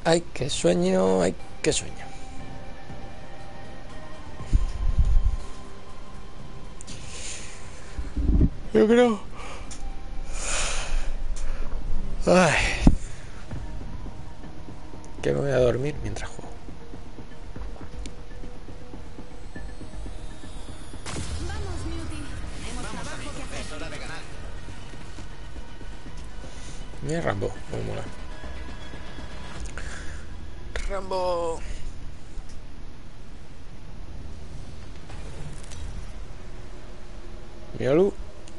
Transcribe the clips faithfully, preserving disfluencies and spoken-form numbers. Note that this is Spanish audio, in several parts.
Ay, qué sueño, ay, qué sueño. Yo creo. Ay, que me voy a dormir mientras juego. Vamos, Newty. Tenemos trabajo que hacer. Es hora de ganar. Mira Rambo, me mola. Rambo. Míralo.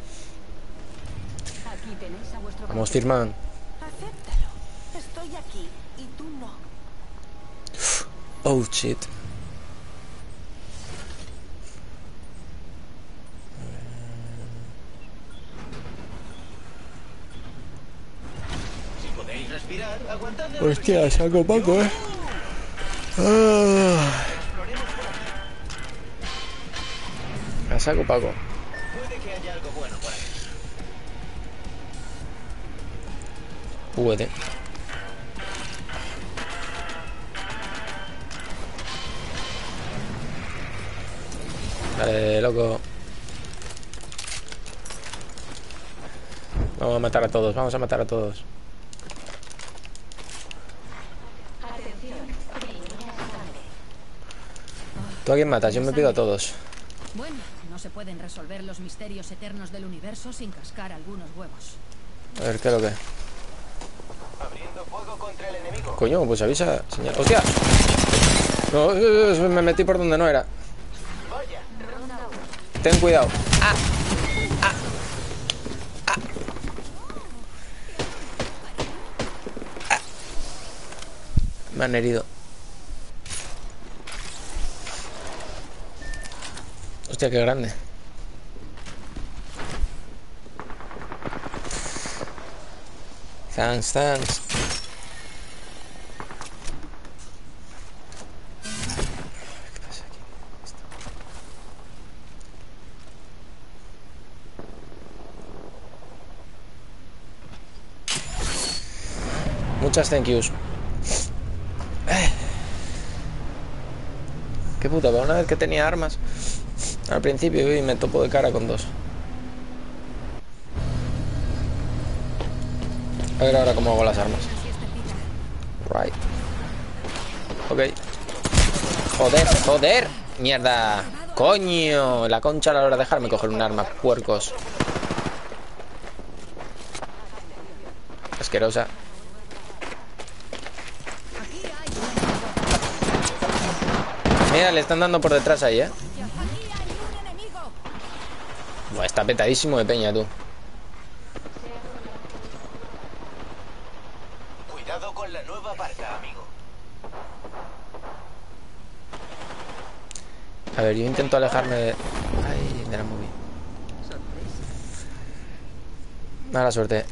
Aquí tenéis a vuestro Vamos, compañero. Firman. Acéptalo. Estoy aquí y tú no. Oh, shit. Si podéis respirar, aguantad la Hostia, respiración. saco Paco, eh. Ah, Exploremos por aquí. a saco Paco. Puede que haya algo bueno por ahí. Puede. Dale, loco. Vamos a matar a todos, vamos a matar a todos. ¿Tú a quién matas? Yo me pido a todos. Bueno, no se pueden resolver los misterios eternos del universo sin cascar algunos huevos. A ver, ¿qué es lo que? Abriendo fuego contra el enemigo. Coño, pues avisa, señor. ¡Hostia! No, eh, me metí por donde no era. Vaya. Ten cuidado. ¡Ah! ¡Ah! ¡Ah! ¡Ah! Me han herido. Hostia, qué grande. Thanks, thanks. ¿Qué pasa aquí? Muchas thank yous. Eh. Qué puta, para una vez que tenía armas al principio y me topo de cara con dos. A ver ahora cómo hago las armas. Right. Ok. Joder, joder. Mierda. Coño. La concha a la hora de dejarme coger un arma, puercos. Asquerosa. Mira, le están dando por detrás ahí, eh. Buah, está petadísimo de peña, tú. Cuidado con la nueva barca, amigo. A ver, yo intento alejarme de... Ay, de la movie. Mala suerte.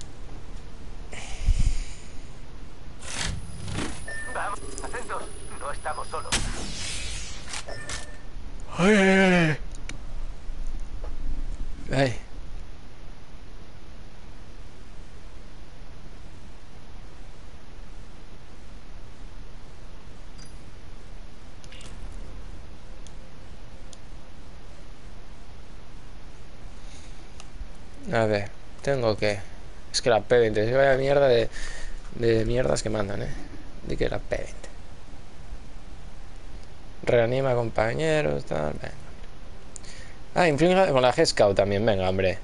Vamos, atentos. No estamos solos. Ay, ay, ay. Ay. A ver, tengo que... Es que la P veinte, es vaya mierda de, de mierdas que mandan, eh. De que la P veinte. Reanima compañeros, tal, venga. Ah, inflige con la G-Scout también, venga, hombre.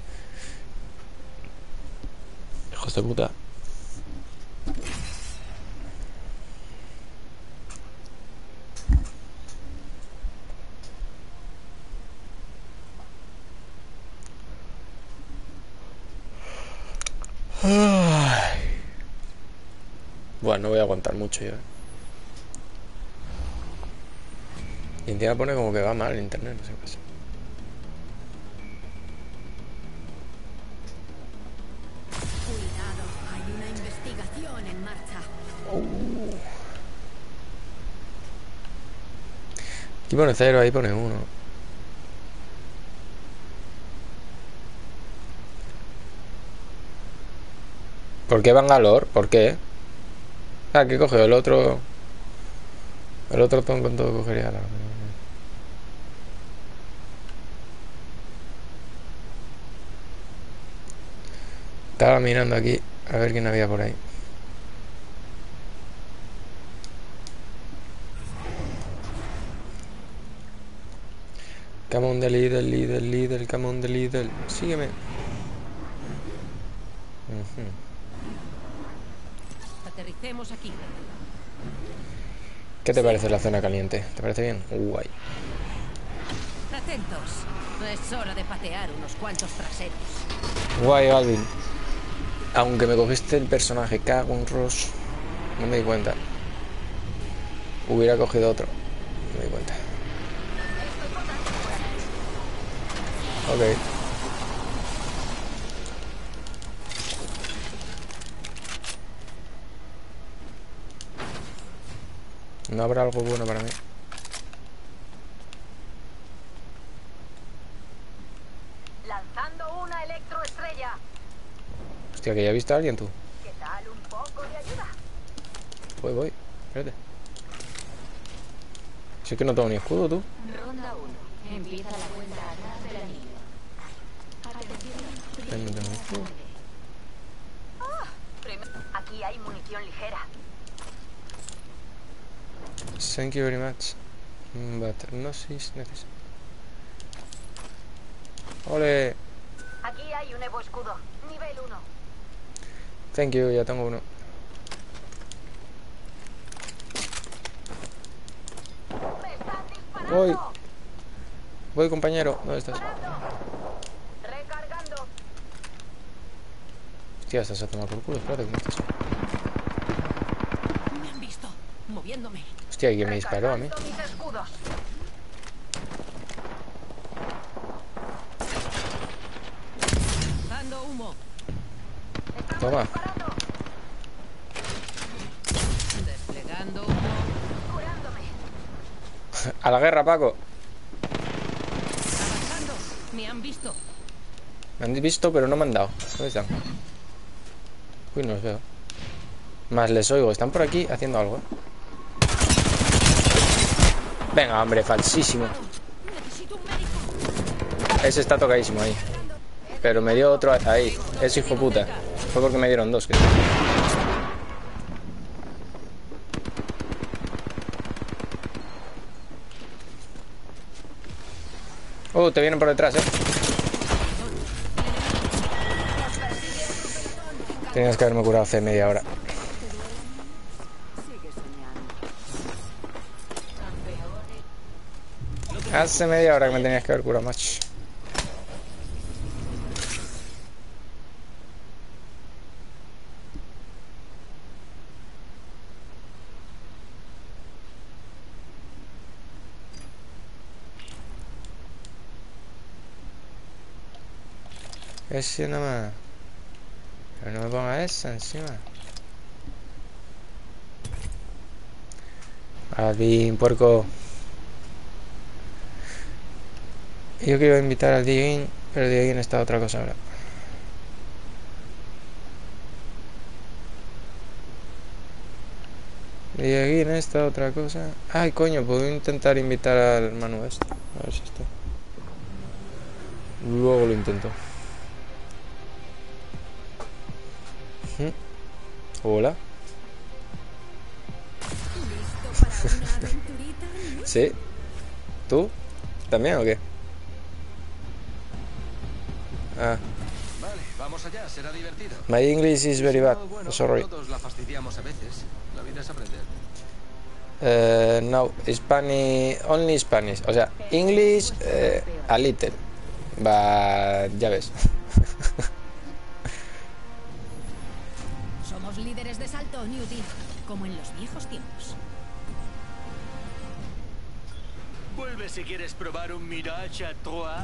Hijos de puta. Ay. Bueno, no voy a aguantar mucho yo. Y encima pone como que va mal el internet, no sé qué pasa. Cuidado, hay una investigación en marcha. Uh. Aquí pone cero, ahí pone uno. ¿Por qué Bangalore? ¿Por qué? Ah, que coge el otro. El otro ton con todo cogería la... Estaba mirando aquí a ver quién había por ahí. Come on, the líder, líder, líder, come on, the líder. Sígueme. Uh-huh. Aterricemos aquí. ¿Qué te parece la zona caliente? ¿Te parece bien? Guay. Atentos. Es hora de patear unos cuantos traseros. Guay, Alvin. Aunque me cogiste el personaje, cago en Ross. No me di cuenta. Hubiera cogido otro. No me di cuenta. Ok. No habrá algo bueno para mí. Lanzando una electroestrella. Hostia, que ya he visto a alguien tú. ¿Qué tal un poco de ayuda? Voy, voy. Espérate. Si es que no tengo ni escudo, tú. Ronda uno. Empieza la cuenta atrás del anillo. Atención. No tengo escudo. Ah, aquí hay munición ligera. Thank you very much. But no si es necesario. ¡Ole! Aquí hay un Evo escudo. Nivel uno. Thank you, ya tengo uno. ¡Me están disparando! Voy. Voy, compañero. ¿Dónde estás? Recargando. Hostia, estás a tomar por culo. Espérate, ¿cómo estás? Me han visto. Moviéndome. Hostia, ¿quién me disparó a mí? Recargando mis escudos. Dando humo. Toma. Desplegando humo. Curándome. A la guerra, Paco. Avanzando. Me han visto. Me han visto, pero no me han dado. ¿Dónde están? Uy, no los veo. Más les oigo. Están por aquí haciendo algo, ¿eh? Venga, hombre, falsísimo. Necesito un médico. Ese está tocadísimo ahí. Pero me dio otro ahí. Ese hijo puta. Fue porque me dieron dos, creo. Oh, te vienen por detrás, eh. Tenías que haberme curado hace media hora. Hace media hora que me tenías que haber curado, macho. Ese nada más. Pero no me ponga esa encima. Alvin, puerco. Yo quiero invitar al Dieguín, pero el Dieguín está a otra cosa ahora. Dieguín está a otra cosa. Ay, coño, puedo intentar invitar al Manu este. A ver si está. Luego lo intento. Hola. ¿Listo para una aventurita? ¿Sí? ¿Tú? ¿También o qué? Ah. Vale, vamos allá, será divertido. My English is very bad. Bueno, Sorry. todos la fastidiamos a veces. La vida es aprender. Uh, no, Spanish, only Spanish. O sea, English uh, a little. But ya ves. Somos líderes de salto, New Deal, como en los viejos tiempos. Vuelve si quieres probar un Mirage a trois.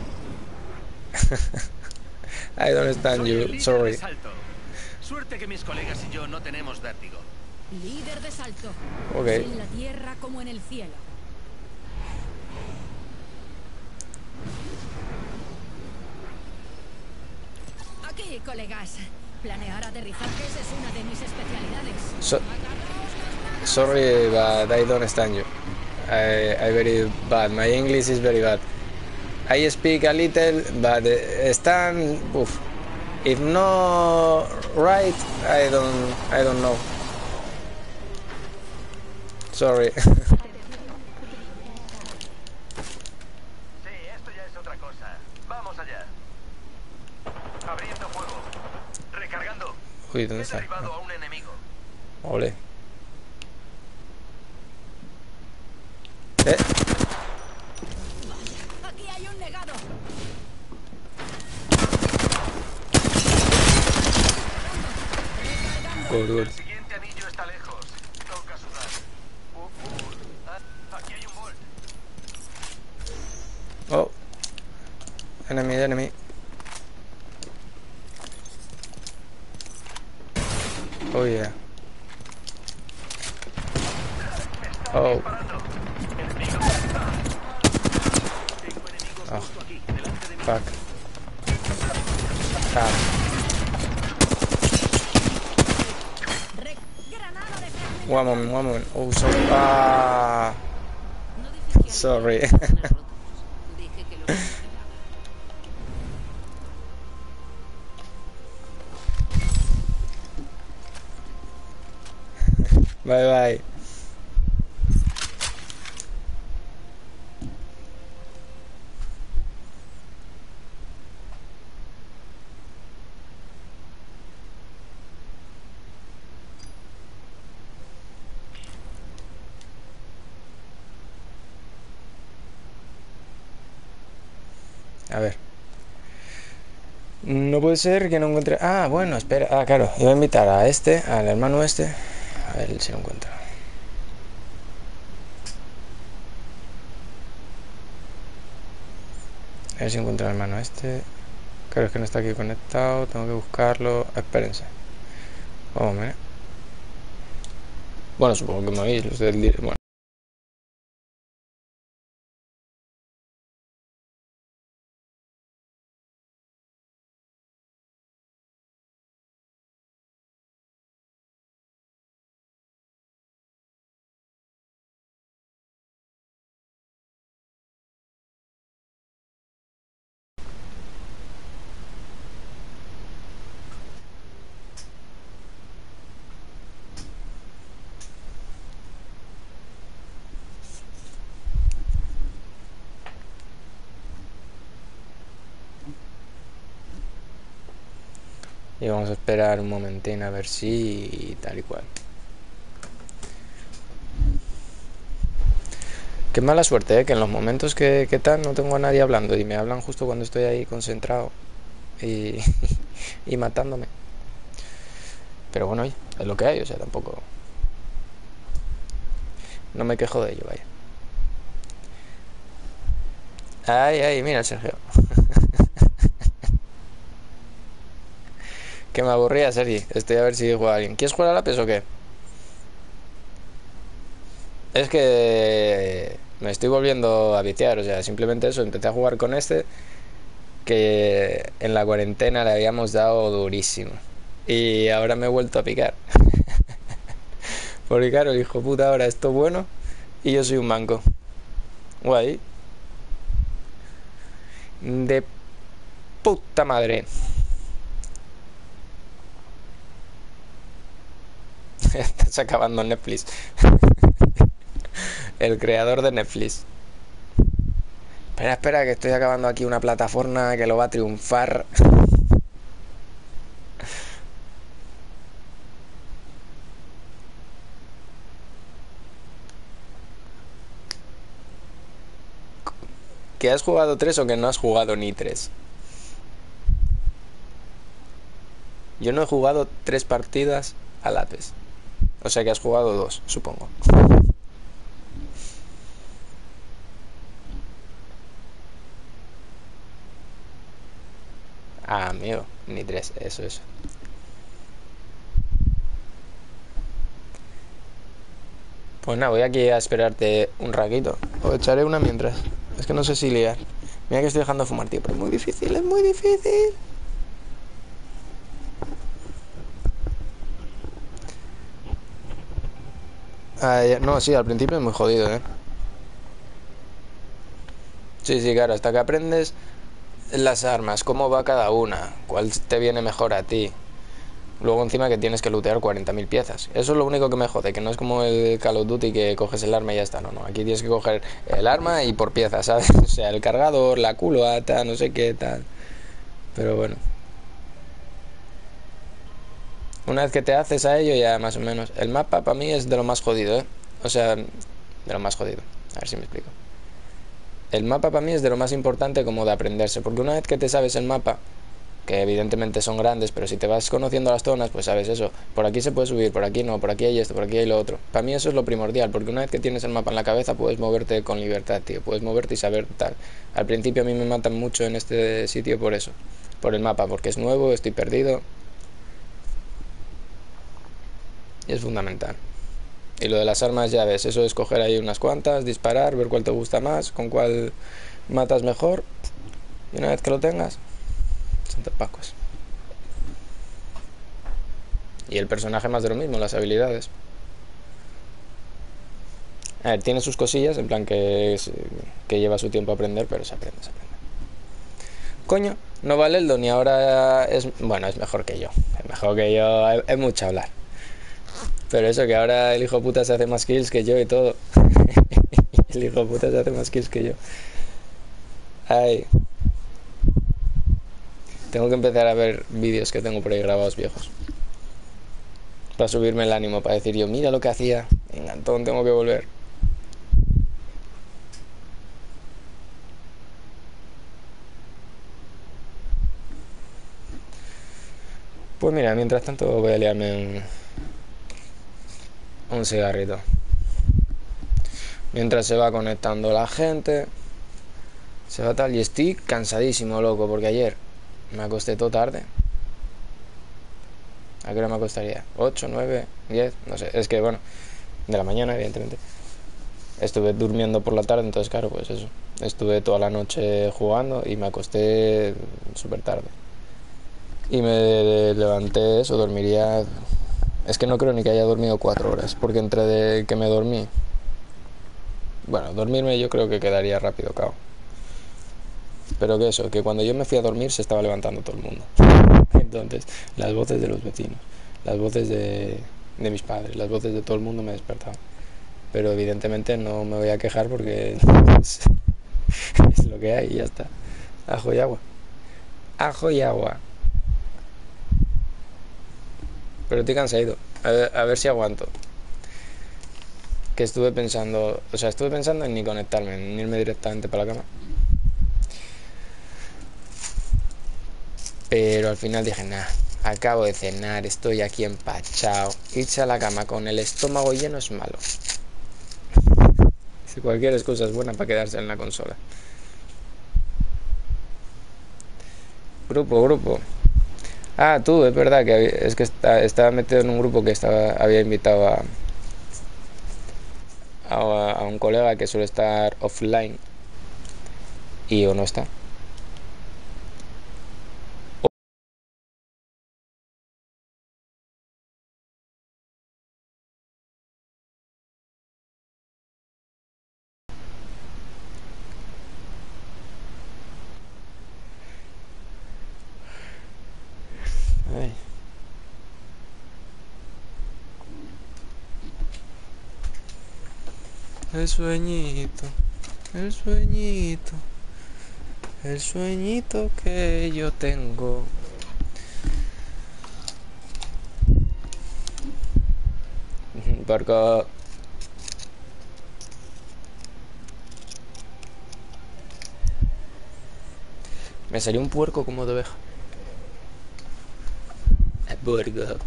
I don't understand Soy el you, líder sorry. de salto. Suerte que mis colegas y yo no tenemos vértigo. Líder de salto. Ok. En la tierra como en el cielo. Aquí, colegas. Planear aterrizajes es una de mis especialidades. So sorry, but I don't understand you. I, I very bad. My English is very bad. I speak a little, but stand. Oof. If no right, I don't. I don't know. Sorry. Sí, esto ya es otra cosa. Vamos allá. Abriendo fuego. Recargando. Uy, ¿dónde He está? derribado a un enemigo. Ole. Eh. Aquí hay un negado. Good, good. El siguiente anillo está lejos. Toca sudar. Uh, uh. Ah, aquí hay un bolt. Oh. Enemy, enemy. Oh yeah. Oh. Oh. Fuck. Ah. Re- granada de fragmentación. One moment, one moment. Oh, sorry. Ah. No dije que Sorry. había zonas rotas. Dije que lo congelaba. Bye bye. A ver. No puede ser que no encuentre... Ah, bueno, espera. Ah, claro. Iba a invitar a este, al hermano este. A ver si lo encuentro. A ver si encuentro al hermano este. Claro, es que no está aquí conectado. Tengo que buscarlo. Espérense. Vamos a ver. Bueno, supongo que me oís. Los del... di- Bueno. Y vamos a esperar un momentín a ver si tal y cual. Qué mala suerte, ¿eh? Que en los momentos que, que tal no tengo a nadie hablando y me hablan justo cuando estoy ahí concentrado y, y matándome. Pero bueno, oye, es lo que hay, o sea, tampoco... No me quejo de ello, vaya. Ay, ay, mira, Sergio. Que me aburría, Sergi. Estoy a ver si juega alguien. ¿Quieres jugar a la P E S o qué? Es que me estoy volviendo a viciar, o sea, simplemente eso. Empecé a jugar con este, que en la cuarentena le habíamos dado durísimo. Y ahora me he vuelto a picar. Porque claro, el hijo puta ahora esto bueno y yo soy un manco. Guay. De puta madre. Estás acabando Netflix. El creador de Netflix. Espera, espera, que estoy acabando aquí una plataforma que lo va a triunfar. ¿Que has jugado tres o que no has jugado ni tres? Yo no he jugado tres partidas al Apex. O sea que has jugado dos, supongo. Ah, amigo, ni tres, eso, eso. Pues nada, voy aquí a esperarte un raquito. O echaré una mientras. Es que no sé si liar. Mira que estoy dejando de fumar, tío, pero es muy difícil, es muy difícil. Ah, ya- no, sí, al principio es muy jodido, ¿eh? Sí, sí, claro, hasta que aprendes las armas, cómo va cada una, cuál te viene mejor a ti. Luego encima que tienes que lootear cuarenta mil piezas. Eso es lo único que me jode, que no es como el Call of Duty que coges el arma y ya está. No, no, aquí tienes que coger el arma y por piezas, ¿sabes? O sea, el cargador, la culata, no sé qué tal. Pero bueno. Una vez que te haces a ello ya más o menos. El mapa para mí es de lo más jodido, ¿eh? O sea, de lo más jodido. A ver si me explico. El mapa para mí es de lo más importante como de aprenderse. Porque una vez que te sabes el mapa, que evidentemente son grandes, pero si te vas conociendo las zonas, pues sabes eso. Por aquí se puede subir, por aquí no, por aquí hay esto, por aquí hay lo otro. Para mí eso es lo primordial, porque una vez que tienes el mapa en la cabeza, puedes moverte con libertad, tío. Puedes moverte y saber tal. Al principio a mí me matan mucho en este sitio por eso. Por el mapa, porque es nuevo, estoy perdido. Y es fundamental. Y lo de las armas ya ves, eso es coger ahí unas cuantas, disparar, ver cuál te gusta más, con cuál matas mejor. Y una vez que lo tengas, son pacos. Y el personaje más de lo mismo, las habilidades. A ver, tiene sus cosillas, en plan que, es, que lleva su tiempo a aprender, pero se aprende, se aprende. Coño, no vale el don y ahora es... Bueno, es mejor que yo. Es mejor que yo, es, es mucho hablar. Pero eso, que ahora el hijo puta se hace más kills que yo y todo. El hijo puta se hace más kills que yo. Ay. Tengo que empezar a ver vídeos que tengo por ahí grabados viejos. Para subirme el ánimo, para decir yo, mira lo que hacía. Venga, Antón, tengo que volver. Pues mira, mientras tanto voy a liarme un, un cigarrito. Mientras se va conectando la gente. Se va tal. Y estoy cansadísimo, loco, porque ayer me acosté todo tarde. ¿A qué hora me acostaría? ¿ocho, nueve, diez? No sé, es que bueno, de la mañana, evidentemente. Estuve durmiendo por la tarde, entonces claro, pues eso. Estuve toda la noche jugando y me acosté súper tarde. Y me levanté, eso, dormiría... Es que no creo ni que haya dormido cuatro horas, porque entre de que me dormí... Bueno, dormirme yo creo que quedaría rápido, cao. Pero que eso, que cuando yo me fui a dormir se estaba levantando todo el mundo. Entonces, las voces de los vecinos, las voces de, de mis padres, las voces de todo el mundo me despertaban. Pero evidentemente no me voy a quejar porque es, es lo que hay y ya está. Ajo y agua. Ajo y agua. Pero estoy cansado. A ver, a ver si aguanto. Que estuve pensando, o sea, estuve pensando en ni conectarme, en irme directamente para la cama. Pero al final dije, nah, acabo de cenar, estoy aquí empachado. Irse a la cama con el estómago lleno es malo. Si cualquier excusa es buena para quedarse en la consola. Grupo, grupo. Ah, tú, es verdad que había, es que está, estaba metido en un grupo que estaba había invitado a, a, a un colega que suele estar offline y o no está. Ay. El sueñito, el sueñito, el sueñito que yo tengo. Porque me salió un puerco como de oveja. El puerco.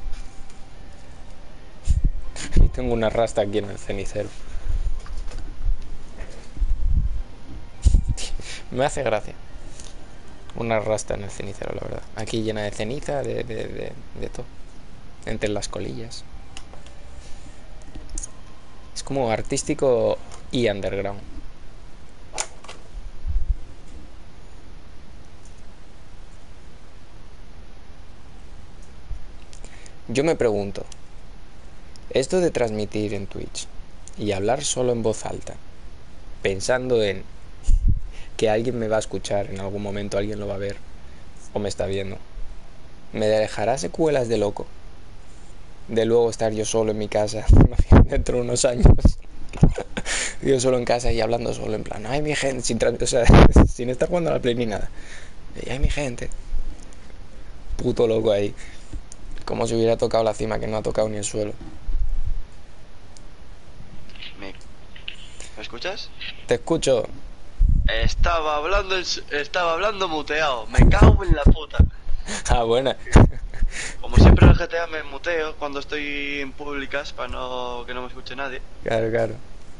Y tengo una rasta aquí en el cenicero. Me hace gracia. Una rasta en el cenicero, la verdad. Aquí llena de ceniza, de, de, de, de todo. Entre las colillas. Es como artístico y underground. Yo me pregunto, Esto de transmitir en Twitch y hablar solo en voz alta, pensando en que alguien me va a escuchar en algún momento, alguien lo va a ver o me está viendo, me dejará secuelas de loco. De luego estar yo solo en mi casa dentro de unos años. Yo solo en casa y hablando solo en plan, ay mi gente, sin, o sea, sin estar jugando a la Play ni nada. Y ay mi gente. Puto loco ahí. Como si hubiera tocado la cima, que no ha tocado ni el suelo. ¿Me, ¿Me escuchas? Te escucho. Estaba hablando, en, estaba hablando muteado. Me cago en la puta. Ah, buena. Como siempre en el G T A me muteo cuando estoy en públicas para no que no me escuche nadie. Claro, claro.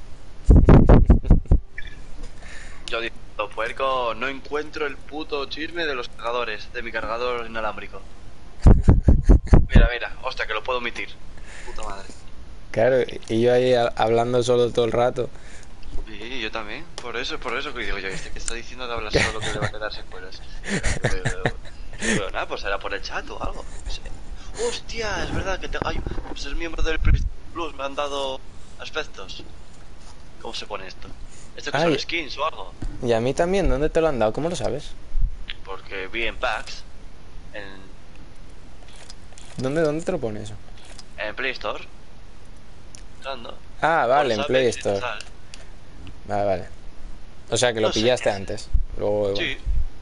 Yo digo, puerco, no encuentro el puto chisme de los cargadores, de mi cargador inalámbrico. Mira, mira, hostia, que lo puedo omitir. Puta madre. Claro, y yo ahí hablando solo todo el rato. Sí, yo también. Por eso, por eso que digo yo, este que está diciendo de hablar solo que le va a quedar secuelas. Pero, pero, pero nada, pues era por el chat o algo. No sé. Hostia, es verdad que te... Ay, pues ser miembro del Plus me han dado aspectos. ¿Cómo se pone esto? ¿Esto que Ay. son skins o algo? Y a mí también, ¿dónde te lo han dado? ¿Cómo lo sabes? Porque vi en packs, en, ¿Dónde, dónde te lo pone eso? en Play Store. Entrando. Ah, vale, en Por Play saber si Store. te sale. Vale, vale. O sea que lo No sé pillaste qué es. antes. Luego, bueno. Sí.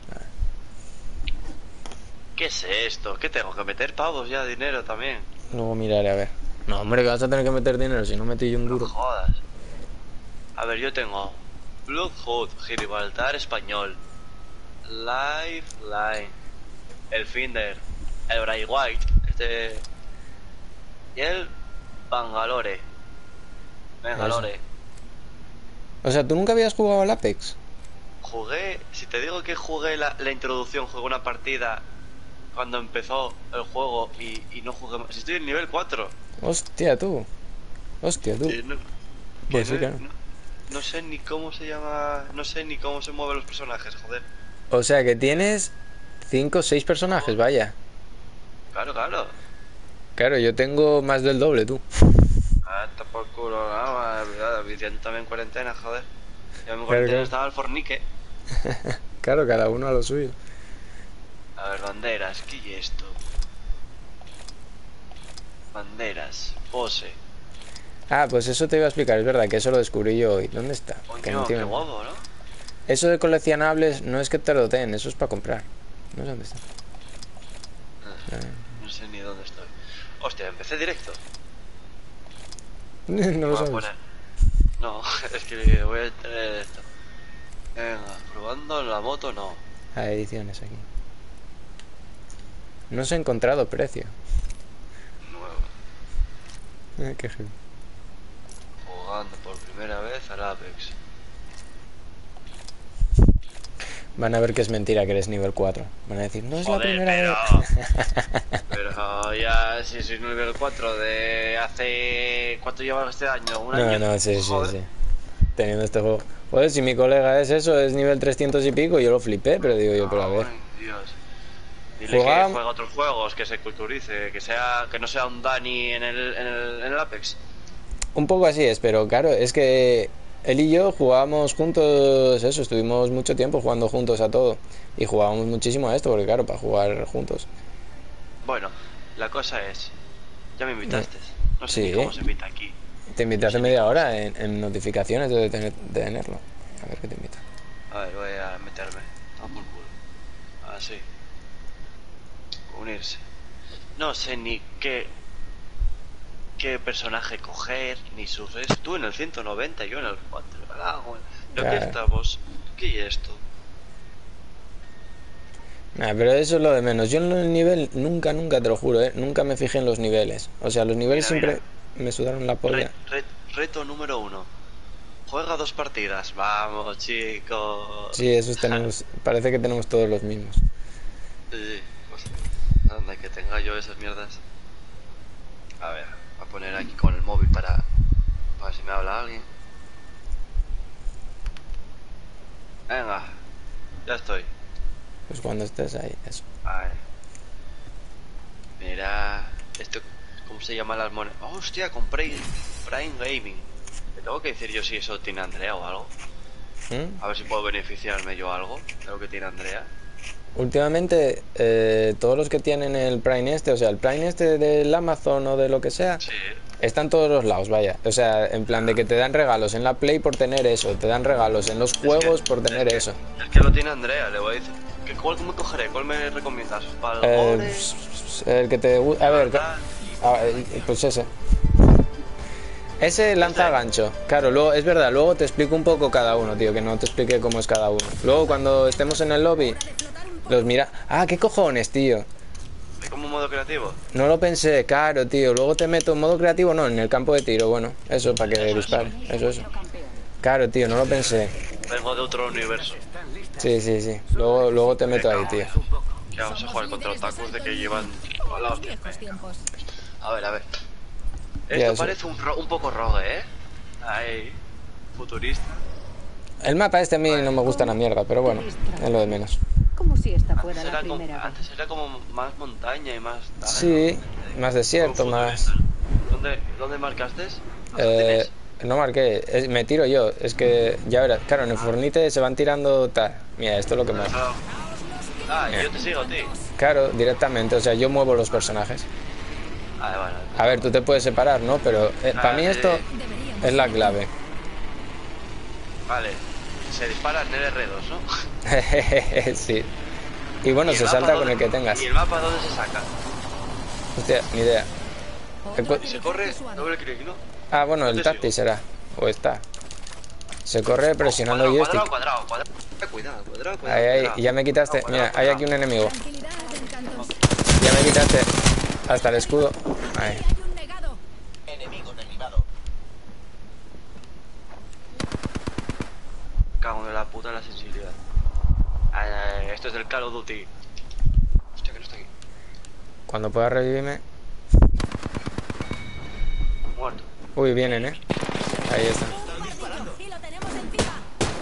¿Qué es esto? ¿Qué tengo que meter pavos ya? Dinero también. Luego miraré a ver. No, hombre, que vas a tener que meter dinero si no metí yo un No duro. jodas. A ver, yo tengo Bloodhood, Gibraltar español, Lifeline, el Finder, el Bright White, este y el Bangalore. Bangalore. O sea, ¿tú nunca habías jugado al Apex? Jugué, si te digo que jugué la, la introducción, jugué una partida cuando empezó el juego y, y no jugué más. Si estoy en nivel cuatro. Hostia, tú. Hostia, tú. Que no, Pues que sí, no- claro. no- no sé ni cómo se llama, no sé ni cómo se mueven los personajes, joder. O sea que tienes cinco o seis personajes, vaya. Claro, claro. Claro, yo tengo más del doble, tú. Ah, está por culo, no, viviendo también en cuarentena, joder. Yo en mi Claro, cuarentena claro. estaba el fornique. Claro, cada uno a lo suyo. A ver, banderas, ¿qué es esto? Banderas, pose. Ah, pues eso te iba a explicar, es verdad que eso lo descubrí yo hoy. ¿Dónde está? Que no Coño, tiene- qué guapo, ¿no? Eso de coleccionables no es que te lo den, eso es para comprar. No sé dónde está. No sé ni dónde estoy. Hostia, empecé directo. No lo Voy a sabes. poner- No, es que voy a tener esto. Venga, probando la moto, no. A ediciones aquí. No se ha encontrado precio. Nuevo. Eh, qué heavy. Jugando por primera vez al Apex. Van a ver que es mentira que eres nivel cuatro. Van a decir, no es la Joder, primera pero... vez. Pero ya, si soy nivel cuatro de hace... ¿Cuánto lleva este año? ¿Un año? No, no, sí, sí, Joder. sí. Teniendo este juego. Joder, si mi colega es eso, es nivel trescientos y pico, yo lo flipé, pero digo yo, pero a ver. Ay, Dios. Dile Jugaba- que juega otros juegos, que se culturice, que sea que no sea un Dani en el, en el, en el Apex. Un poco así es, pero claro, es que él y yo jugábamos juntos, eso, estuvimos mucho tiempo jugando juntos a todo. Y jugábamos muchísimo a esto, porque claro, para jugar juntos. Bueno, la cosa es, ya me invitaste. No sé Sí. ni cómo se invita aquí. Te invité hace media hora en, en notificaciones de, tener, de tenerlo. A ver qué te invita. A ver, voy a meterme. A por culo. Así. Unirse. No sé ni qué qué personaje coger, ni sus... es- Tú en el ciento noventa, yo en el cuatro. Ah, bueno. ¿Pero qué Claro. estamos? ¿Qué es esto? Nah, pero eso es lo de menos. Yo en el nivel, nunca, nunca, te lo juro, ¿eh? Nunca me fijé en los niveles. O sea, los niveles Mira, siempre me sudaron la polla. Re- re- reto número uno. Juega dos partidas. Vamos, chicos. Sí, esos tenemos. Parece que tenemos todos los mismos. Sí, pues, anda, que tenga yo esas mierdas. A ver, voy a poner aquí con el móvil para, para ver si me habla alguien. Venga, ya estoy. Pues cuando estés ahí, eso. A ver. Mira, esto, ¿cómo se llaman las monedas. Oh, hostia, compré Prime Gaming. ¿Le tengo que decir yo si eso tiene Andrea o algo? ¿Mm? A ver si puedo beneficiarme yo algo de lo que tiene Andrea. Últimamente, eh, todos los que tienen el Prime este, o sea, el Prime este del Amazon o de lo que sea, Sí. están todos los lados, vaya. O sea, en plan de que te dan regalos en la Play por tener eso, te dan regalos en los juegos que- por tener es que- eso. Es que lo tiene Andrea, le voy a decir. ¿Qué, ¿Cuál me cogeré? ¿Cuál me recomiendas? ¿Para el Eh, gore? el que te gusta. A ver, ¿Verdad? ah, eh, pues ese. Ese lanza gancho. Claro, luego, es verdad, luego te explico un poco cada uno, tío, que no te expliqué cómo es cada uno. Luego cuando estemos en el lobby, los mira. Ah, qué cojones, tío. ¿Hay como modo creativo? No lo pensé, claro, tío. Luego te meto en modo creativo, no, en el campo de tiro, bueno, eso, para que dispare. Eso, eso. Claro, tío, no lo pensé. Vengo de otro universo. Sí, sí, sí. Luego, luego te meto ahí, tío. Que vamos a jugar contra otakus de que llevan a la hostia. Viejos tiempos. A ver, a ver. Ya, Esto eso. parece un, ro- un poco rogue, ¿eh? Ahí, futurista. El mapa este a mí no me gusta una mierda, pero bueno, es lo de menos. Como si esta fuera Antes la era, como, primera vez. antes era como más montaña y más... tal, Sí, ¿no? más desierto, Como más... futurista. ¿Dónde, ¿Dónde marcaste? Eh, no marqué, es- me tiro yo. Es que ya verás, claro, en el Fornite se van tirando tal. Mira, esto es lo que más. Ah, yo te sigo a ti. Claro, directamente, o sea, yo muevo los personajes. Vale, vale. A ver, tú te puedes separar, ¿no? Pero eh, para mí esto es la clave. Vale. Se dispara en el R dos, ¿no? Sí. Y bueno, ¿Y el se mapa salta con dónde- el que tengas. ¿Y el mapa dónde se saca? Hostia, ni idea. Y se corre doble clic, ¿no? Ah, bueno, el Te táctil sigo. será. O está. Se corre presionando cuadrado, joystick. cuadrado, cuadrado, cuadrado. Cuidado, cuadrado, cuadrado. Ahí, ahí, cuadrado. ya me quitaste. Cuadrado, Mira, hay aquí un cuadrado. enemigo. Tranquilidad, encantos. Ya me quitaste hasta el escudo. Ahí. Hay un negado. Cago en la puta la sensibilidad. Ay, ay, esto es del Call of Duty. Hostia, que no está aquí. Cuando pueda revivirme. Muerto. Uy, vienen, eh. Ahí está. Y lo tenemos encima.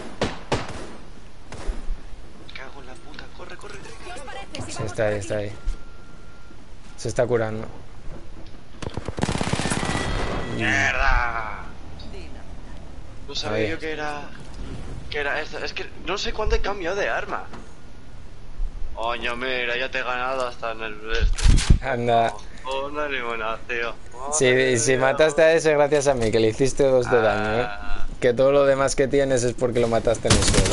Cago en la puta. Corre, corre. ¿Qué os parece si Sí, vamos está ahí, por está aquí? ahí. Se está curando. ¡Mierda! No sabía Ahí. yo que era... Que era esto. Es que no sé cuándo he cambiado de arma. Oño, mira, ya te he ganado hasta en el... Este. Anda. Oh, una limonada, tío. Oh, Si, si mataste a ese gracias a mí, que le hiciste dos de daño, ¿eh? Ah. Que todo lo demás que tienes es porque lo mataste en el suelo.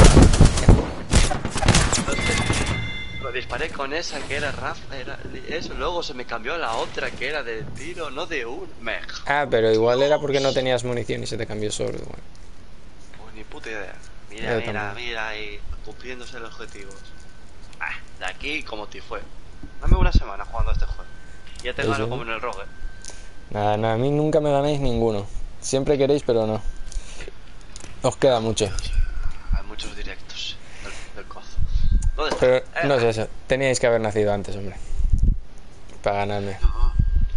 Lo disparé con esa que era Rafa, era eso, luego se me cambió a la otra que era de tiro, no de un mej. Ah, pero igual era porque no tenías munición y se te cambió sordo. Bueno. Pues ni puta idea. Mira, Yo mira, tampoco. mira ahí, cumpliéndose los objetivos. Ah, de aquí como ti fue. Dame una semana jugando a este juego. Ya te Sí, gano sí. como en el rogue. Nada, nada, a mí nunca me ganáis ninguno. Siempre queréis, pero no. Os queda mucho. Hay muchos directos del, del cozo. ¿Dónde está? Pero Eh, no es eso. Teníais que haber nacido antes, hombre. Para ganarme. no.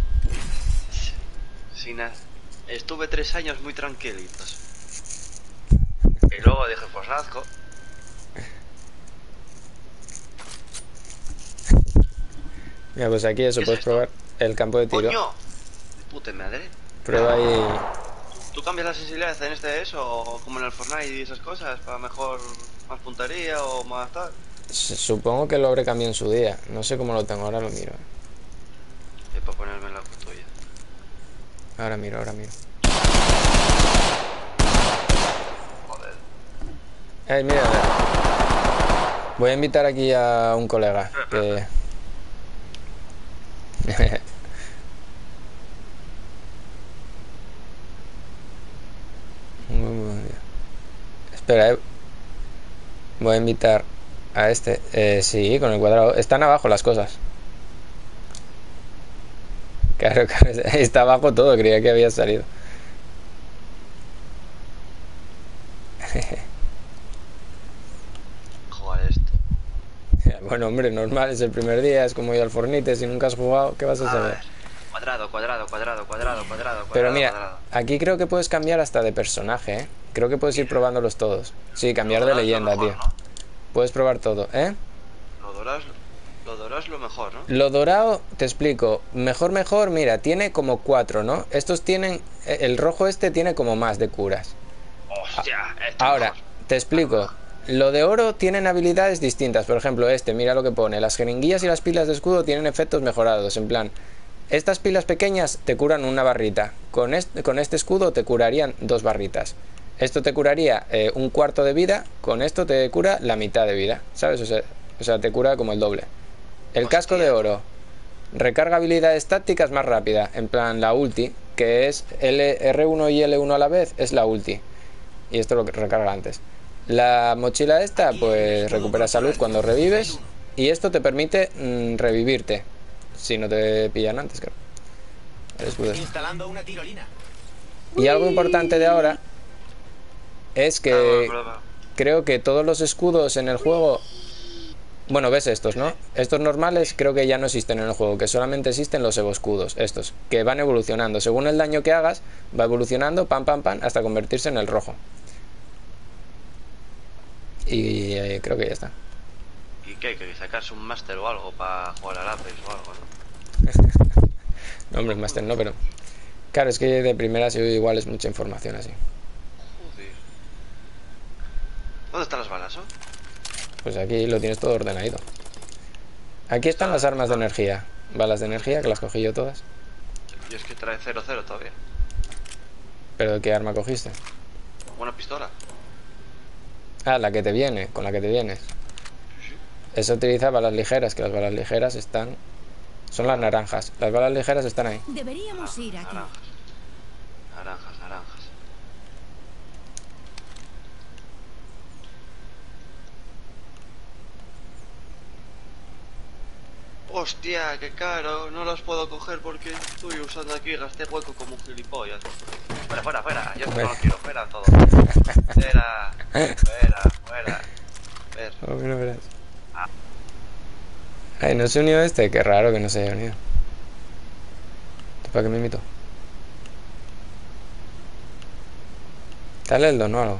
Sin na- Estuve tres años muy tranquilitos. Y luego dije, pues nazco. Mira, pues aquí eso, ¿Qué es puedes esto? probar el campo de tiro. ¡Coño! De puta madre. Prueba ahí. ¿Tú cambias la sensibilidad en este de eso? ¿O como en el Fortnite y esas cosas? ¿Para mejor, más puntería o más tal? S- Supongo que lo habré cambiado en su día. No sé cómo lo tengo, ahora lo miro. Y para ponerme en la tuya. Ahora miro, ahora miro. Joder. Eh, mira, voy a invitar aquí a un colega que... Muy buen día. Espera, eh. Voy a invitar a este. Eh, sí, con el cuadrado. Están abajo las cosas. Claro, claro, está abajo todo. Creía que había salido. Joder, esto. Bueno, hombre, normal. Es el primer día. Es como ir al Fornite. Si nunca has jugado, ¿qué vas a A saber? ver. Cuadrado, cuadrado, cuadrado, cuadrado, cuadrado. Pero cuadrado, mira, cuadrado. aquí creo que puedes cambiar hasta de personaje, ¿eh? Creo que puedes ir probándolos todos. Sí, cambiar Lo de dorado es lo leyenda, mejor, tío. Puedes probar todo, ¿eh? ¿no? Lo dorado es lo Lo dorado es lo mejor, ¿no? Lo dorado, te explico. Mejor, mejor, mira, tiene como cuatro, ¿no? Estos tienen... El rojo este tiene como más de curas. Hostia, esto Ahora, mejor. te explico. Lo de oro tienen habilidades distintas. Por ejemplo, este, mira lo que pone. Las jeringuillas y las pilas de escudo tienen efectos mejorados. En plan, estas pilas pequeñas te curan una barrita. Con este, con este escudo te curarían dos barritas. Esto te curaría eh, un cuarto de vida. Con esto te cura la mitad de vida. ¿Sabes? O sea, o sea te cura como el doble. El Hostia. casco de oro. Recarga habilidades tácticas más rápida. En plan, la ulti. Que es L, R uno y L uno a la vez. Es la ulti. Y esto lo que recarga antes. La mochila esta, pues recupera salud cuando revives. Y esto te permite mmm, revivirte. Si no te pillan antes, claro. El escudo. Instalando una tirolina. Y algo importante de ahora es que creo que todos los escudos en el juego... Bueno, ves estos, ¿no? Estos normales creo que ya no existen en el juego, que solamente existen los evo-escudos, estos, que van evolucionando. Según el daño que hagas, va evolucionando, pam, pam, pam, hasta convertirse en el rojo. Y eh, creo que ya está. ¿Y qué? ¿Que sacarse un máster o algo para jugar al Apex o algo, no? No, hombre, máster no, pero... Claro, es que de primeras yo igual es mucha información así. Joder. ¿Dónde están las balas, oh? Pues aquí lo tienes todo ordenadito. Aquí están las armas de energía. Balas de energía, que las cogí yo todas. Y es que trae cero cero todavía. ¿Pero qué arma cogiste? Una pistola. Ah, la que te viene, con la que te vienes. Eso utiliza balas ligeras, que las balas ligeras están... Son las naranjas. Las balas ligeras están ahí. Deberíamos ir aquí. Naranjas. Naranjas, naranjas. Hostia, qué caro. No las puedo coger porque estoy usando aquí. Gasté hueco como un gilipollas. Fuera, fuera, fuera. Yo no lo quiero. Fuera todo. Fuera. Fuera, fuera. Ver. Oh, no verás. Ay, no se unió este. Qué raro que no se haya unido. ¿Para qué me invito? Dale el don o algo.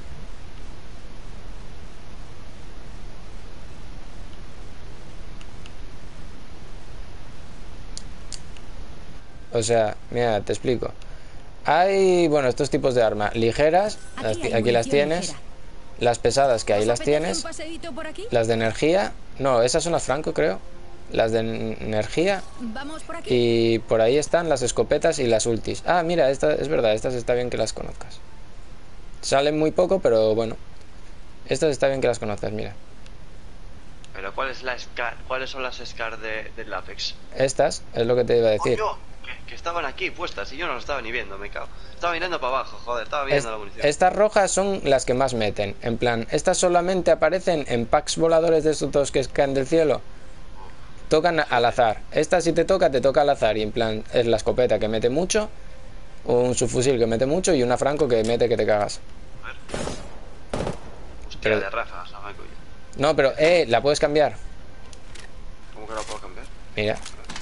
O sea, mira, te explico. Hay, bueno, estos tipos de armas ligeras, las, Aquí, hay aquí las munición tienes. ligera. Las pesadas, que ahí ¿Os las apetece tienes. un paseíto por aquí? Las de energía, no, esas son las Franco, creo. Las de en- energía. ¿Vamos por aquí? Y por ahí están las escopetas y las ultis. Ah, mira, esta, es verdad, estas está bien que las conozcas. Salen muy poco, pero bueno. Estas está bien que las conozcas, mira. Pero ¿cuál es la Scar? ¿Cuáles son las Scar de, del Apex? Estas, es lo que te iba a decir. Coño, que, que estaban aquí puestas y yo no lo estaba ni viendo, me cago. Estaba mirando para abajo, joder, estaba Es- viendo la munición. estas rojas son las que más meten. En plan, estas solamente aparecen en packs voladores de estos que caen del cielo. Tocan al azar. Esta si te toca, te toca al azar. Y en plan, es la escopeta que mete mucho, un subfusil que mete mucho y una Franco que mete que te cagas. Hostia, pero- de ráfagas, no me cuyo. No, pero, eh, la puedes cambiar. ¿Cómo que la puedo cambiar? Mira.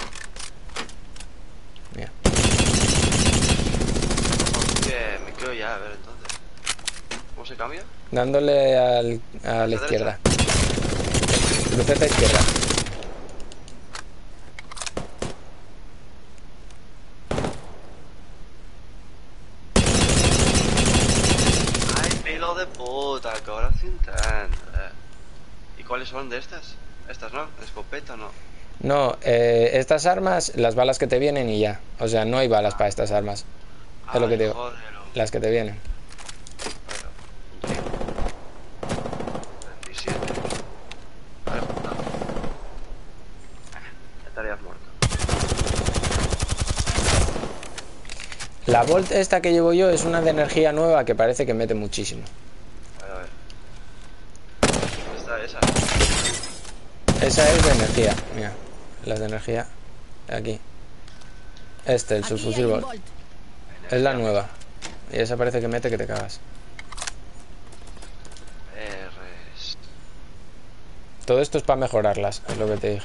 Mira. Hostia, me quedo ya, a ver entonces. ¿Cómo se cambia? Dándole al, a la izquierda. Cruceta izquierda. Ay, pelo de puta, que ahora sí entiendo, eh. ¿Y cuáles son de estas? Estas no, escopeta no. No, eh, estas armas, las balas que te vienen y ya. O sea, no hay balas para estas armas. Es lo que te digo. Joder, Las que te vienen. veintisiete. Vale, juntado. Estarías muerto. La Volt esta que llevo yo es una de energía nueva que parece que mete muchísimo. A ver, a ver. ¿Dónde está esa? Esa es de energía. Mira, las de energía. Aquí. Este, el Aquí subfusil hay un Volt. Bolt. Es la nueva. Y esa parece que mete que te cagas. Rs. Todo esto es para mejorarlas, es lo que te dije.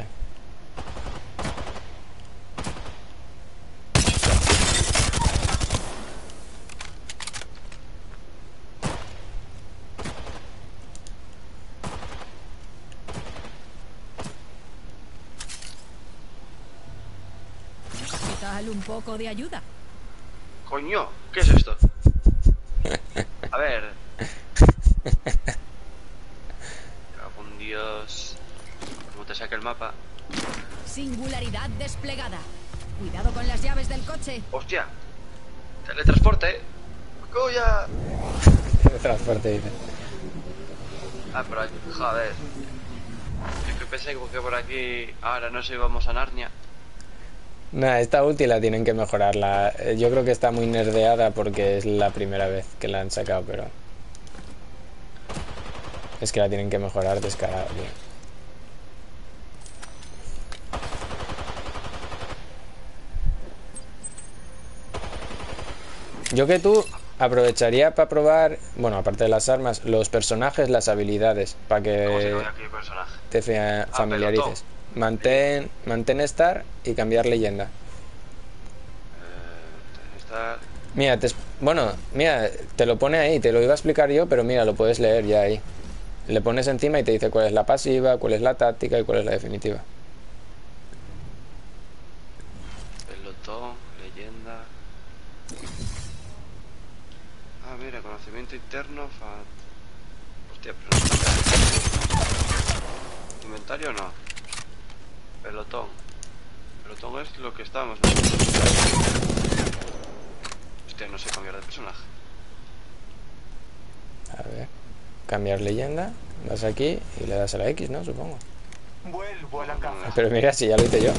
Igual un poco de ayuda. Coño, ¿qué es esto? A ver. Con Dios. ¿Cómo te saca el mapa? Singularidad desplegada. Cuidado con las llaves del coche. Hostia. Teletransporte. ¡Cuya! Transporte, dice. Ah, pero aquí, joder. Es que pensé que por aquí ahora no sé si vamos a Narnia. Nah, esta ulti la tienen que mejorarla. Eh, Yo creo que está muy nerdeada porque es la primera vez que la han sacado, pero... Es que la tienen que mejorar descarado, tío. Yo que tú aprovecharía para probar, bueno, aparte de las armas, los personajes, las habilidades, para ¿Cómo se que llama aquí el personaje? te fa- familiarices. Mantén, mantén Star y cambiar leyenda. Eh, está... Mira, te, es- bueno, mira, te lo pone ahí, te lo iba a explicar yo, pero mira, lo puedes leer ya ahí. Le pones encima y te dice cuál es la pasiva, cuál es la táctica y cuál es la definitiva. Pelotón, leyenda. Ah, mira, conocimiento interno. Fa... Hostia, pero no. Inventario no. Pelotón. Pelotón es lo que estábamos. Hostia, no sé cambiar de personaje. A ver, cambiar leyenda, vas aquí y le das a la X, ¿no? Supongo. Vuelvo a la caja. Pero mira, si ya lo hice yo.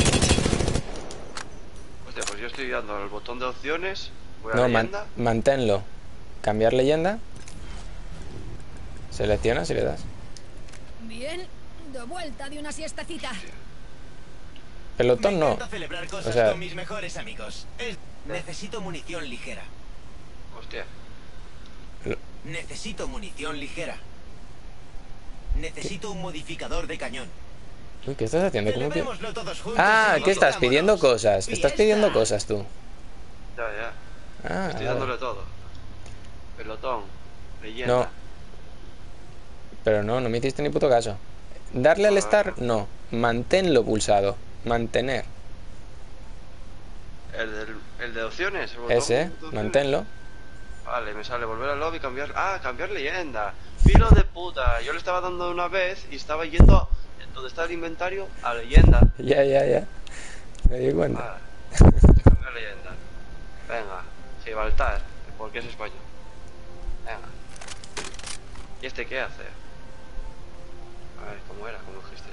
Hostia, pues yo estoy dando al botón de opciones. Voy a No, man- leyenda. manténlo. Cambiar leyenda. Seleccionas y le das. Bien, de vuelta de una siestecita. Pelotón Me no. encanta celebrar cosas O sea- con mis mejores amigos. Es- Necesito munición ligera. Hostia. Necesito munición ligera. Necesito un modificador de cañón. Uy, ¿qué estás haciendo? ¿Cómo que...? Celebrémoslo todos juntos Ah, y ¿qué estás divirtámonos. pidiendo cosas? Estás Fiesta. pidiendo cosas tú. Ya, ya. Ah, Estoy vale. dándole todo. Pelotón. Leyenda. No. Pero no, no me hiciste ni puto caso. Darle al Star, no. Manténlo pulsado. Mantener. El, del, el de opciones. El botón Ese, de opciones. manténlo. Vale, me sale volver al lobby, cambiar... Ah, cambiar leyenda. Filo de puta. Yo le estaba dando una vez y estaba yendo donde está el inventario a leyenda. Ya, ya, ya. Me di cuenta. Vale. Cambiar leyenda. Venga. Gibraltar. Porque es español. Venga. ¿Y este qué hace? A ver, ¿cómo era? ¿Cómo dijiste?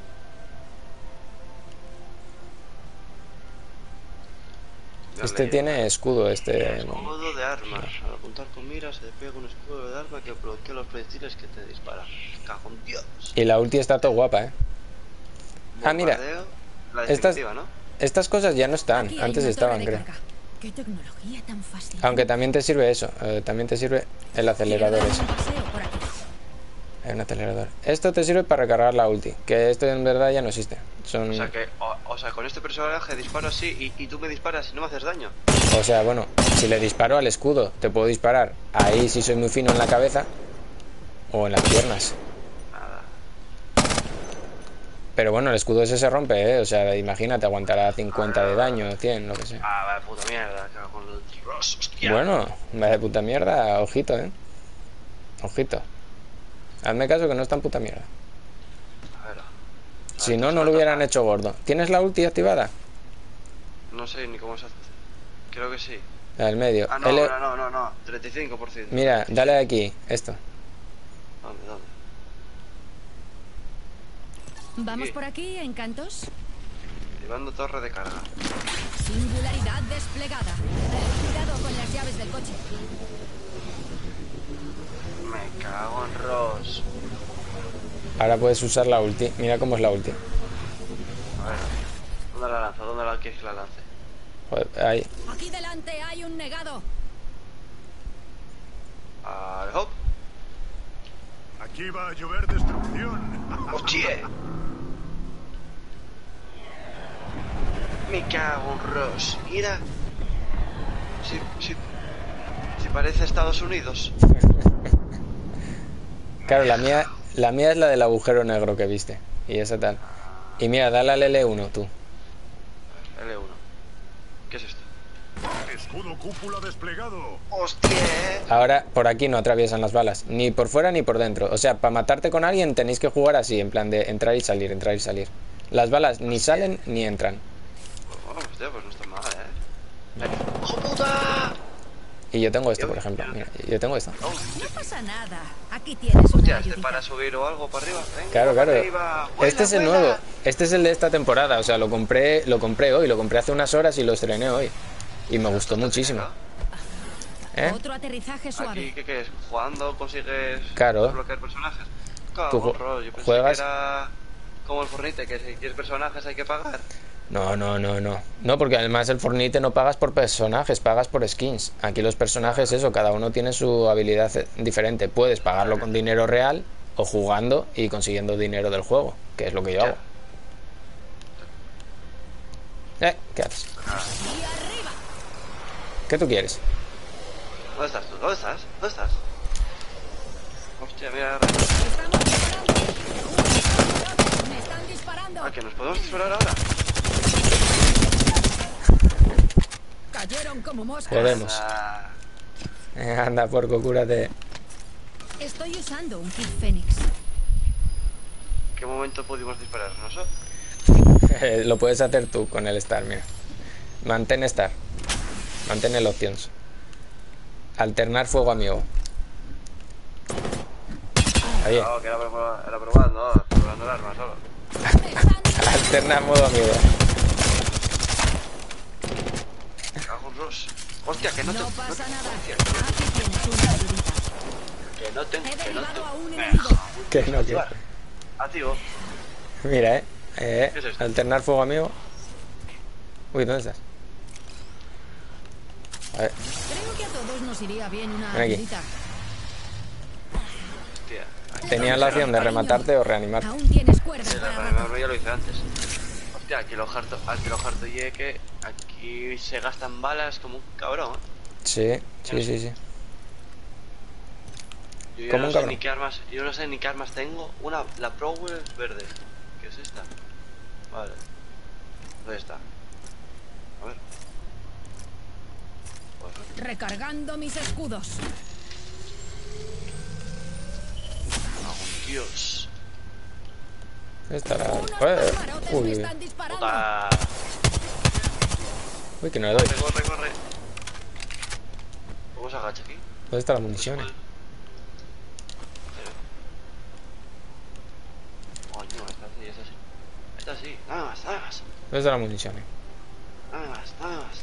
Cambiar Este leyenda. tiene escudo, este... Escudo de armas. Al apuntar con mira se despega un escudo de arma que bloquea los proyectiles que te disparan. ¡Cago en Dios! Y la ulti está todo guapa, ¿eh? Ah, mira. Bombardeo. La Estas- definitiva, ¿no? Estas cosas ya no están. Aquí hay Antes una estaban, torre de creo. carga. Qué tecnología tan fácil. Aunque también te sirve eso. eh, también te sirve el acelerador ese. Un paseo por aquí. Hay un acelerador. Esto te sirve para recargar la ulti. Que esto en verdad ya no existe. Son... O sea que, o, o sea, con este personaje disparo así y, y tú me disparas y no me haces daño. O sea, bueno, si le disparo al escudo, te puedo disparar ahí si soy muy fino en la cabeza o en las piernas. Nada. Pero bueno, el escudo ese se rompe, ¿eh? O sea, imagínate, aguantará cincuenta de daño, cien, lo que sea. Ah, vaya puta mierda, cago con los Dios, hostia. Bueno, vaya puta mierda, ojito, ¿eh? Ojito. Hazme caso que no es tan puta mierda. A ver. Si no, no lo hubieran hecho gordo. ¿Tienes la ulti activada? No sé ni cómo se hace. Creo que sí. La del medio. Ah, no, L- no, no, no, no. treinta y cinco por ciento. Mira, dale aquí, esto. ¿Dónde, dónde? ¿Vamos Aquí. por aquí, encantos? Llevando torre de carga. Singularidad desplegada. Eh, cuidado con las llaves del coche. Me cago en Ross. Ahora puedes usar la ulti. Mira cómo es la ulti. A ver. ¿Dónde la lanzo? ¿Dónde la quieres que la lance? Joder, ahí. Aquí delante hay un negado. Al hop. Aquí va a llover destrucción. ¡Hostia! Me cago en Ross. Mira. Si, si, si parece Estados Unidos. Claro, la mía, la mía es la del agujero negro que viste. Y esa tal. Y mira, dale al L uno tú. L uno. ¿Qué es esto? Escudo cúpula desplegado. ¡Hostia! Ahora, por aquí no atraviesan las balas. Ni por fuera ni por dentro. O sea, para matarte con alguien tenéis que jugar así, en plan de entrar y salir, entrar y salir. Las balas ni salen ni entran. Oh, hostia, pues no está mal, ¿eh? ¡Hijo puta! Y yo tengo esto, por ejemplo. Mira, yo tengo esto. Oh, No pasa nada. Aquí tienes una hostia, este ayudita. para subir o algo para arriba. Venga, Claro, para claro. arriba. Vuela, Este es el vuela. nuevo. Este es el de esta temporada. O sea, lo compré, lo compré hoy. Lo compré hace unas horas y lo estrené hoy. Y me gustó muchísimo. ¿Eh? Otro aterrizaje Aquí, suave. ¿qué, qué es? ¿Jugando consigues Claro. desbloquear personajes? Claro, Tú buen ju- rollo. Yo pensé juegas- que era como el Fortnite, que si tienes personajes hay que pagar. No, no, no, no. No, porque además el Fortnite no pagas por personajes, pagas por skins. Aquí los personajes, eso, cada uno tiene su habilidad eh, diferente. Puedes pagarlo con dinero real o jugando y consiguiendo dinero del juego, que es lo que yo hago. Eh, ¿qué haces? ¿Qué tú quieres? ¿Dónde estás tú? ¿Dónde estás? ¿Dónde estás? Hostia, mira. Estamos disparando. Me están disparando. ¿A que nos podemos disparar ahora? Cayeron como moscas. Podemos. Ah, Eh, anda, porco, cúrate. Estoy usando un kit Fénix. ¿qué momento pudimos disparar nosotros? Eh, lo puedes hacer tú con el Star, mira. Mantén Star. Mantén el Options. Alternar fuego amigo. Ahí. No, que era, proba- era probando, no, probando el arma solo. Me están disparando. Alternar modo amigo. Cago en Ross. Hostia, que no te... No pasa nada. Hostia, Aquí tienes una ayudita. que no te... He Que no te... derribado a un Me enemigo. Que no, que... activar. Activo. Mira, eh. eh ¿Qué es esto? alternar fuego amigo. Uy, ¿dónde estás? A ver, Creo que a todos nos iría bien una Ven aquí. ayudita. Hostia. tenías la opción de rematarte o reanimarte. Aún tienes cuerda Sí, para para rato. mí ya lo hice antes. Hostia, aquí lo harto, aquí lo harto y es que aquí se gastan balas como un cabrón. ¿eh? Sí, sí, sí, sí. Yo ya Como no un sé cabrón. ni qué armas, yo no sé ni qué armas tengo. Una, la Prowler verde. ¿Qué es esta? Vale. ¿Dónde está? A ver. Pues, Recargando mis escudos. cago en Dios. Estará. Unos Eh, paparotes me Uy, uy, están disparando. Puta. uy, que no le doy. Corre, corre, corre. ¿Cómo se agacha aquí? ¿Dónde está la munición? eh? Coño, esta sí, esta sí. Esta sí. Nada más, nada más. ¿Dónde está la munición? eh? Nada más, nada más.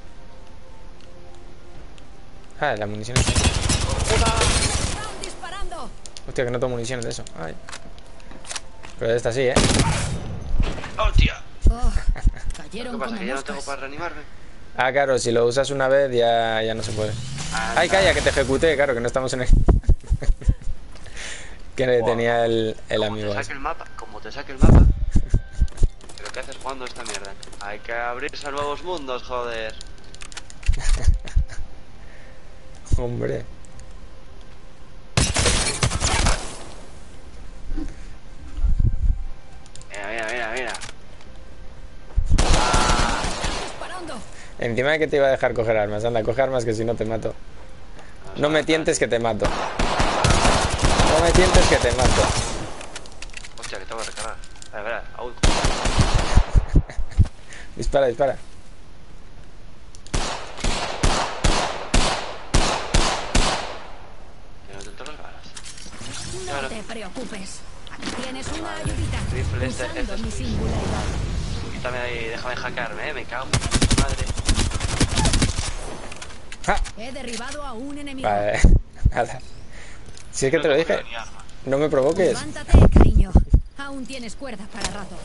Ah, la munición está ahí. Están disparando. Hostia, que no tengo municiones de eso. Ay. Pero de esta sí, ¿eh? ¡Hostia! Oh, ¿Qué cayeron pasa? como ¿Que ya no tengo moscas. para reanimarme? Ah, claro, si lo usas una vez ya, ya no se puede. Anda. Ay, calla, que te ejecuté, claro, que no estamos en el... que Buah. tenía el, el Como amigo te ese. saque el mapa, como te saque el mapa. ¿Pero qué haces jugando esta mierda? Hay que abrirse a nuevos mundos, joder. Hombre. Mira, mira, mira, mira. Disparando. Encima de que te iba a dejar coger armas. Anda, coge armas que si no te mato. No me tientes que te mato. No me tientes que te mato. Hostia, que tengo que recargar. A ver, a ver, aún. Dispara, dispara. Que no te entran las balas. No Claro. te preocupes. Aquí tienes una ayudita. Rifle este- Usando este es mi mi- singularidad. Quítame ahí, déjame hackearme, eh. Me cago en tu madre. ¡Ja! He derribado a un enemigo. Vale. Nada. Si es que te lo No he dije, cogido ni arma. no me provoques. Levántate, cariño. Aún tienes cuerda para rato.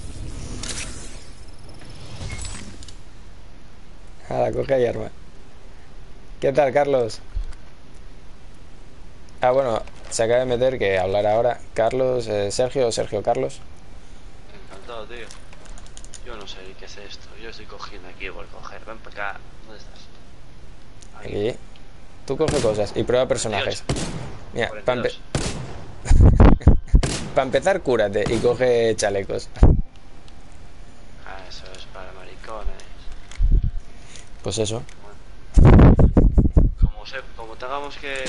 Nada, coge ahí arma. ¿Qué tal, Carlos? Ah, bueno, se acaba de meter que hablar ahora. Carlos, eh, Sergio o Sergio Carlos. Encantado, tío. Yo no sé ni qué es esto. Yo estoy cogiendo aquí por coger. Ven para acá. ¿Dónde estás? Aquí. Tú coge cosas y prueba personajes. Mira, para cuarenta y dos. empezar, cúrate y coge chalecos. Ah, eso es para maricones. Pues eso. Como, se, como tengamos que...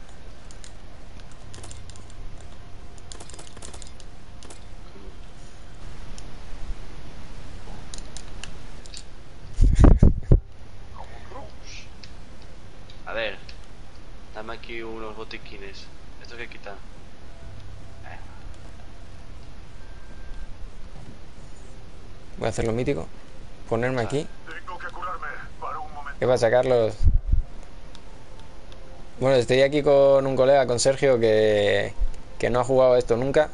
A ver, dame aquí unos botiquines. ¿Esto qué quitan? Voy a hacer lo mítico. Ponerme aquí. Tengo que curarme. Para un momento. ¿Qué pasa, Carlos? Bueno, estoy aquí con un colega, con Sergio, que, que no ha jugado esto nunca.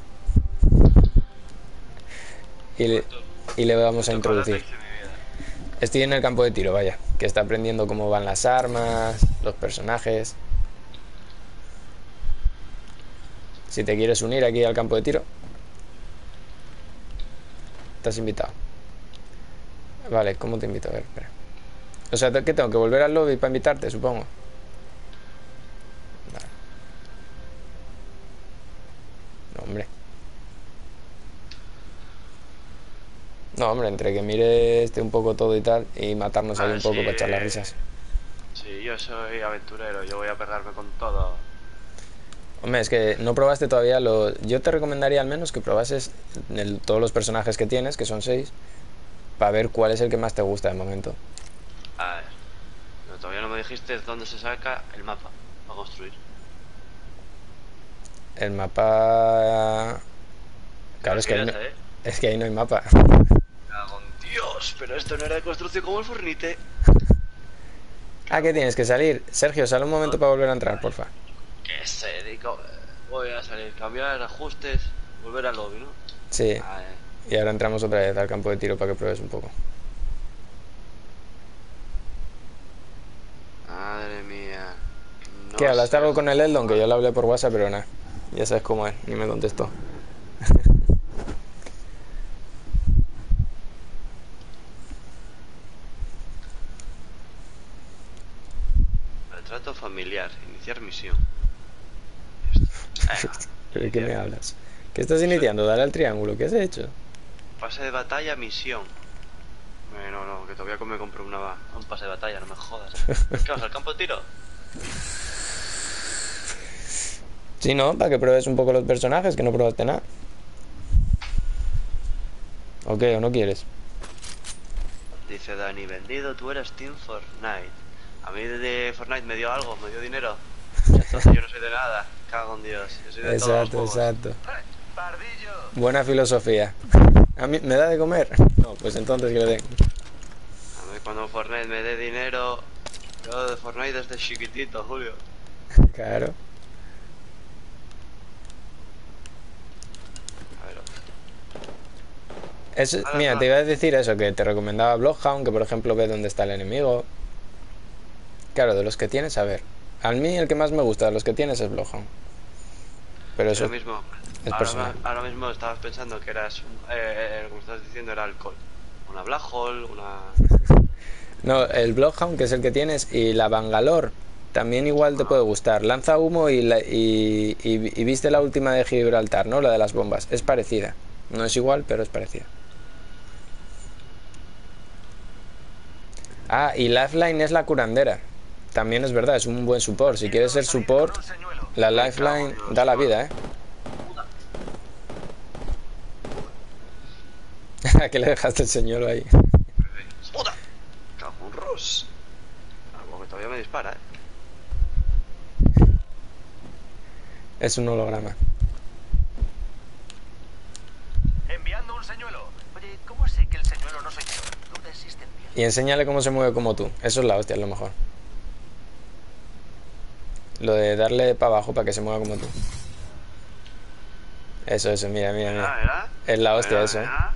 Y le, y le vamos a introducir. Estoy en el campo de tiro, vaya. Que está aprendiendo cómo van las armas, los personajes. Si te quieres unir aquí al campo de tiro, estás invitado. Vale, ¿cómo te invito? A ver, espera. O sea, ¿qué tengo? ¿Que volver al lobby para invitarte, supongo? Vale. No, hombre. No, hombre, entre que mire este un poco todo y tal y matarnos ahí Ah, un poco sí. para echar las risas. Sí, yo soy aventurero, yo voy a pegarme con todo. Hombre, es que no probaste todavía lo... Yo te recomendaría al menos que probases el- todos los personajes que tienes, que son seis, para ver cuál es el que más te gusta de momento. A ver, no, todavía no me dijiste dónde se saca el mapa para construir. El mapa... Claro, es que, ahí no, Pirata, ¿eh? es que ahí no hay mapa. Cago en Dios, pero esto no era de construcción como el Fornite. Ah, ¿qué tienes que salir? Sergio, sal un momento para volver a entrar, porfa. Que se digo, voy a salir, cambiar ajustes, volver al lobby, ¿no? Sí, Ah, eh. y ahora entramos otra vez al campo de tiro para que pruebes un poco. Madre mía. No ¿Qué, hablaste sé algo con el Eldon? Que jugar. yo le hablé por WhatsApp, pero nada. Ya sabes cómo es, ni me contestó. Retrato familiar, iniciar misión. Venga, ¿Pero de qué me iniciar. hablas? ¿Qué estás iniciando? Dale al triángulo, ¿qué has hecho? Pase de batalla, misión. Eh, no, no, que todavía me compré una, un pase de batalla, no me jodas. ¿Qué vas al campo de tiro? Sí, ¿no? Para que pruebes un poco los personajes, que no probaste nada. ¿O qué? ¿O no quieres? Dice Dani, vendido, tú eres Team Fortnite. A mí de Fortnite me dio algo, me dio dinero. Entonces yo no soy de nada. Cago en Dios. Yo soy de todos los Exacto, juegos. exacto. ¡Eh! ¡Pardillo! Buena filosofía. ¿A mí me da de comer? No, pues entonces que le den. A mí cuando Fortnite me dé dinero, yo de Fortnite desde chiquitito, Julio. Claro. A ver, Eso, Ahora mira, está. te iba a decir eso, que te recomendaba Bloodhound, que por ejemplo ve dónde está el enemigo. Claro, de los que tienes, a ver. A mí el que más me gusta de los que tienes es Bloodhound. Pero eso ahora mismo, es ahora, personal. ma- ahora mismo estabas pensando que eras, un- eh, eh, como estabas diciendo, era alcohol. Una Black Hole, una... No, el Bloodhound, que es el que tienes, y la Bangalore también igual te puede gustar. Lanza humo y, la- y, y- y viste la última de Gibraltar, ¿no? La de las bombas. Es parecida. No es igual, pero es parecida. Ah, y Lifeline es la curandera. También es verdad, es un buen support. Si quieres ser support, Con un señuelo. la Lifeline da la vida, ¿eh? ¿A qué le dejaste el señuelo ahí? ¡Puta! Cago en Ross. Algo que todavía me dispara, eh. Es un holograma. Enviando un señuelo. Oye, ¿cómo sé que el señuelo no soy yo? Duda existencial. Y enséñale cómo se mueve como tú. Eso es la hostia, es lo mejor. Lo de darle para abajo para que se mueva como tú. Eso, eso, mira, mira, Mira, mira. mira. Es la hostia Mira, eso, ¿eh? mira.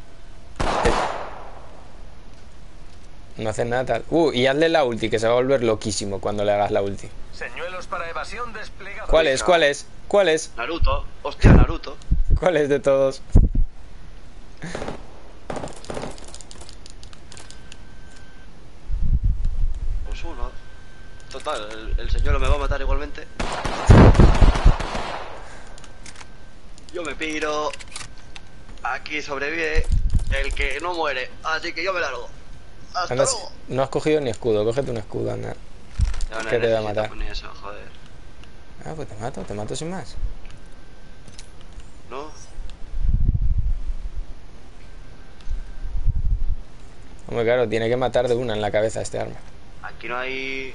No hace nada tal. Uh, y hazle la ulti, que se va a volver loquísimo cuando le hagas la ulti. Señuelos para evasión desplegados. ¿Cuál es? ¿Cuál es? ¿Cuál es? Naruto. Hostia, Naruto. ¿Cuál es de todos? Pues uno. Total, el, el señor me va a matar igualmente. Yo me piro. Aquí sobrevive el que no muere. Así que yo me largo. Hasta Andas- luego. no has cogido ni escudo, cógete un escudo, anda. No, no que te va a necesito matar. poner eso, joder. Ah, pues te mato, te mato sin más. No. Hombre, claro, tiene que matar de una en la cabeza este arma. Aquí no hay.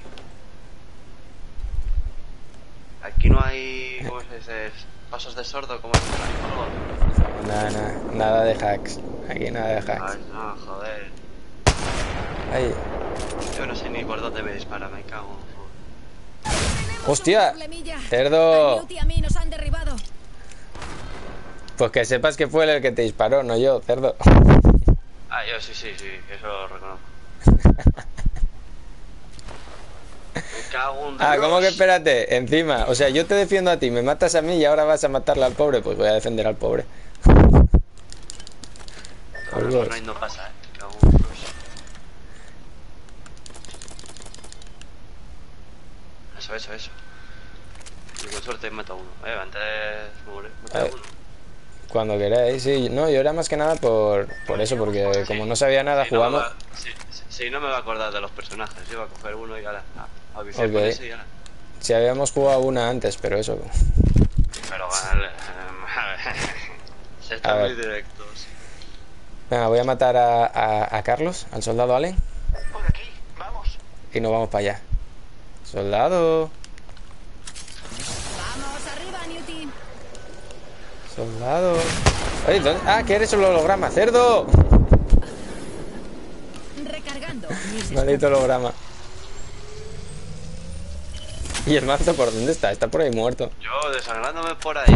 Aquí no hay. ¿Cómo se dice? Pasos de sordo, ¿cómo se dice? Nada, nada, nada de hacks. Aquí nada de hacks. Ay, no, joder. Ahí. Yo no sé ni por dónde me dispara, me cago. ¡Hostia! Problemilla. ¡Cerdo! A Newt y a mí nos han derribado. Pues que sepas que fue él el que te disparó, no yo, cerdo. Ah, yo sí, sí, sí, eso lo reconozco. Me cago en Ah, ¿cómo que Dios. espérate? Encima, o sea, yo te defiendo a ti, me matas a mí y ahora vas a matarle al pobre, pues voy a defender al pobre. Ahora Dios. Fortnite no pasa, eh. Me cago en Dios. Eso, eso, eso. Y con suerte mato a uno. Eh, antes me morí. Maté a Eh. uno. Cuando queráis, sí. No, yo era más que nada por, por eso, porque como no sabía nada, Si no me jugamos... va- si, si- si no me va a acordar de los personajes, yo iba a coger uno y ahora a, a viciar Ok. con ese y ahora. Si habíamos jugado una antes, pero eso... Pero vale. Se A están ver. muy directos. Venga, voy a matar a, a, a Carlos, al soldado Allen, Por aquí, vamos. y nos vamos para allá. Soldado, Vamos, arriba, Newty. soldado... Oye, ¿dónde? Ah, que eres el holograma, cerdo. Recargando. mis Maldito escudos. holograma. ¿Y el manto por dónde está? Está por ahí muerto. Yo desangrándome por ahí.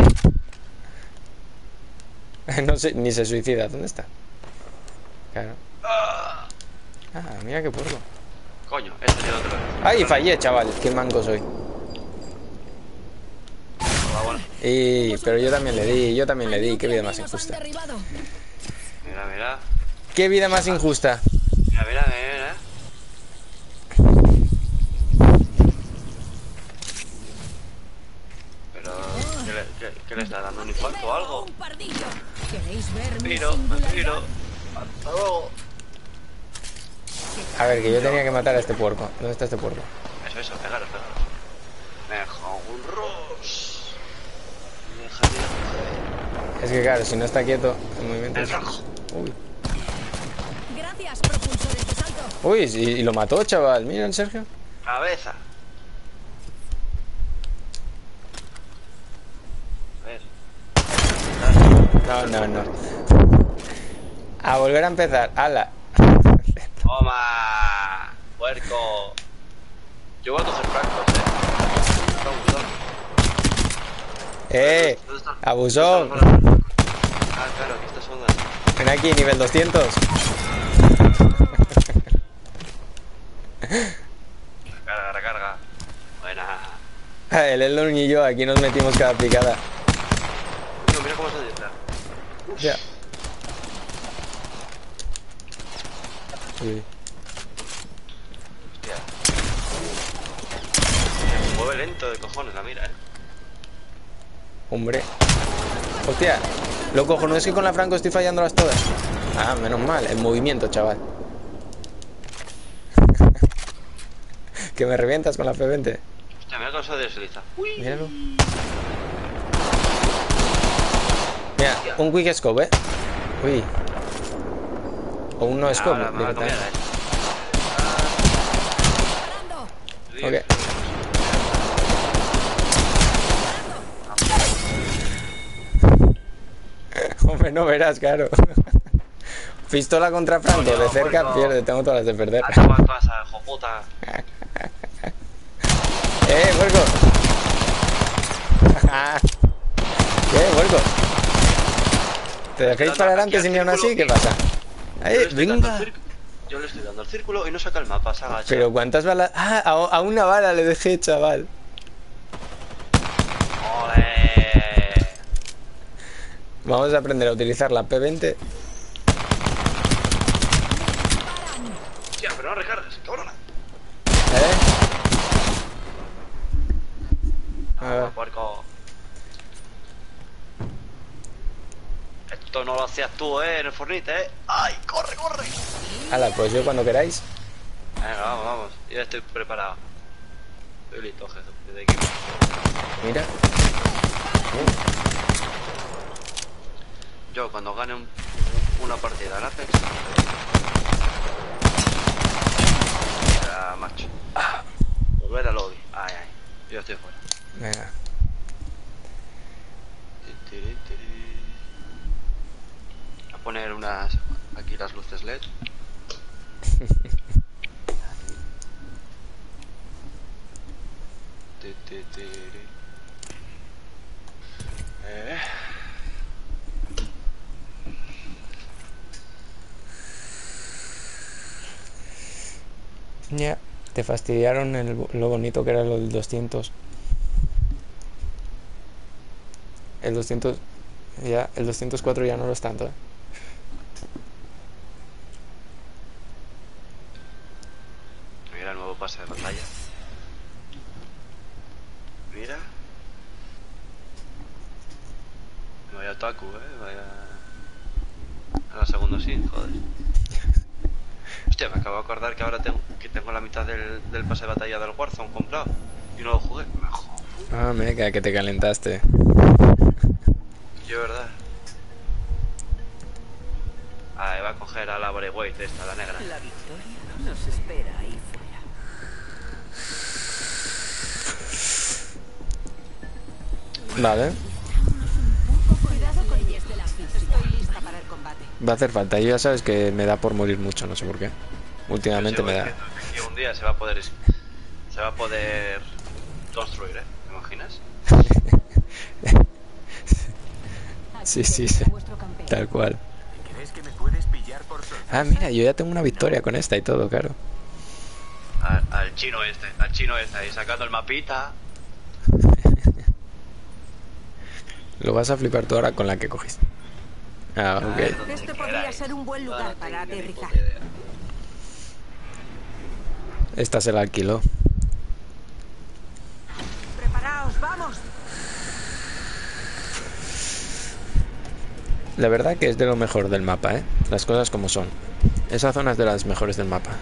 No sé, ni se suicida. ¿Dónde está? Claro. Ah, Ah, mira qué puerco. coño, este tío otro. ¡Ay, fallé, chaval! ¡Qué manco soy! Ah, bueno. Y... Pero yo también le di, yo también le A di. Newt ¡Qué y a vida mí más nos han injusta! derribado. Mira, mira. ¡Qué vida más injusta! Mira, mira, mira. Pero, ¿qué le, qué- qué le está dando? ¿Un infarto o algo? Un pardillo. ¿Queréis ver mi Miro, me singularidad? miro. Hasta luego. A ver, que yo tenía que matar a este puerco. ¿Dónde está este puerco? Eso, eso, pegaros, pegaros. Me cago en Ros. Deja de- Es que claro, si no está quieto, el movimiento... El rojo. Uy, Gracias, propulsores de salto. uy, y, y lo mató, chaval. Mira el Sergio. Cabeza. A ver. No, no, no. A volver a empezar. ¡Hala! Toma. Puerco. Yo voy a coger francos, eh. Vamos, vamos. ¡Eh! ¿Dónde están? ¡Abusón! ¿Dónde están? Ah, claro, aquí está sonda. Ven aquí, nivel doscientos. Recarga, recarga. Buena. Ah, el Elon y yo aquí nos metimos cada picada. Tío, mira cómo se dispara. Ya. Uy. Hostia. Se mueve lento de cojones la mira, eh. Hombre. Hostia. Lo cojo, no es que con la Franco estoy fallándolas todas. Ah, menos mal. El movimiento, chaval. Que me revientas con la F veinte. Hostia, mira cómo se desliza. Uy. Míralo. Mira, un quick scope, eh. Uy. O un no scope. Ahora me va a comer, directamente. eh. Parando. Ok. Hombre, no verás, claro. Pistola contra Franco, Coño, de cerca puerco. pierde, tengo todas las de perder. A tomar pasa, hijo puta. ¡Eh, puerco! ¿Qué, puerco? ¿Te dejéis parar antes y ni aún así? ¿Qué pasa? Yo le ¡Eh, estoy dando venga! al círculo- Yo le estoy dando al círculo y no saca el mapa, se agacha. Pero ¿cuántas balas? Ah, a, a una bala le dejé, chaval. Joder. Vamos a aprender a utilizar la P veinte. Hostia, pero no recargues, cabrona. ¿Eh? A ver. Ah, puerco. Esto no lo hacías tú, eh, en el Fortnite, eh. ¡Ay, corre, corre! Hala, pues yo cuando queráis. Venga, vamos, vamos. Ya estoy preparado. Estoy listo, jefe. Desde aquí. Mira. Yo cuando gane un, una partida en Apex. Ya, macho. Volver al lobby. Ay, ay. Yo estoy fuera. Venga. A poner unas. Aquí las luces L E D. eh. Ya, te fastidiaron el, lo bonito que era lo del doscientos. El doscientos, ya, el doscientos cuatro ya no lo es tanto, ¿eh? Mira el nuevo pase de batalla. Mira. Vaya otaku, eh. Vaya. A la segunda sí, joder. Hostia, me acabo de acordar que ahora tengo, que tengo la mitad del, del pase de batalla del Warzone comprado. Y no lo jugué. Me joder. Ah, meca, que te calentaste. Yo, ¿verdad? Ah, va a coger a la Braithwaite esta, la negra. La victoria nos espera ahí fuera. Vale, Cuidado con ellas de la física. Estoy lista para el combate. va a hacer falta. Yo ya sabes que me da por morir mucho, no sé por qué. Últimamente me da. Y un día se va a poder se va a poder construir, ¿eh? ¿Te imaginas? Sí, sí, sí. Tal cual. ¿Crees que me puedes pillar por sorpresa? Ah, mira, yo ya tengo una victoria con esta y todo, claro. Al, al chino este, al chino este ahí sacando el mapita. Lo vas a flipar tú ahora con la que cogiste. Ah, ok. Este podría ser un buen lugar para aterrizar. Esta se la alquiló. Preparaos, vamos. La verdad que es de lo mejor del mapa, ¿eh? Las cosas como son. Esa zona es de las mejores del mapa.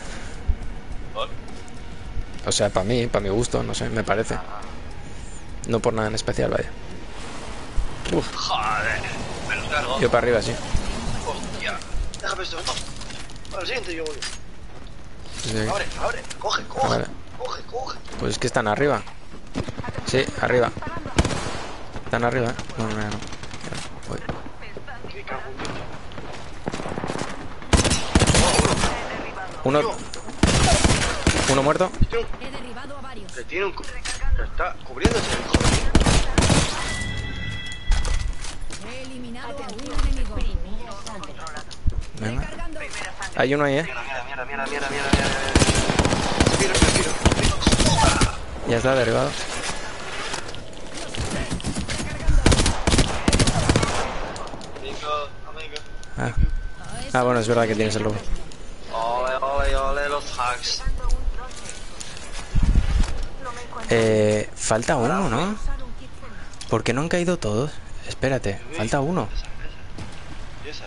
O sea, para mí, para mi gusto, no sé, me parece. No por nada en especial, vaya. Uf, Joder, menos cargo. yo para arriba, sí. Hostia, déjame esto. Al siguiente yo voy. Sí. Abre, abre, coge, coge, Vale. coge, coge. Pues es que están arriba. Sí, arriba. Están arriba, ¿eh? No, no, no. Ya, voy. Qué cago en Dios. Uno. Uno muerto. Tiene He derribado a varios. un- Que tiene un... cu- Que está cubriéndose, joder. He eliminado a un enemigo. Venga. Recargando. Hay uno ahí, ¿eh? Mira, mira, mira, mira, mira, mira, mira. Tiro, tiro, tiro. Ya está derribado. Amigo, amigo. Ah. Ah, bueno, es verdad que tienes el lobo. Ole, ole, ole, los hacks. Eh, falta uno, ¿no? ¿Por qué no han caído todos? Espérate, falta uno. Esa, esa. ¿Y esa?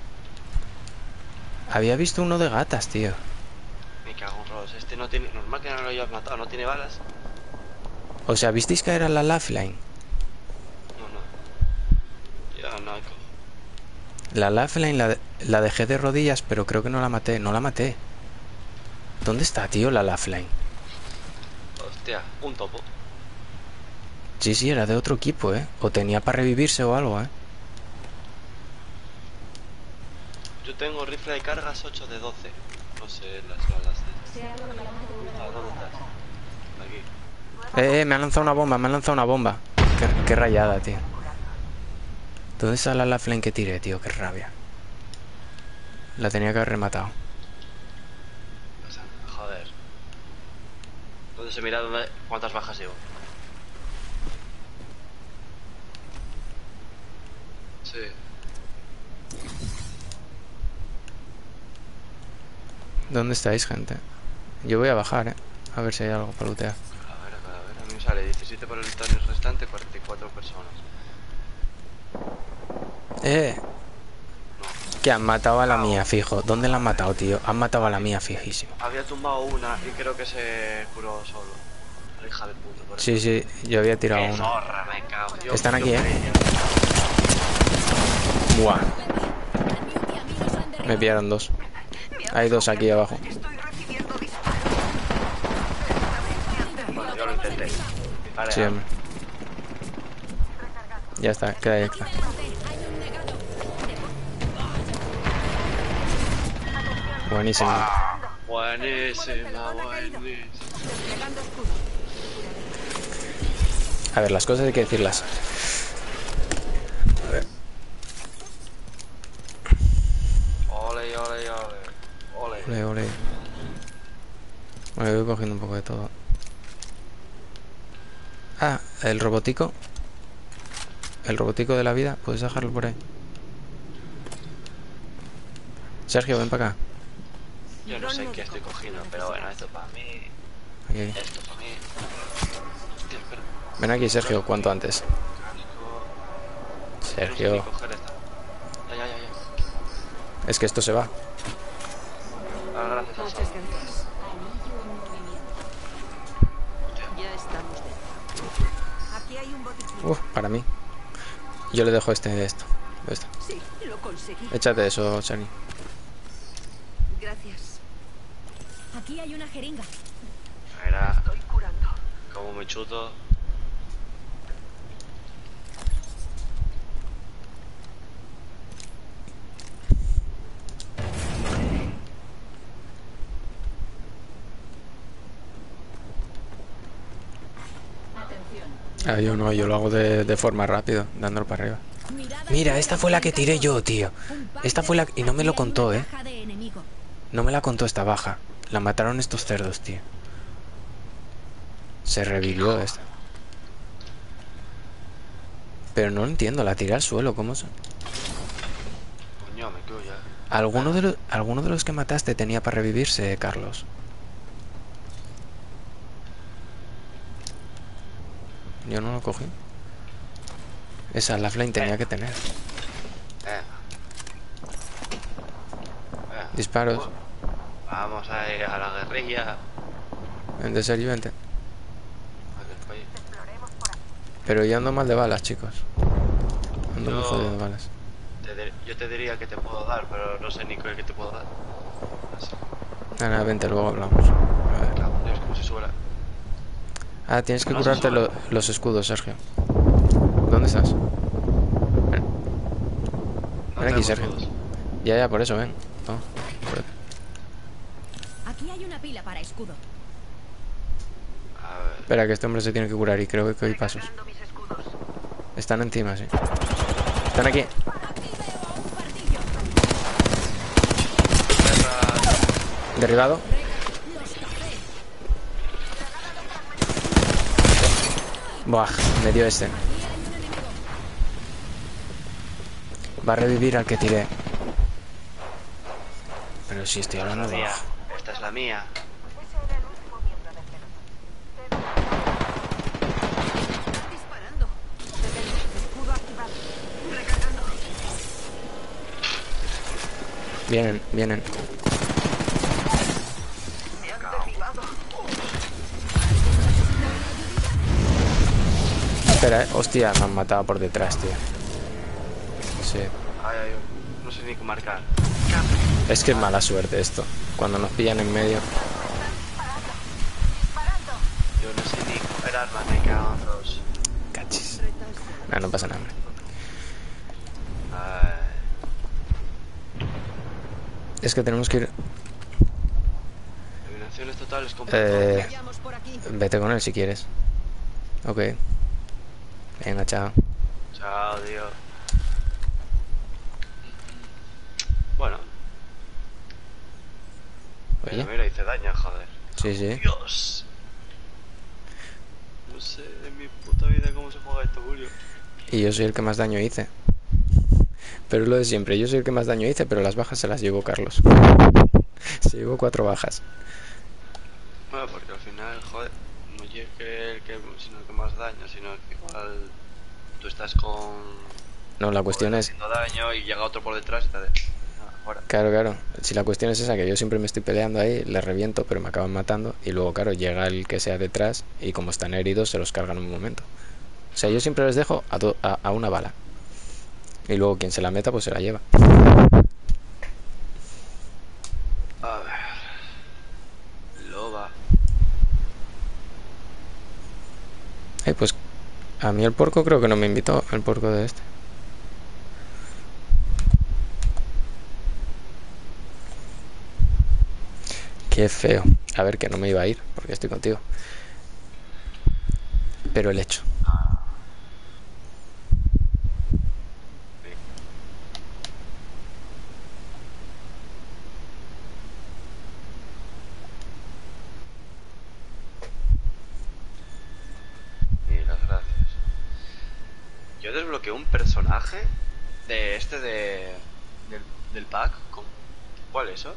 Había visto uno de gatas, tío. Me cago en Ross. Este no tiene... Normal que no lo hayas matado, no tiene balas. O sea, ¿visteis caer a la lifeline? No, no. Ya no hay co- La lifeline la, de- la dejé de rodillas, pero creo que no la maté. No la maté. ¿Dónde está, tío, la lifeline? Hostia, un topo. Sí, sí, era de otro equipo, ¿eh? O tenía para revivirse o algo, ¿eh? Yo tengo rifle de cargas ocho de doce. No sé las balas de... Ah, ¿dónde estás? Aquí. Eh, eh, me han lanzado una bomba, me han lanzado una bomba. Qué, qué rayada, tío. ¿Dónde está la lifeline que tiré, tío? Qué rabia. La tenía que haber rematado. O sea, joder. ¿Dónde se mira dónde... cuántas bajas llevo? Sí. ¿Dónde estáis, gente? Yo voy a bajar, ¿eh? A ver si hay algo para lootear. A ver, a ver, a ver. A mí me sale diecisiete por el turno restante, cuarenta y cuatro personas. Eh, No. ¿qué Que han matado a la mía, fijo. ¿Dónde la han matado, tío? Han matado a la mía, fijísimo. Había tumbado una y creo que se curó solo. La hija de puta. Por Sí, sí, yo había tirado Qué una. zorra, me cago. Yo- Están yo aquí, ¿eh? creía. Buah. Me pillaron dos. Hay dos aquí abajo. Bueno, yo lo intenté. Vale, Sí, hombre. Ya está, queda ahí extra. Buenísimo. buenísima, buenísima. A ver, las cosas hay que decirlas. A ver. Ole, ole, ole. Ole. Ole, ole. Bueno, voy cogiendo un poco de todo. Ah, el robotico. El robotico de la vida. ¿Puedes dejarlo por ahí? Sergio, ven para acá. Yo no sé qué estoy cogiendo, pero bueno, esto para mí. Aquí. Esto para mí. Hostia, espera. Ven aquí, Sergio, cuanto antes. Casco. Sergio. No sé ni coger esta. Ya, ya, ya, ya. Es que esto se va. Ah, gracias a Muchas Sara. gracias. Ya estamos dentro. Aquí hay un botiquín. Uf, para mí. Yo le dejo este esto. esto. Sí, lo conseguí. Échate eso, Chani. Gracias. Aquí hay una jeringa. Era Estoy curando. como me chuto. Ah, yo no, yo lo hago de, de forma rápida, dándolo para arriba. Mira, esta fue la que tiré yo, tío. Esta fue la... Y no me lo contó, ¿eh? No me la contó esta baja. La mataron estos cerdos, tío. Se revivió esta. Pero no lo entiendo, la tiré al suelo, ¿cómo son? Coño, me quedo ya. ¿Alguno de, los, ¿Alguno de los que mataste tenía para revivirse, Carlos? Yo no lo cogí. Esa la flame tenía que tener. Eh. Eh. Disparos. Vamos a ir a la guerrilla. Vente, Sergio, vente. Aquí, ahí. Pero yo ando mal de balas, chicos. Ando muy Yo- jodido de balas. Te dir- yo te diría que te puedo dar, pero no sé ni qué que te puedo dar. Así. Nada, nada, vente, luego hablamos. A ver. Claro, Dios, como si suela. Ah, tienes que No se curarte sube. lo- los escudos, Sergio. ¿Dónde estás? Ven. No Ven aquí, tenemos Sergio. todos. Ya, ya, por eso, ven. No, por- Aquí hay una pila para escudo. A ver. Espera, que este hombre se tiene que curar y creo que hay pasos. Están encima, sí. Están aquí. Aquí veo a un pardillo. Derribado. Los café. Buah, me dio este. Aquí hay un enemigo. Va a revivir al que tiré. Pero si estoy Esta es la hablando de... mía. Esta es la mía. Están disparando. Escudo activado. Recargando. Vienen, vienen. Me han derribado. Espera, eh. Hostia, me han matado por detrás, tío. Sí. Ay, ay, no sé ni qué marcar. Es que es mala suerte esto. Cuando nos pillan en medio. Yo no sé ni coger armas, me cago en los. Cachis. Nah, no pasa nada, hombre. Ay. Es que tenemos que ir... Eliminaciones totales con Eh, Vayamos por aquí. vete con él si quieres. Ok. Venga, chao. Chao, tío. Bueno, Oye. mira, mira, hice daño, joder. Sí, sí. Dios. No sé en mi puta vida cómo se juega esto, Julio. Y yo soy el que más daño hice. Pero es lo de siempre. Yo soy el que más daño hice, pero las bajas se las llevó Carlos. Se llevó cuatro bajas. Bueno, porque al final, joder, no es que el que, sino el que más daño, sino que igual tú estás con... No, la cuestión es... haciendo daño y llega otro por detrás y te hace... fuera. Claro, claro. Si la cuestión es esa, que yo siempre me estoy peleando ahí, les reviento, pero me acaban matando. Y luego, claro, llega el que sea detrás y como están heridos, se los cargan en un momento. O sea, yo siempre les dejo a, to- a, a una bala. Y luego quien se la meta, pues se la lleva. A ver. Loba. Eh, pues a mí el porco creo que no me invitó, el porco de este. Qué feo. A ver, que no me iba a ir, porque estoy contigo. Pero el hecho. Y las gracias. Yo desbloqueé un personaje de este de. del, del pack. ¿Cómo? ¿Cuál es eso?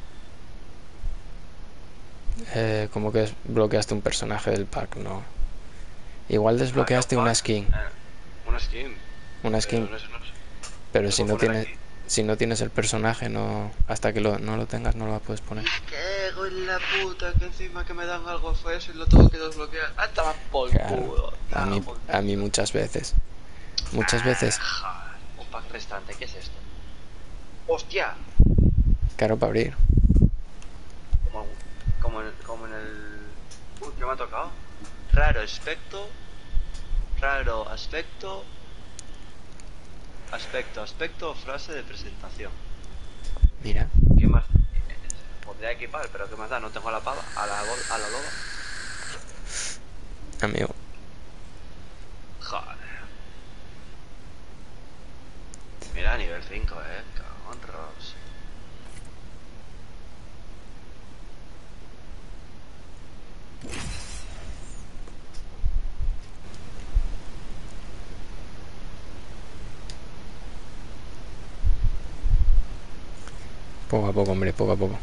Eh, como que bloqueaste un personaje del pack, no. Igual desbloqueaste Ah, no, una pack. skin. Eh, una skin. Una skin. Pero no es- no es- Pero no si puedo no poner tienes, aquí. si no tienes el personaje, no, hasta que lo, no lo tengas, no lo puedes poner. Me cago en la puta, que encima que me dan algo feo y lo tengo que desbloquear. ¡Ah, toma por Claro, culo! a mí, Toma. a mí muchas veces. Muchas veces. Joder, un pack restante, ¿qué es esto? ¡Hostia! Caro para abrir. Como, como, en, como en el... Uy, ¿qué me ha tocado? Raro aspecto. Raro aspecto. Aspecto, aspecto, frase de presentación. Mira. ¿Qué más? Podría equipar, pero ¿qué más da? No tengo a la pava, a la, go- a la loba. Amigo. Joder. Mira, nivel cinco, eh. Cagón Ross. Poco a poco, hombre, poco a poco.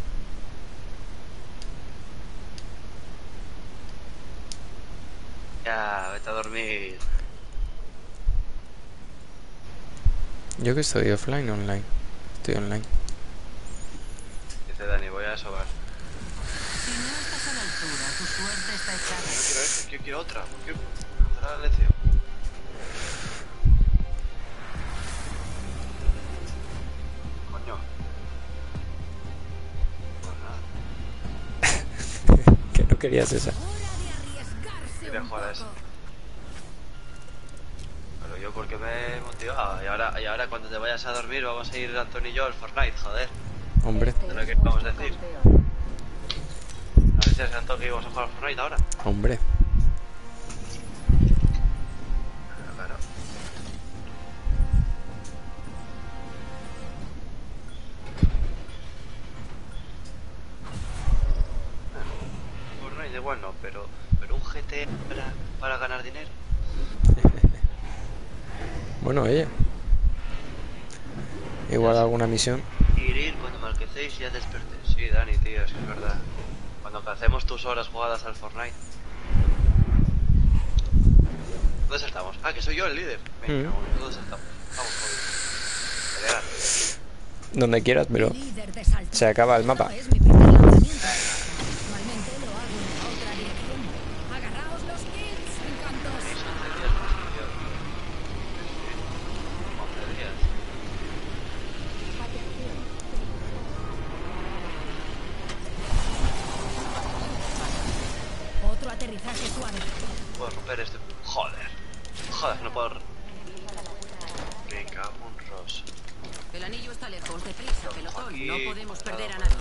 Ya, vete a dormir. Yo que estoy offline o online. Estoy online. Dice Dani, voy a sobar. Si no estás a la altura, tu suerte está No echada. quiero esto, quiero, quiero otra. Quiero hacer la lección. Coño. Pues nada. Que no querías esa. Hora de arriesgarse Quería un jugar a eso. poco. Pero yo porque me he motivado. Y ahora, y ahora cuando te vayas a dormir vamos a ir Antonio y yo al Fortnite, joder. Hombre, De lo que vamos a decir. A ver si es Antonio que íbamos a jugar al Fortnite ahora. hombre. Claro, claro. Fortnite igual no, pero, pero un G T para, para ganar dinero. Bueno, oye. Igual alguna misión. Ir, ir, cuando me alquecéis ya desperté. Sí, Dani, tío, es que es verdad. Cuando hacemos tus horas jugadas al Fortnite. ¿Dónde estamos? Ah, que soy yo el líder. Venga, Mm. ¿dónde estamos? Vamos, joder. Pelear. Donde quieras, pero Líder de salto. se acaba el mapa. No es mi primer lanzamiento. Normalmente lo hago en la otra dirección. Agarraos los kills, encantos. Tenéis once días más que yo. once días. Otro aterrizaje suave. Puedo romper este. Joder. Joder, no puedo. Me cago en Ross. El anillo está lejos, deprisa, pelotón. Aquí. No podemos perder a nadie.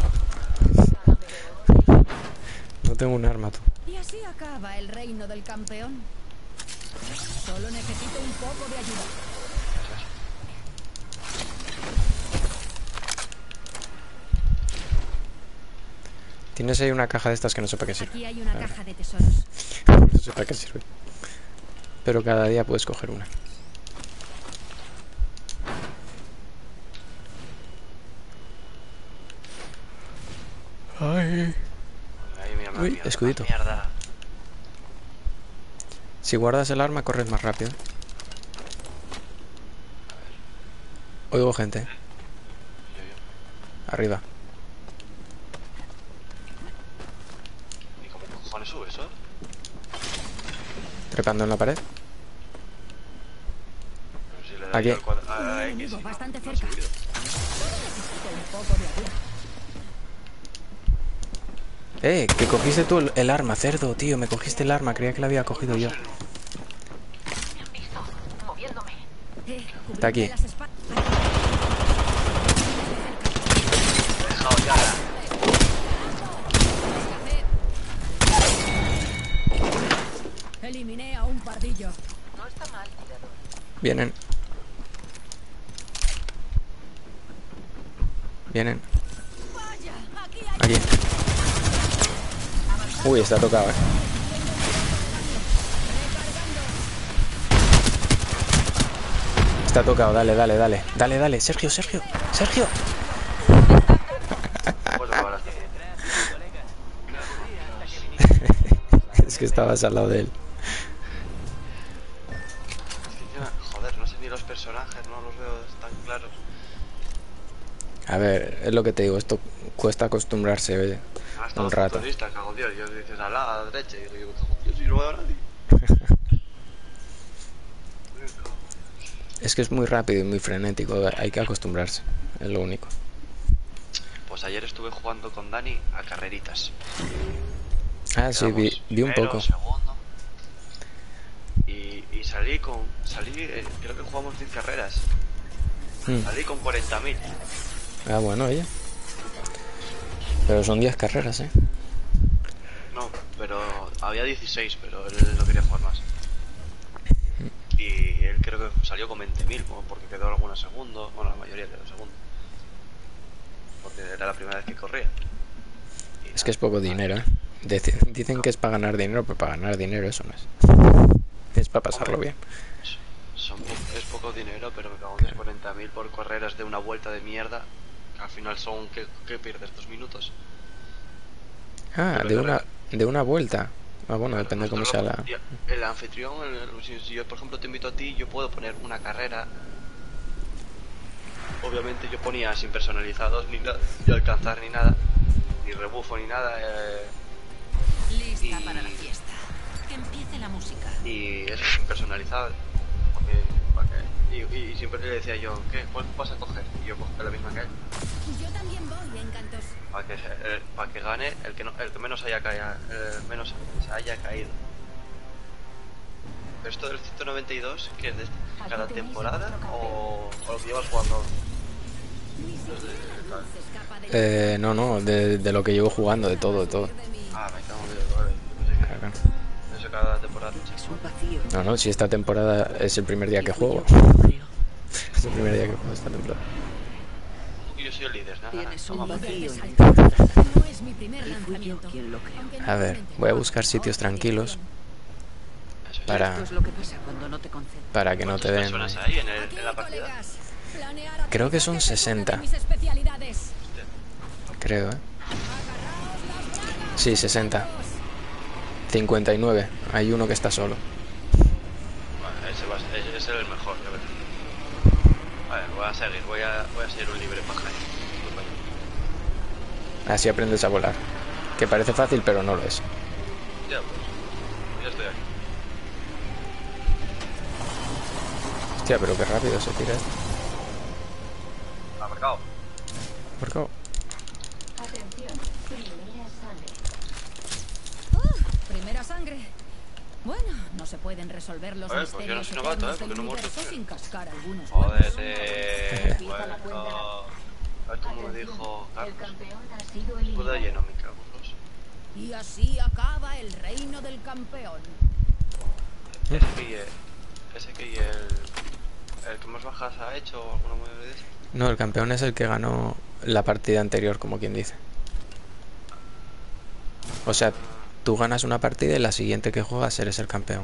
No tengo un arma, tú. Y así acaba el reino del campeón. Solo necesito un poco de ayuda. Tienes ahí una caja de estas que no sé para qué sirve. Aquí hay una Vale. caja de tesoros. No sé para qué sirve. Pero cada día puedes coger una. Ay. Ahí, mira, Uy, mierda, escudito. Mierda. Si guardas el arma, corres más rápido. Oigo gente. Yo, yo. Arriba. ¿Y cómo cojones sube eso? Trepando en la pared. Pero si le da Aquí. yo al cuadra- a la Enemigo X, y no- bastante no ha cerca. subido. Necesito un poco de ayuda. Eh, que cogiste tú el, el arma, cerdo, tío. Me cogiste el arma, creía que la había cogido yo. Me han visto, moviéndome. Eh, Está aquí. cubrirme las espaldas. He dejado ya la... Eliminé a un pardillo. No está mal, tirador. Vienen. Vienen. Vaya, aquí hay Aquí. Uy, está tocado, eh. Está tocado, dale, dale, dale. Dale, dale. Sergio, Sergio. Sergio. Pues ahora sí. Es que estabas al lado de él. Es que encima, joder, no sé ni los personajes, no los veo tan claros. A ver, es lo que te digo. Esto cuesta acostumbrarse, oye. Hasta Un los rato. futuristas, cago en Dios. Yo dices a la, a la derecha y yo digo, cago en Dios, y no veo a nadie. Es que es muy rápido y muy frenético. Hay que acostumbrarse. Es lo único. Pues ayer estuve jugando con Dani a carreritas. Ah, sí, vi, Quedamos vi un primero, poco. segundo. Y, y salí con. Salí, eh, creo que jugamos diez carreras. Mm. Salí con cuarenta mil. Ah, bueno, oye. Pero son diez carreras, ¿eh? No, pero había dieciséis, pero él no quería jugar más. Y él creo que salió con veinte mil, porque quedó algunos segundos. Bueno, la mayoría quedó segundo. Porque era la primera vez que corría. Y Es que es nada, poco nada. dinero, ¿eh? Dicen, dicen que es para ganar dinero, pero para ganar dinero eso no es. Es para pasarlo Hombre, bien. Son po- es poco dinero, pero me cago en cuarenta mil por carreras de una vuelta de mierda. Que al final son, ¿qué, qué pierdes? ¿Dos minutos? Ah, Pero de que una, re- de una vuelta. Ah, bueno, depende de cómo sea Nosotros la... lo- El anfitrión, el- el- si, si yo por ejemplo te invito a ti, yo puedo poner una carrera. Obviamente yo ponía sin personalizados ni nada, ni alcanzar ni nada, ni rebufo ni nada. Eh, Lista Y- para la fiesta. Que empiece la música. y eso sin personalizado. Porque, para que- y, y siempre le decía yo, ¿qué? ¿Cuál vas a coger? Y yo cogí la misma que él. Yo también voy, encantos. Para que, eh, para que gane el que, no, el que menos haya caído, el menos se haya caído. Pero esto del ciento noventa y dos, que es de cada temporada o, o lo que llevas jugando. Desde- Se escapa del Eh, no, no, de, de lo que llevo jugando, de todo, de todo. de mí. Ah, me cago en Dios, vale. Yo pensé que Claro. eso cada temporada. Es un vacío. No, no, si esta temporada es el primer día que juego. Es el primer día que juego esta temporada. Y yo soy el líder, nada. Tienes un Toma, vacío. No es mi primer lanzamiento. quien lo creó. Aunque A ver, normalmente voy a no buscar hago sitios otra tranquilos. dirección. eso es. Para- Esto es lo que pasa cuando no te concentras. Para que no te den... ¿Cuántas personas hay en, el, Aquí, en la partida? colegas. Planear Creo que ataques son es una de sesenta. mis especialidades. Creo, ¿eh? Agarraos las bragas. Sí, sesenta. cincuenta y nueve. Hay uno que está solo. Bueno, ese, va, a- ese es el mejor, ya verás. Vale, voy a seguir, voy a, voy a ser un libre pajarillo. Así aprendes a volar. Que parece fácil, pero no lo es. Ya, pues. Ya estoy aquí. Hostia, pero qué rápido se tira esto. Ha marcado. ¿Por qué? Atención, primera sangre. Uh, primera sangre. Bueno, no se pueden resolver los A ver, pues yo no misterios soy novato, eternos ¿eh? Porque del no muerto universo primero. sin cascar algunos huevos. Jódete. Bueno. A ver cómo me dijo El Carlos. campeón ha sido Puedo eliminado. lleno, me cago en dos. Y así acaba el reino del campeón. Ese que ese que el, el que más bajas ha hecho o alguna movida de eso. No, el campeón es el que ganó la partida anterior, como quien dice. O sea, tú ganas una partida y la siguiente que juegas eres el campeón.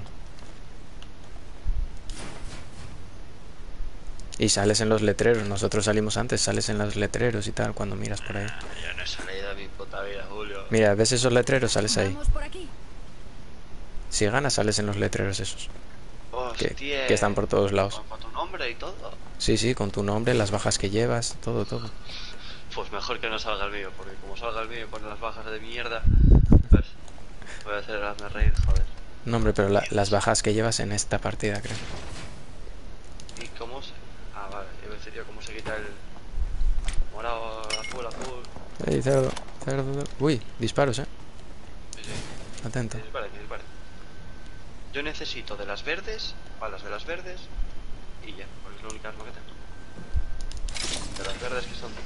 Y sales en los letreros. Nosotros salimos antes, sales en los letreros y tal, cuando miras por ahí. Yo no he salido de mi puta vida, Julio. Mira, ¿ves esos letreros? Sales ahí. Vamos por aquí. Si ganas, sales en los letreros esos. Que, Hostia. que están por todos lados. Con, con tu nombre y todo. Sí, sí, con tu nombre, las bajas que llevas, todo, todo. Pues mejor que no salga el mío, porque como salga el mío con las bajas de mierda, pues voy a hacer hazme reír, joder. No, hombre, pero la- las bajas que llevas en esta partida, creo. ¿Y cómo se...? Ah, vale, yo decir yo cómo se quita el morado, azul, azul. Ey, cerdo, cerdo. Uy, disparos, eh. Sí, sí, Atento. que dispare, que dispare. Yo necesito de las verdes, balas de las verdes, y ya, porque es la única arma que tengo. De las verdes que son...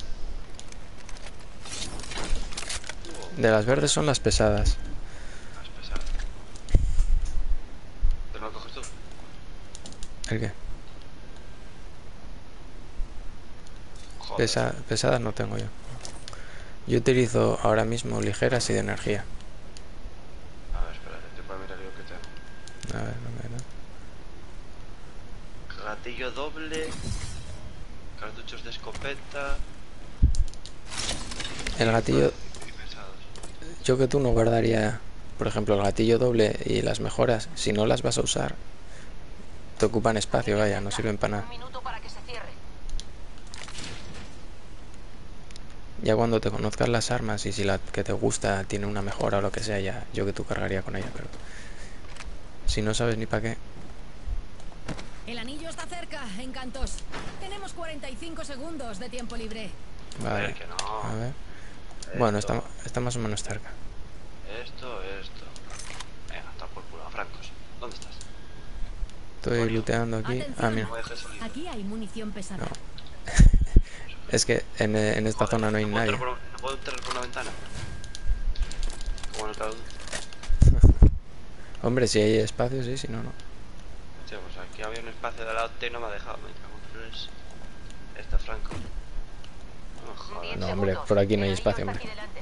De las verdes son las pesadas. Más pesadas. ¿Pero no lo coges tú? ¿El qué? Joder. Pesa- pesadas no tengo yo. Yo utilizo ahora mismo ligeras y de energía. A ver, espérate, te puedo mirar yo que tengo. A ver, no me da. Gatillo doble, cartuchos de escopeta... El gatillo, y pesados. yo que tú no guardaría, por ejemplo, el gatillo doble y las mejoras. Si no las vas a usar, te ocupan espacio, vaya, no sirven para nada. Un minuto para que se cierre. Ya cuando te conozcas las armas y si la que te gusta tiene una mejora o lo que sea, ya yo que tú cargaría con ella, pero si no sabes ni para qué. El anillo está cerca, Encantos. Tenemos cuarenta y cinco segundos de tiempo libre. A ver, Vale, que no. a ver. Bueno, Esto, está, está más o menos cerca. Esto, esto. Venga, está por culo, a francos. ¿Dónde estás? Estoy Coño. looteando aquí. Ah, Atención. mira. No me dejes solito. Aquí hay munición pesada. No. Es que en, en esta zona no hay ¿No puedo nadie. entrar por, ¿No puedo entrar por una ventana? Como en el caldo. Hombre, si hay espacio, sí, si no, no. Hostia, pues aquí había un espacio de lado y no me ha dejado. Me cago en tres. Está Franco. No jodas. Diez No, hombre, segundos. por aquí no hay El anillo espacio, está hombre. aquí delante.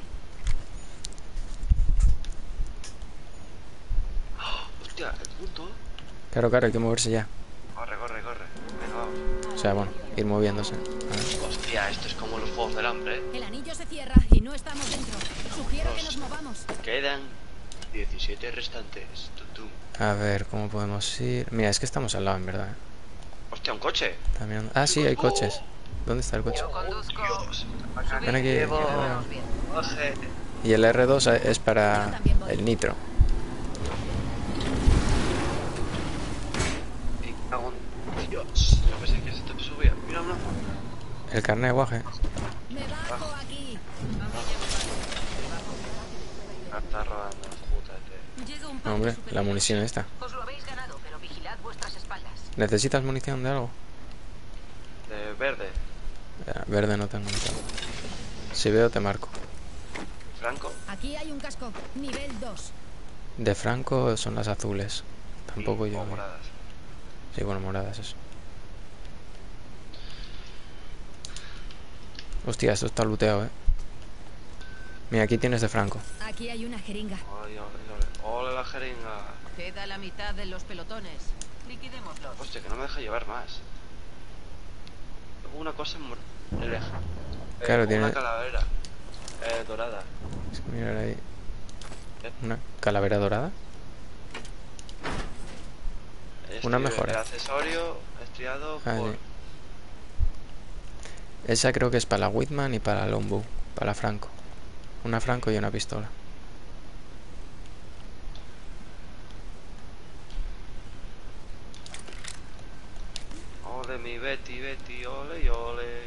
Hostia, el punto. Claro, claro, hay que moverse ya. Corre, corre, corre. Venga, vamos. O sea, bueno, ir moviéndose. A ver. Hostia, esto es como los juegos del hambre, ¿eh? El anillo se cierra y no estamos dentro. Sugiero que nos movamos. Quedan diecisiete restantes. Tutum. A ver, ¿cómo podemos ir? Mira, es que estamos al lado, en verdad. ¿eh? Hostia, un coche. Está mirando- Ah, sí, hay coches. ¿Dónde está el coche? Yo conduzco. Dios. Ven aquí. Llevo. Vamos bien. Baje. Y el R dos es para el nitro. Me cago en Dios. Yo pensé que se te subía. Mira, una. El carnet de guaje. Me bajo aquí. Me está robando. Jútate. Llega un No, par de hombre, la superhéroes. munición esta. Os lo habéis ganado, pero vigilad vuestras espaldas. ¿Necesitas munición de algo? De verde. Eh, Verde no tengo. No tengo. Si veo, te marco. Franco. Aquí hay un casco. Nivel dos. De Franco son las azules. Tampoco y- yo. o moradas. Sí, bueno, moradas, eso. Hostia, esto está looteado, eh. Mira, aquí tienes de Franco. Aquí hay una jeringa. Ay, ole, ole. Ole la jeringa. Queda la mitad de los pelotones. Liquidémoslos. Hostia, que no me deja llevar más. Tengo una cosa en mor- el eje. Eh, Claro, como tiene- una calavera. Eh, dorada. Es que mirar ahí. ¿Eh? Una calavera dorada. Una Escribe, mejora. El accesorio estriado Ah, por... sí. Esa creo que es para la Whitman y para la Longbow. Para la Franco. Una Franco y una pistola. Ole mi Betty, Betty, ole y ole.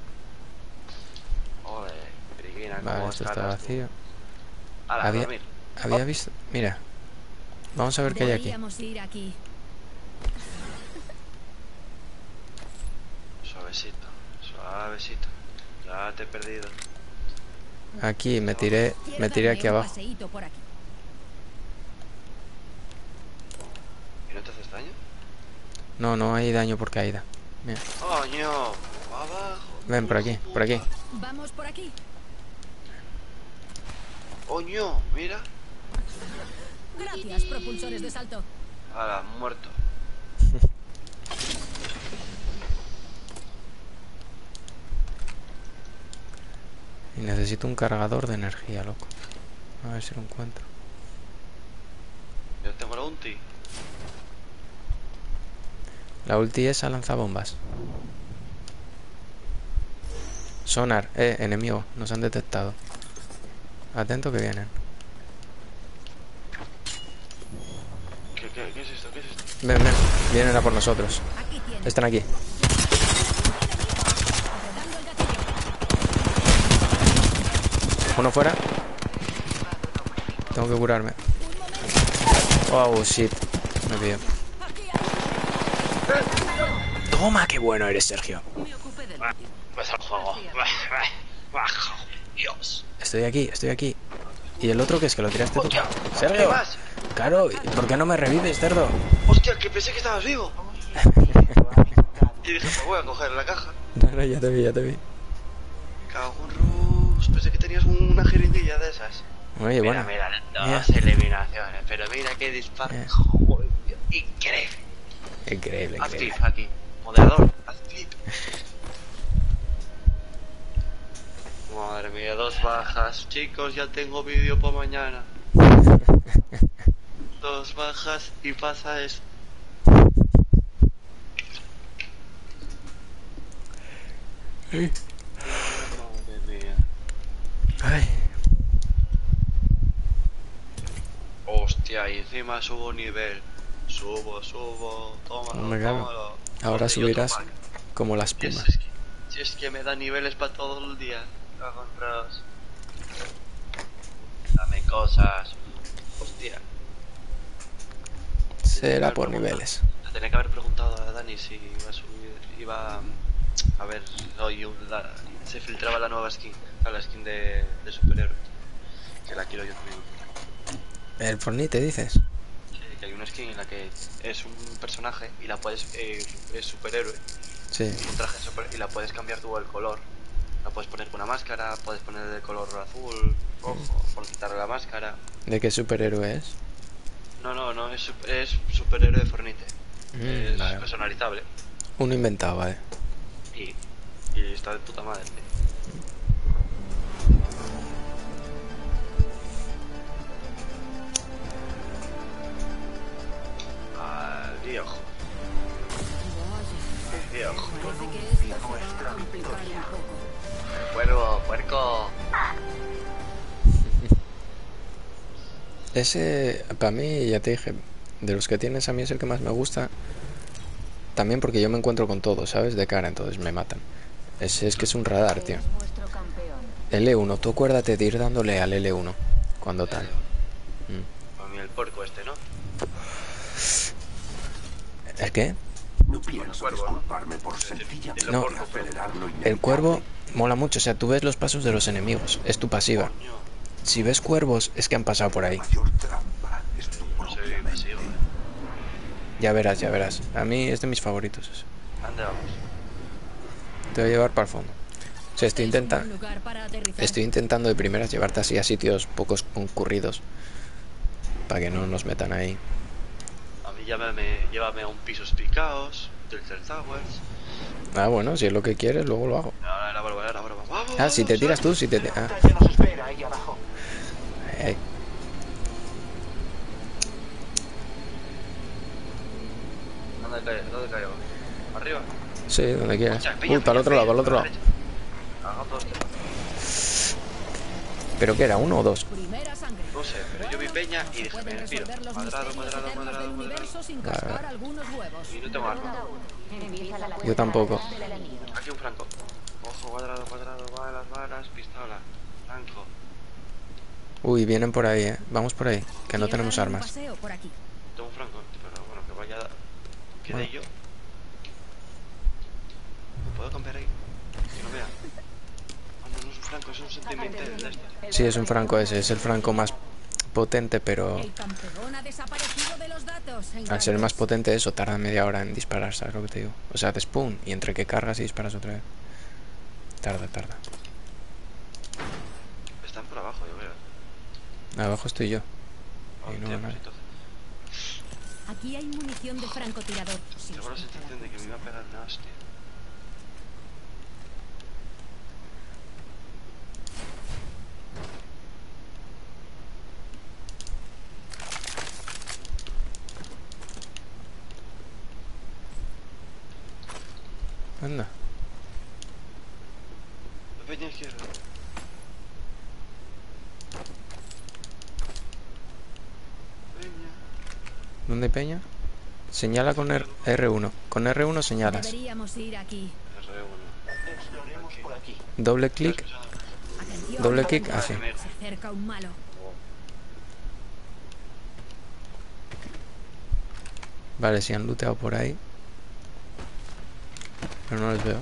Ole, Briguina, Vale, ¿cómo esto está escalas tú? vacío. Ala, a Había- dormir. Había visto... Mira. Vamos a ver qué hay aquí. Deberíamos ir aquí. Suavecito, suavecito. Ya te he perdido. Aquí me tiré... Quiero Me tiré darme aquí un abajo. paseíto por aquí. ¿Y no te haces daño? No, no hay daño por caída. Mira. ¡Coño! ¡Abajo! Ven, por aquí, por aquí. Vamos por aquí. ¡Coño! Mira. Gracias, propulsores de salto. Ala, muerto. Y necesito un cargador de energía, loco. A ver si lo encuentro. Yo tengo la ulti. La ulti esa lanza bombas. Sonar, eh, enemigo. Nos han detectado. Atento que vienen. ¿Qué, qué, qué es esto? ¿Qué es esto? Ven, ven. Vienen a por nosotros. Aquí tienes. Están aquí. Apretando el gatillo. Uno fuera. Tengo que curarme. Oh, shit. Me pillo. Toma, qué bueno eres, Sergio. Pues al juego. Dios. Estoy aquí, estoy aquí. ¿Y el otro qué es? Que lo tiraste tú. Hostia. Sergio. ¿Qué más? Claro, ¿y por qué no me revives, cerdo? Hostia, que pensé que estabas vivo. Y dije, pues voy a coger la caja. No, no, ya te vi, ya te vi. Cago en Rus. Pensé que tenías una jeringuilla de esas. Oye, Mira, bueno. mira, dos Mira. eliminaciones. Pero mira qué disparo. Eh. Joder, tío, increíble. Increíble, Haz increíble. clip aquí. Moderador, haz clip. Madre mía, dos bajas. Chicos, ya tengo vídeo para mañana. Dos bajas y pasa esto. Madre mía. Ay. Hostia, y encima subo nivel. Subo, subo. Tómalo, Hombre, claro. tómalo. Ahora Hombre, y subirás otro pack. como la Si espuma. es, es que, si es que me da niveles para todo el día. Cago en Dios. Dame cosas. Hostia. Será Haber por preguntado- niveles. Tenía que haber preguntado a Dani si iba a subir. Iba a ver hoy un- la- se filtraba la nueva skin. A la skin de, de superhéroe. Que la quiero yo también. ¿El Fornite dices? Sí, que hay una skin en la que es un personaje y la puedes. Eh, es superhéroe. Sí. Un traje super, y la puedes cambiar tú el color. La puedes poner con una máscara, puedes poner de color azul, rojo, por quitarle la máscara. ¿De qué superhéroe es? No, no, no, es, sup- es superhéroe de Fornite. Mm, es vale. personalizable. Uno inventado, vale. Y, y está de puta madre. tío. Al viejo. El viejo. Parece que esto se va a complicar un poco. Cuervo, puerco. Ese, para mí, ya te dije, de los que tienes a mí es el que más me gusta. También porque yo me encuentro con todo, ¿sabes? De cara, entonces me matan. Ese es que es un radar, tío. Es vuestro campeón. L uno, tú acuérdate de ir dándole al L uno. Cuando tal. A mí el puerco este, ¿no? ¿El qué? No pienso Cuervo, ¿no? disculparme por sencillamente No. acelerar lo El inevitable. cuervo mola mucho, o sea, tú ves los pasos de los enemigos. Es tu pasiva. Coño. Si ves cuervos, es que han pasado por ahí. La mayor trampa es tu No sé, propia me mente. sigo, eh. Ya verás, ya verás. A mí es de mis favoritos. ese. ¿Dónde vamos? Te voy a llevar para el fondo. O sea, estoy Es un buen intentando... lugar para aterrizar. Estoy intentando de primeras llevarte así a sitios pocos concurridos. Para que no nos metan ahí. A mí llévame, llévame a un pisos picaos, Delta Towers. Ah, bueno, si es lo que quieres, luego lo hago. Ahora la barba, ahora la barba. ¡Vamos! Ah, si te tiras tú, si te... Ah, Ya nos espera ahí abajo. ay. ¿Dónde cae? ¿Dónde caigo? ¿Arriba? Sí, donde quieras. Hostia, pilla, Uy, para el pilla, otro lado, para el otro lado. derecha. Hago dos temas. ¿Pero qué era? ¿Uno o dos? Primera sangre. No sé, pero yo vi peña y dije, Pueden me tiro. resolver los Cuadrado, misterios cuadrado, eternos cuadrado, del cuadrado. universo sin Vale, cascar vale. algunos huevos. Y no tengo arma. Empieza la Yo cuenta tampoco. atrás del anillo. Aquí un franco. Ojo, cuadrado, cuadrado, balas, balas, pistola. Franco. Uy, vienen por ahí, eh. Vamos por ahí, que no Quiero tenemos darme un armas. paseo por aquí. Tengo un franco, pero bueno, que vaya. Quede Bueno. yo. ¿Me puedo cambiar ahí? Que no vea. Ah, no, no es un franco, es un sentimiento de este. Sí, es un franco ese, es el franco más potente, pero El campeón ha desaparecido de los datos. al ser más potente eso, tarda media hora en disparar, ¿sabes lo que te digo? O sea, te spawn y entre que cargas y disparas otra vez. Tarda, tarda. Están por abajo, yo veo. Abajo estoy yo. Ah, Y no hostia, veo pues nadie. entonces. Aquí hay munición de francotirador. Si Tengo la os gusta la sensación de que me iba a pegar una hostia. Anda. izquierda. Peña. ¿Dónde hay peña? Señala con R- R1. Con R uno señalas. Deberíamos ir aquí. R uno. Exploremos por aquí. Doble clic. Atención. Doble clic, así. Se acerca un malo. Vale, si han looteado por ahí. Pero no les veo.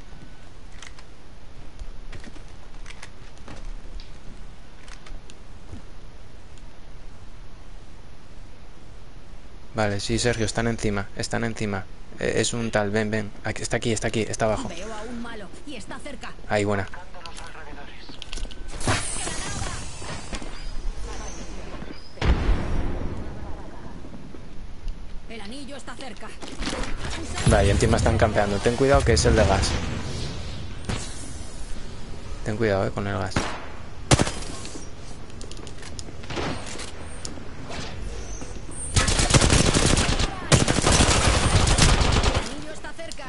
Vale, sí, Sergio, están encima. Están encima. Eh, es un tal, ven, ven. Aquí, está aquí, está aquí, está abajo. Veo a un malo y está cerca. Ahí, buena. El anillo está cerca. Vale, y encima están campeando. Ten cuidado que es el de gas. Ten cuidado, eh, con el gas. El anillo está cerca.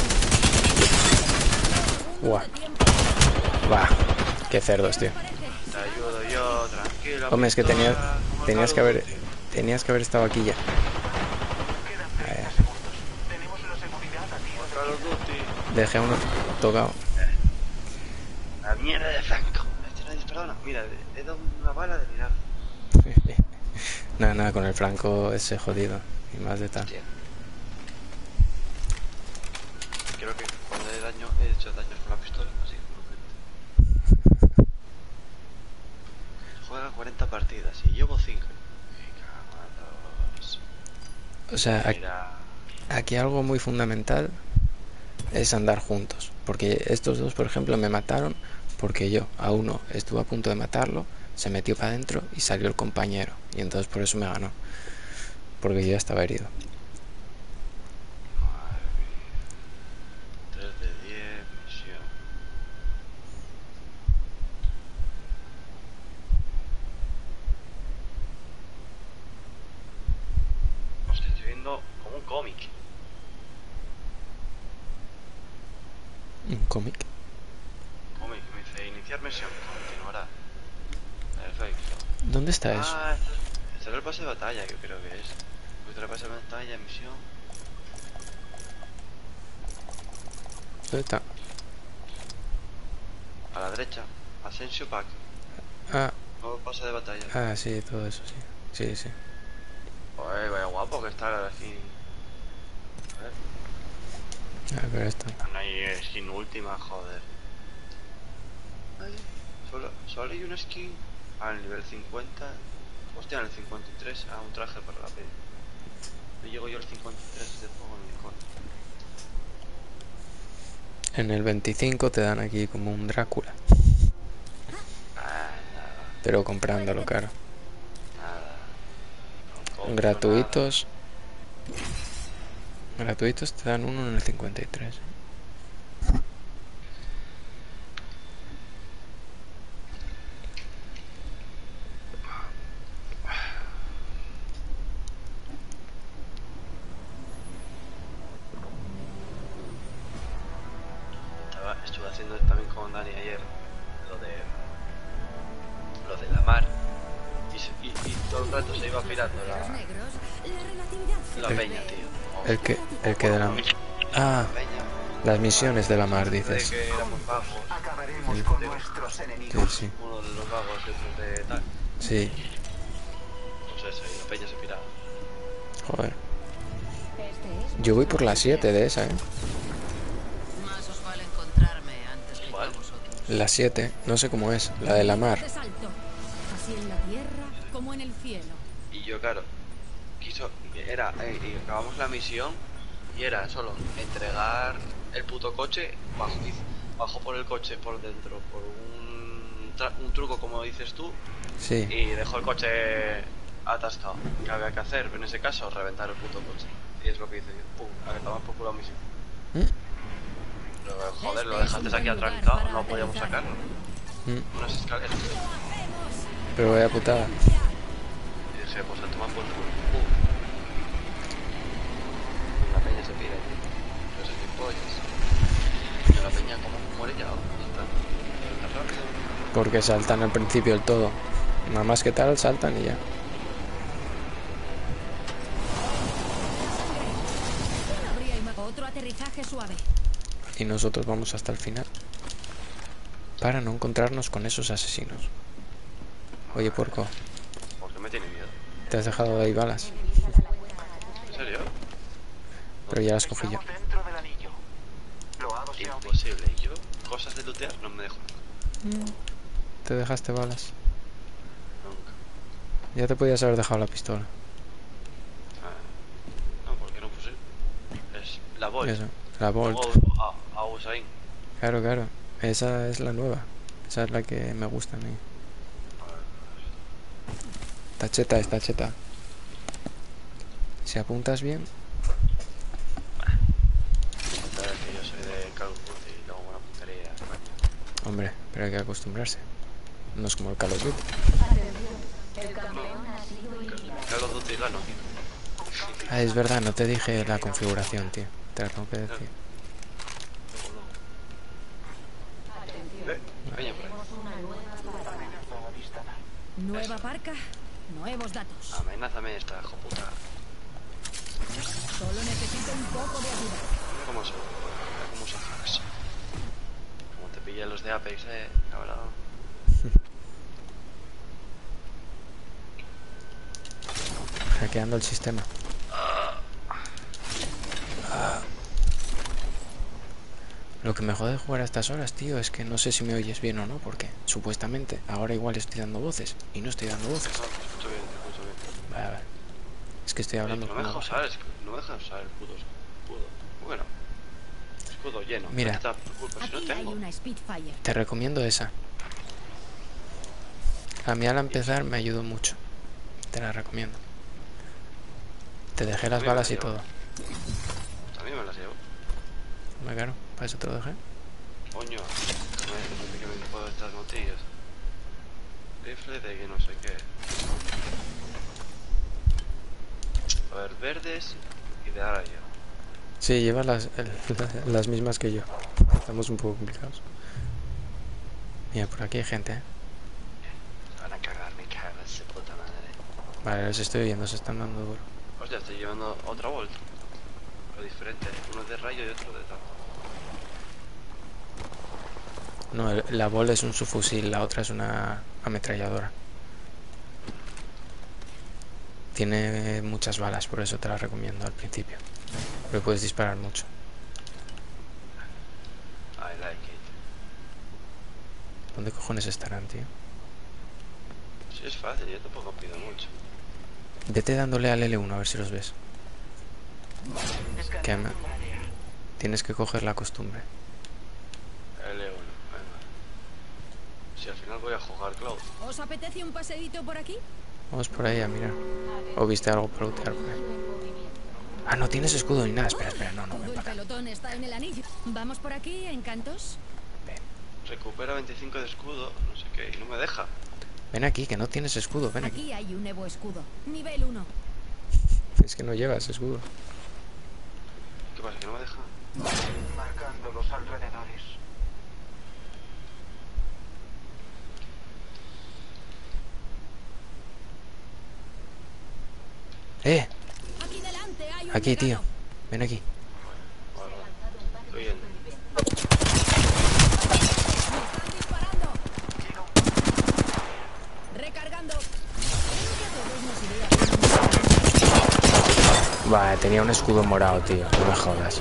Buah. Buah. Qué cerdos, tío. Te ayudo yo, tranquilo. Hombre, es que tenías, pistola, como el tenías que Call of haber... Duty. Tenías que haber estado aquí ya. A ver, Tenemos la seguridad aquí. Call of Duty. dejé a uno tocado. La mierda de Franco. Este no dispara. Mira, he dado una bala de mirar. Nada, nada, con el Franco ese jodido. Y más de tal. Hostia. Creo que cuando he, daño, he hecho daños con la pistola, así que no. Juega cuarenta partidas y llevo cinco. O sea, aquí, Mira, aquí algo muy fundamental es andar juntos. Porque estos dos, por ejemplo, me mataron porque yo a uno estuve a punto de matarlo, se metió para adentro y salió el compañero. Y entonces por eso me ganó. Porque yo ya estaba herido. tres de diez, misión. Hostia, estoy viendo como un cómic. Un cómic. Cómic, me dice iniciar misión, continuará. Perfecto. ¿Dónde está eso? Ah, esto, esto es el pase de batalla, que creo que es. Esto es el pase de batalla, misión. ¿Dónde está? A la derecha, Asensio Pack. Ah, Nuevo pase de batalla. ah, sí, todo eso, sí. Sí, sí. Oye, vaya guapo que está la skin. A ver. A ver, esto. No hay skin última, joder. Ay, solo, solo hay una skin al nivel cincuenta. Hostia, en el cincuenta y tres. Ah, un traje para la peli. No llego yo al cincuenta y tres de juego en mi cono. En el veinticinco te dan aquí como un Drácula. Ah, nada, Pero comprándolo, claro. nada. No compro Gratuitos. Gratuitos te dan uno en el cincuenta y tres. Estaba, estuve haciendo también con Dani ayer lo de lo de la mar y, se- y, y todo el rato se iba pirando Los la, negros, la relatividad la se peña, pierde. tío. El que, el que de la... Ah, La peña las misiones de la mar, de dices. que éramos vagos, Acabaremos con nuestros Sí, enemigos. sí. uno de los vagos dentro de tal, Sí, pues eso, y la peña se piraba. joder. Este es Yo voy por la siete de esa, ¿eh? Más os vale encontrarme antes que ¿Cuál? yo a vosotros. La siete, no sé cómo es. La de la mar. De salto, así en la tierra como en el cielo. Y yo, claro, quiso, era, eh, y acabamos la misión y era solo entregar el puto coche, bajo, bajo por el coche por dentro, por un, tra- un truco como dices tú, Sí. y dejó el coche atascado. ¿Qué había que hacer? En ese caso, reventar el puto coche. Y es lo que hice yo. Pum, a que tomar por culo la misión. ¿Mm? Pero, joder, lo Este es dejaste un aquí buen lugar atrancado, para no podíamos aterrizar. sacarlo. ¿Mm? Unas escaleras. Pero vaya putada. Y dije, pues a tomar por culo. Pum. La peña se pira, tío. Los gilipollas. Pero la peña, como muere ya, está. más rápido. Porque saltan al principio del todo. Nada más que tal, saltan y ya. ¿Quién habría ima- Otro aterrizaje suave. Y nosotros vamos hasta el final. Para no encontrarnos con esos asesinos. Oye, porco, ¿Por qué me tiene miedo? te has dejado ahí balas. ¿En serio? Pero ya las cogí yo. Estamos dentro del anillo. Lo hago sea un Imposible. Yo, cosas de lootear, no me dejo nunca. Te dejaste balas. Nunca. Ya te podías haber dejado la pistola. Ah, no, porque no fusil. Es la Bolt. Eso, la Bolt. Luego, a, a Usain. Claro, claro. Esa es la nueva. Esa es la que me gusta a mí. Está cheta, está cheta. Si apuntas bien. Sabes que yo soy de Call of Duty y luego buena puntería. Hombre, pero hay que acostumbrarse. No es como el Call of Duty. Call of Duty gano. Ah, es verdad, no te dije la configuración, tío. Te la tengo que decir. Eh, peña por ahí. Nueva parca, nuevos datos. Amenázame esta hijo puta. Solo necesito un poco de ayuda. Mira cómo se mira cómo se hacks. Como te pillé los de Apex, eh, cabrón. Hackeando el sistema. Ah. Lo que me jode de jugar a estas horas, tío, es que no sé si me oyes bien o no, porque supuestamente ahora igual estoy dando voces y no estoy dando voces. No, te escucho bien, te escucho bien. Vale, vale. Es que estoy hablando No me con... deja usar, es que no me deja usar el puto escudo. Bueno, escudo lleno. Mira. Está por culpa, si no Aquí hay tengo. una Spitfire. Te recomiendo esa. A mí al empezar me ayudó mucho. Te la recomiendo. Te dejé las También me balas la y llevo. todo. También me las llevo. Me claro, para eso te lo dejé. Coño, déjame que me puedo estas motillas. Rifle de que no sé qué. A ver, verdes y de araya. Sí, llevas las, el- las mismas que yo. Estamos un poco complicados. Mira, por aquí hay gente, ¿eh? Se van a cagar, me cagas de puta madre. Vale, los estoy viendo, se están dando duro. Hostia, estoy llevando otra Bolt. Pero diferente, uno de rayo y otro de tanto. No, el- la bola es un subfusil, la otra es una ametralladora. Tiene muchas balas, por eso te la recomiendo al principio. Pero puedes disparar mucho. I like it. ¿Dónde cojones estarán, tío? Sí, es fácil, yo tampoco pido mucho. Vete dándole al L uno a ver si los ves. Que ama- Tienes que coger la costumbre. L uno, venga. Si al final voy a jugar Cloud. ¿Os apetece un paseíto por aquí? Vamos por ahí a mirar. ¿O viste algo para lootear por ahí? Ah, no tienes escudo ni nada. Espera, espera, no, no, Todo ven el para acá. pelotón está en el anillo. ¿Vamos por aquí, encantos? Recupera veinticinco de escudo, no sé qué, y no me deja. Ven aquí, que no tienes escudo, ven aquí. Aquí hay un Evo escudo. Nivel uno. Es que no llevas escudo. ¿Qué pasa? ¿Que no me deja? marcando los alrededores. ¡Eh! Aquí delante hay un Aquí, tío. legado. Ven aquí. Vale, estoy yendo. ¡Están disparando! Recargando. Creo que a todos nos iría. Vale, tenía un escudo morado, tío. No me jodas.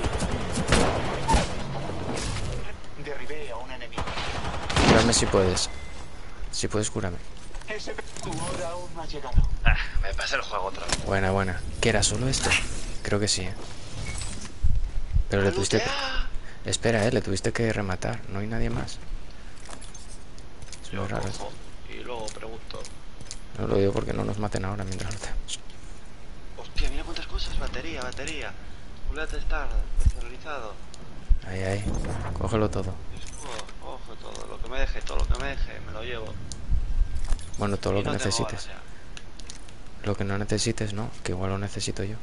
Derribé a un enemigo. Cúrame si puedes. Si puedes, cúrame. Ese tu hora aún no ha llegado. Ah, me pasé el juego otra vez. Buena, buena. ¿Qué era solo este? Creo que sí, ¿eh? Pero le tuviste... ¡Lootea! Espera, eh, le tuviste que rematar. No hay nadie más. Es Yo muy raro. cojo y luego pregunto. No lo digo porque no nos maten ahora mientras lo hacemos. Hostia, mira cuántas cosas. Batería, batería. Bullet Star, personalizado. Ahí, ahí. Cógelo todo. Escudo, cojo todo. Lo que me deje, todo lo que me deje, me lo llevo. Bueno, todo lo Y que no tengo necesites. balas ya. Lo que no necesites, no. Que igual lo necesito yo.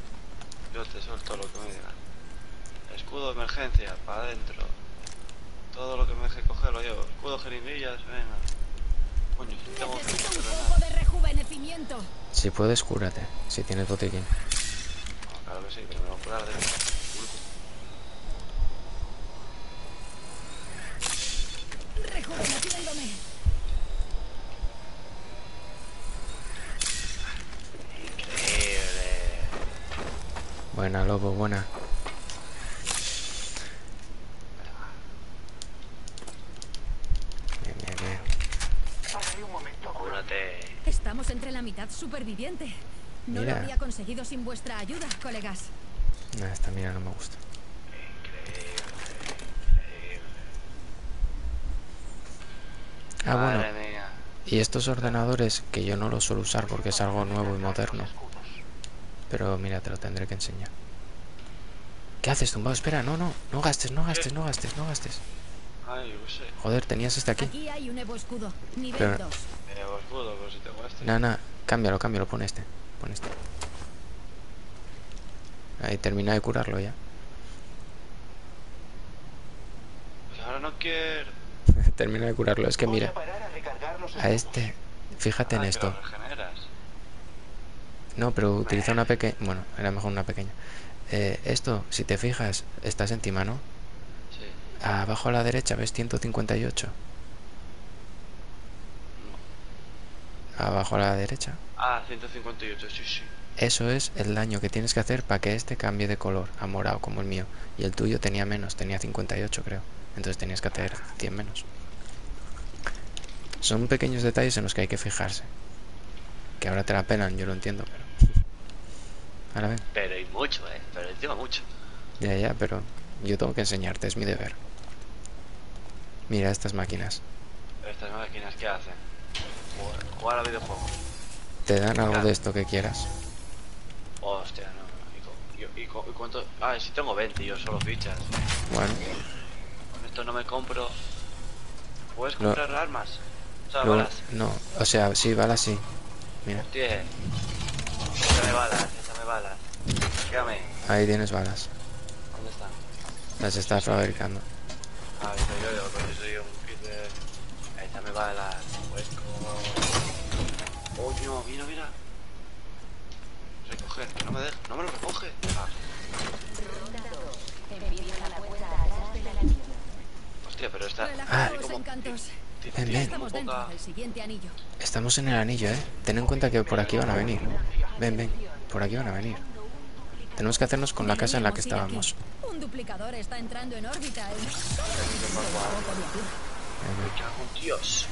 Yo te suelto lo que me digas. Escudo de emergencia, para adentro. Todo lo que me deje coger lo llevo. Escudo, jeringuillas, venga. Coño, si tengo que Necesito un pero poco de rejuvenecimiento. Si puedes, cúrate. Si tienes botiquín. no, claro que sí, pero me voy a curar de Rejuveneciéndome. Increíble. Buena, lobo, buena. Bien, bien, bien. Pararé un momento. Cúrate. Estamos entre la mitad superviviente. No Mira. lo habría conseguido sin vuestra ayuda, colegas. Nah, esta mira no me gusta. Ah, bueno. Madre mía. Y estos ordenadores, que yo no los suelo usar porque es algo nuevo y moderno. Pero mira, te lo tendré que enseñar. ¿Qué haces, tumbado? Espera, no, no. No gastes, no gastes, no gastes, no gastes. Ay, yo qué sé. Joder, tenías este aquí. Aquí hay un Evo escudo, nivel Pero- dos. Eh, os escudo, pero si tengo este. Nah, nah, cámbialo, cámbialo, pon este. Pon este. Ahí, termina de curarlo ya. Pues ahora no quiero. Termina de curarlo. Es que Voy mira, a parar a recargar los a escudos. este. Fíjate en Ah, que esto. lo regeneras. No, pero utiliza una pequeña. Bueno, era mejor una pequeña. Eh, esto, si te fijas, estás encima, ¿no? Sí. Abajo a la derecha ves ciento cincuenta y ocho. Abajo a la derecha. Ah, ciento cincuenta y ocho, sí, sí. Eso es el daño que tienes que hacer para que este cambie de color a morado como el mío. Y el tuyo tenía menos, tenía cincuenta y ocho creo. Entonces tenías que hacer cien menos. Son pequeños detalles en los que hay que fijarse. Que ahora te la pelan, yo lo entiendo, pero... Ahora ven. Pero hay mucho, eh. Pero encima mucho. Ya, ya, pero yo tengo que enseñarte, es mi deber. Mira estas máquinas. Estas máquinas, ¿qué hacen? Jugar, jugar a videojuegos. Te dan algo de esto que quieras. Hostia, no. ¿Y, cu- y- y cu- y cuánto? Ah, si tengo veinte, yo solo fichas. Bueno, Con esto no me compro. ¿Puedes Lo- comprar armas? O sea, luego- balas. no, o sea, sí, balas sí. Mira, Hostia. Échame balas, échame balas. Quédame. ahí tienes balas. ¿Dónde están? Las estás fabricando. Ah, yo, yo, yo, pero yo soy un kit de... Échame balas. Huesco. Coño, mira, mira. Recoger, que no me deja. No me lo recoge. Ah, Empieza la cuenta atrás del anillo. hostia, pero está... Relajaos, como- encantos. ti- Ven, tiene ven. Estamos como dentro poca- del siguiente anillo. Estamos en el anillo, ¿eh? Ten en cuenta que por aquí van a venir. Ven, ven, por aquí van a venir. Tenemos que hacernos con la casa en la que Deberíamos ir estábamos. aquí. Un duplicador está entrando en órbita. ¿eh? Ven, ven. Me cago en Dios.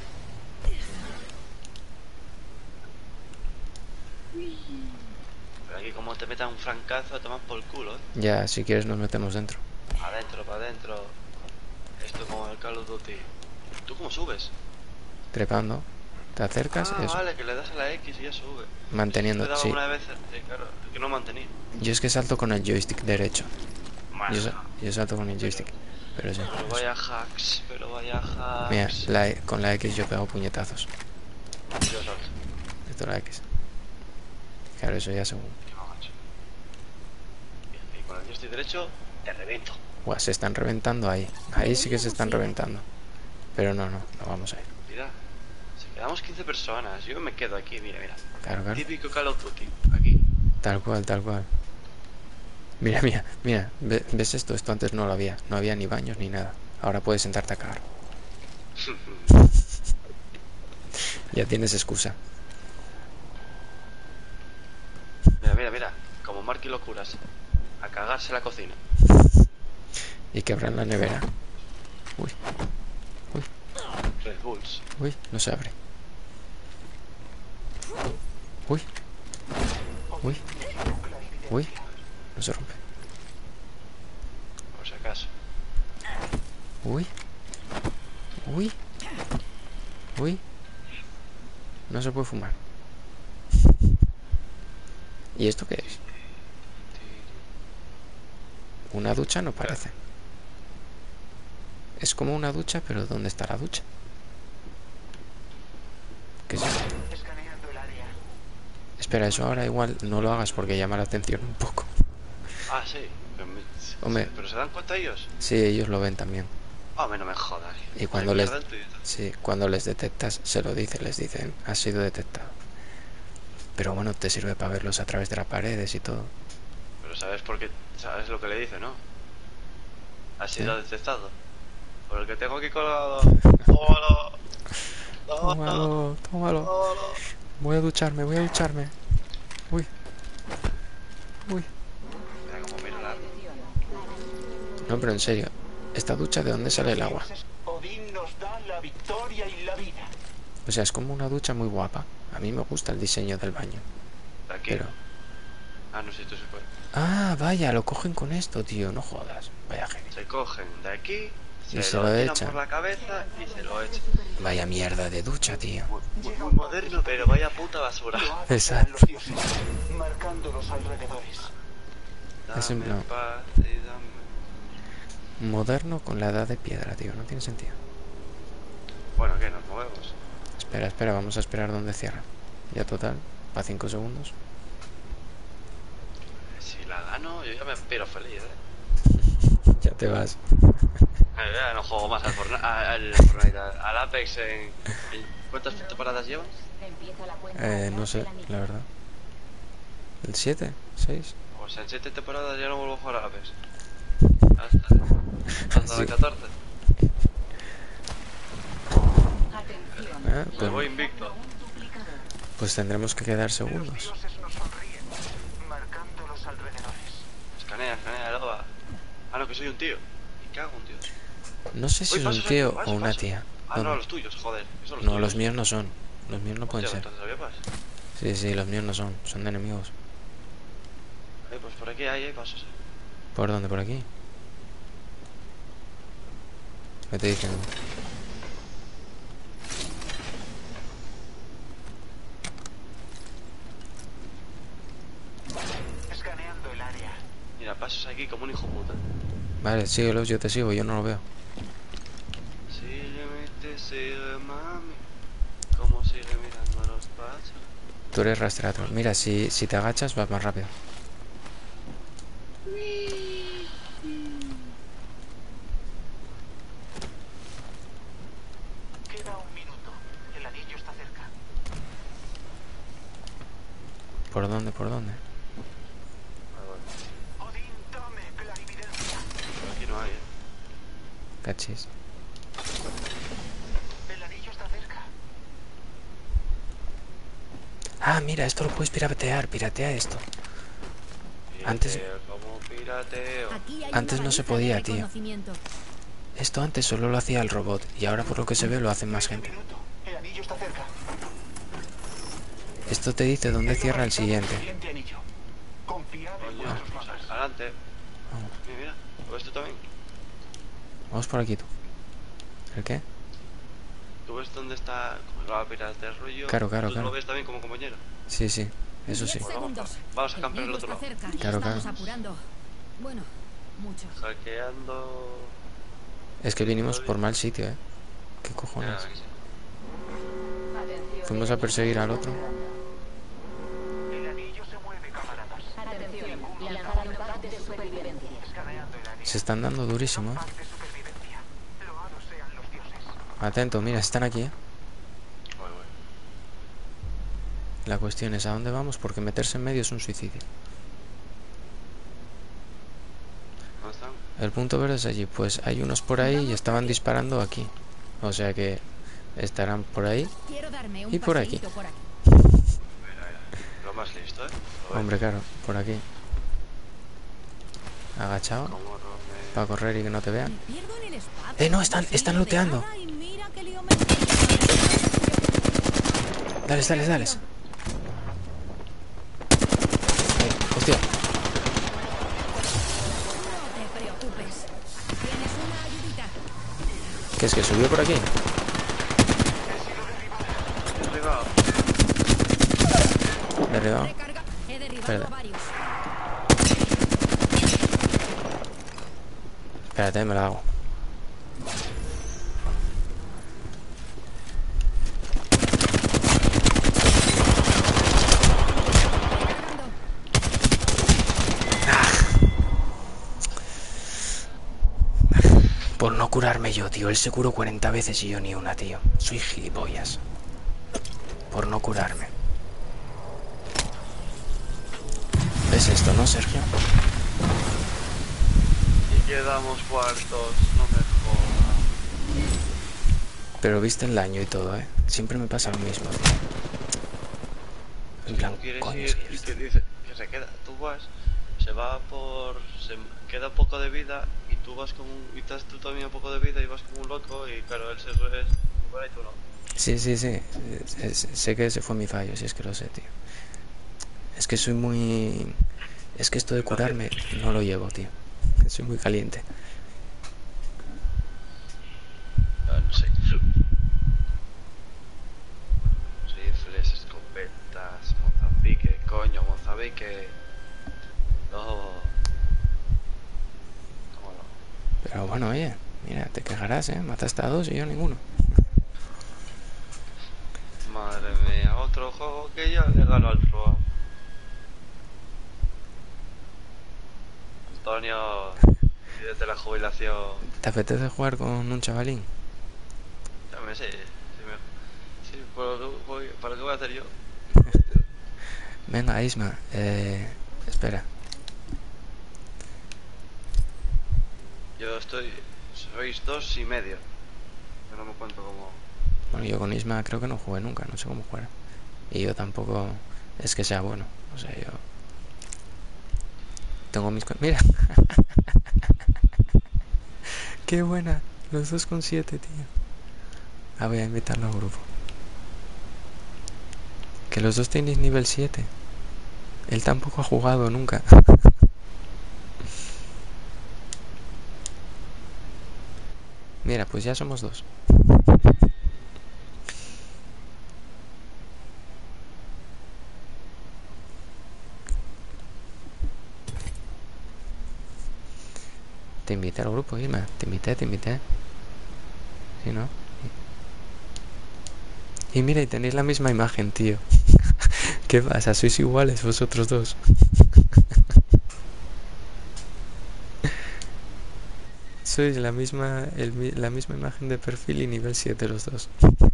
Pero aquí como te metan un francazo, tomas por el culo, ¿eh? Ya, si quieres nos metemos dentro. Adentro, para adentro. Esto como el Call of Duty. ¿Tú cómo subes? Trepando. Te acercas, Ah, eso. vale, que le das a la X y ya sube. Manteniendo, Le he dado sí. una vez, eh, claro, que no mantení. Yo es que salto con el joystick derecho. Bueno, Yo, sa- yo salto con el joystick. Pero sí. pero vaya hacks, pero vaya hacks. Mira, la E- con la X yo pego puñetazos. Yo salto. Esto es la X. Claro, eso ya según. Qué macho. Y, y con el joystick derecho, te reviento. Buah, se están reventando ahí. Ahí sí que se están reventando. Pero no, no, no vamos a ir. Mira, si quedamos quince personas, yo me quedo aquí, mira, mira. Claro, claro. Típico Call of Duty, aquí. Tal cual, tal cual. Mira, mira, mira. Ve- ¿Ves esto? Esto antes no lo había. No había ni baños ni nada. Ahora puedes sentarte a cagar. Ya tienes excusa. Mira, mira, mira, como Marky Locuras. A cagarse la cocina. Y que abran la nevera. Uy, Red Bulls. uy, no se abre. Uy. Uy. Uy. No se rompe. Por si acaso. Uy. Uy. Uy. No se puede fumar. ¿Y esto qué es? Una ducha no parece. Es como una ducha, pero ¿dónde está la ducha? ¿Qué es esto? Escaneando el área. Espera, eso ahora igual no lo hagas porque llama la atención un poco. Ah, sí. Pero, me- Hombre. ¿Pero se dan cuenta ellos? Sí, ellos lo ven también. Ah, no me jodas. Y cuando Ay, les, mierda, el tuyo. sí, cuando les detectas, se lo dicen, les dicen, has sido detectado. Pero bueno, te sirve para verlos a través de las paredes y todo. Pero sabes por qué, sabes lo que le dice, ¿no? Ha sido ¿Qué? detectado. Por el que tengo aquí colgado. ¡Tómalo! ¡Tómalo! Tómalo, tómalo. ¡Tómalo! Voy a ducharme, voy a ducharme. Uy. Uy. Mira cómo miro la... No, pero en serio, ¿esta ducha de dónde sale el agua? Odín nos da la victoria y la vida. O sea, es como una ducha muy guapa. A mí me gusta el diseño del baño. De aquí. Pero... Ah, no sé si tú se puede. Ah, vaya, lo cogen con esto, tío. No jodas. Vaya genio. Se cogen de aquí, se, Y se lo, lo tiran echan. por la cabeza y se lo echan. Vaya mierda de ducha, tío. Muy, muy- muy moderno, pero vaya puta basura. Lo hago Exacto. para los dioses, marcando los alrededores. Es en Dame plan- paz y dame... Moderno con la edad de piedra, tío. No tiene sentido. Bueno, ¿qué? Nos movemos. Espera, espera, vamos a esperar donde cierra. Ya total, para cinco segundos. Si la gano, yo ya me piro feliz, ¿eh? Ya te vas. Eh, Ya no juego más al Fortnite, al, Fortnite, al al Apex en, en- ¿Cuántas temporadas llevas? Empieza la cuenta Eh, atrás no sé, del anillo. la verdad. ¿El siete? ¿seis? Pues en siete temporadas ya no vuelvo a jugar al Apex. Hasta, hasta Sí. la catorce. Atención. Ah, Me pues, voy invicto. pues tendremos que quedar Los segundos. dioses nos sonríen, marcando los alrededores. Escanea, escanea, loba. Ah, no, que soy un tío. Me cago en Dios. No sé si Uy, es un pasos tío aquí, pasos, o una pasos. tía. Ah, no, ¿Dónde? los tuyos, joder. que son los No, tuyos. los míos no son. Los míos no pueden Hostia, ser. entonces, ¿había pasos? Sí, sí, los míos no son. Son de enemigos. Eh, pues por aquí hay, hay pasos. ¿Por dónde? ¿Por aquí? ¿Qué te dicen? Escaneando el área. Mira, pasos aquí como un hijo puta. Vale, síguelos, yo te sigo, yo no lo veo. Sígueme, te sigue, mami. Como sigue mirando los pasos. Tú eres rastreador. Mira, si, si te agachas vas más rápido. Queda un minuto. El anillo está cerca. ¿Por dónde? ¿Por dónde? Ah, bueno. Odín, dame clarividencia. Pero aquí no hay, eh. Cachis. El anillo está cerca. Ah, mira, esto lo puedes piratear. Piratea esto. Antes- Pirateo como pirateo. Aquí hay Antes una no se valija de podía, tío. reconocimiento. Esto antes solo lo hacía el robot. Y ahora por lo que se ve lo hacen más Queda un gente. minuto. El anillo está cerca. Esto te dice dónde Tengo cierra el marcado siguiente. siguiente anillo. Confiad en Coño, vuestros pues mapas. adelante. Vamos. Mira, mira. ¿Tú ves tú también? Vamos por aquí tú. ¿El qué? ¿Tú ves dónde está como va a piratear rollo? Claro, claro, ¿Tú claro. lo ves también como compañero? Sí, sí. Eso sí. Diez segundos. Vamos a El campear el enemigo otro está lado. cerca y Claro, estamos claro. apurando. Bueno, mucho. Hackeando... Es que vinimos por mal sitio, ¿eh? ¿Qué Ya, cojones? que sí. Atención. Fuimos a perseguir al otro. El anillo se mueve, camaradas. Atención. Lanzar un pack de supervivencia. Escaneando el área. Se están dando durísimo, ¿eh? Pack de supervivencia. Loados sean los dioses. Atento, mira, están aquí, ¿eh? Voy, voy. La cuestión es a dónde vamos, porque meterse en medio es un suicidio. ¿Dónde están? El punto verde es allí. Pues hay unos por ahí y estaban disparando aquí. O sea que estarán por ahí. Quiero darme un Y por aquí. paseíto por aquí. Mira, mira. Lo más listo, ¿eh? Lo ves. Hombre, claro, por aquí. Agachado. Cómo no me- Para correr y que no te vean. Me pierdo en el espacio. Eh, no, están- Como están sello de looteando. nada y mira qué lío me- Dales, dales, dales. Ahí, hostia. No te preocupes. Tienes una ayudita. ¿Qué es que subió por aquí? Derribado. Derribado. Recarga. He derribado Espera. a varios. Espérate, me la hago. Por no curarme yo, tío. Él se curó cuarenta veces y yo ni una, tío. Soy gilipollas. Por no curarme. ¿Ves esto, no, Sergio? Y quedamos cuartos, no me jodas. Pero viste el daño y todo, ¿eh? Siempre me pasa lo mismo, tío. En plan, ¿Quieres coño, ir? sí, Y esto. que dice que se queda, tú vas, se va por, se queda poco de vida y tú vas como un, y estás tú también un poco de vida y vas como un loco y claro, él se fue fuera y tú no. Sí, sí, sí. Es- es- sé que ese fue mi fallo, si es que lo sé, tío. Es que soy muy... Es que esto de curarme no lo llevo, tío. Soy muy caliente. Ah, no sé. Rifles, escopetas, Mozambique, coño, Mozambique. No. ¿Cómo no? Pero bueno, oye, mira, te quejarás, ¿eh? Mataste a dos y yo ninguno. Madre mía, otro juego que ya le gano al Pro. Antonio, pídete la jubilación. ¿Te apetece jugar con un chavalín? Ya me sé, sí, me... sí, ¿para qué voy, para qué voy a hacer yo? Venga, Isma, eh... espera. Yo estoy, sois dos y medio. Yo no me cuento como... Bueno, yo con Isma creo que no jugué nunca, no sé cómo jugar. Y yo tampoco es que sea bueno. O sea, yo... Tengo mis... co- Mira. Qué buena. Los dos con siete, tío. Ah, voy a invitarlo al grupo. Que los dos tenéis nivel siete. Él tampoco ha jugado nunca. Mira, pues ya somos dos. Te invité al grupo, Irma. Te invité, te invité. ¿Sí, no? Y mira, y tenéis la misma imagen, tío. ¿Qué pasa? Sois iguales vosotros dos. Sois la misma, el mi- la misma imagen de perfil y nivel siete los dos.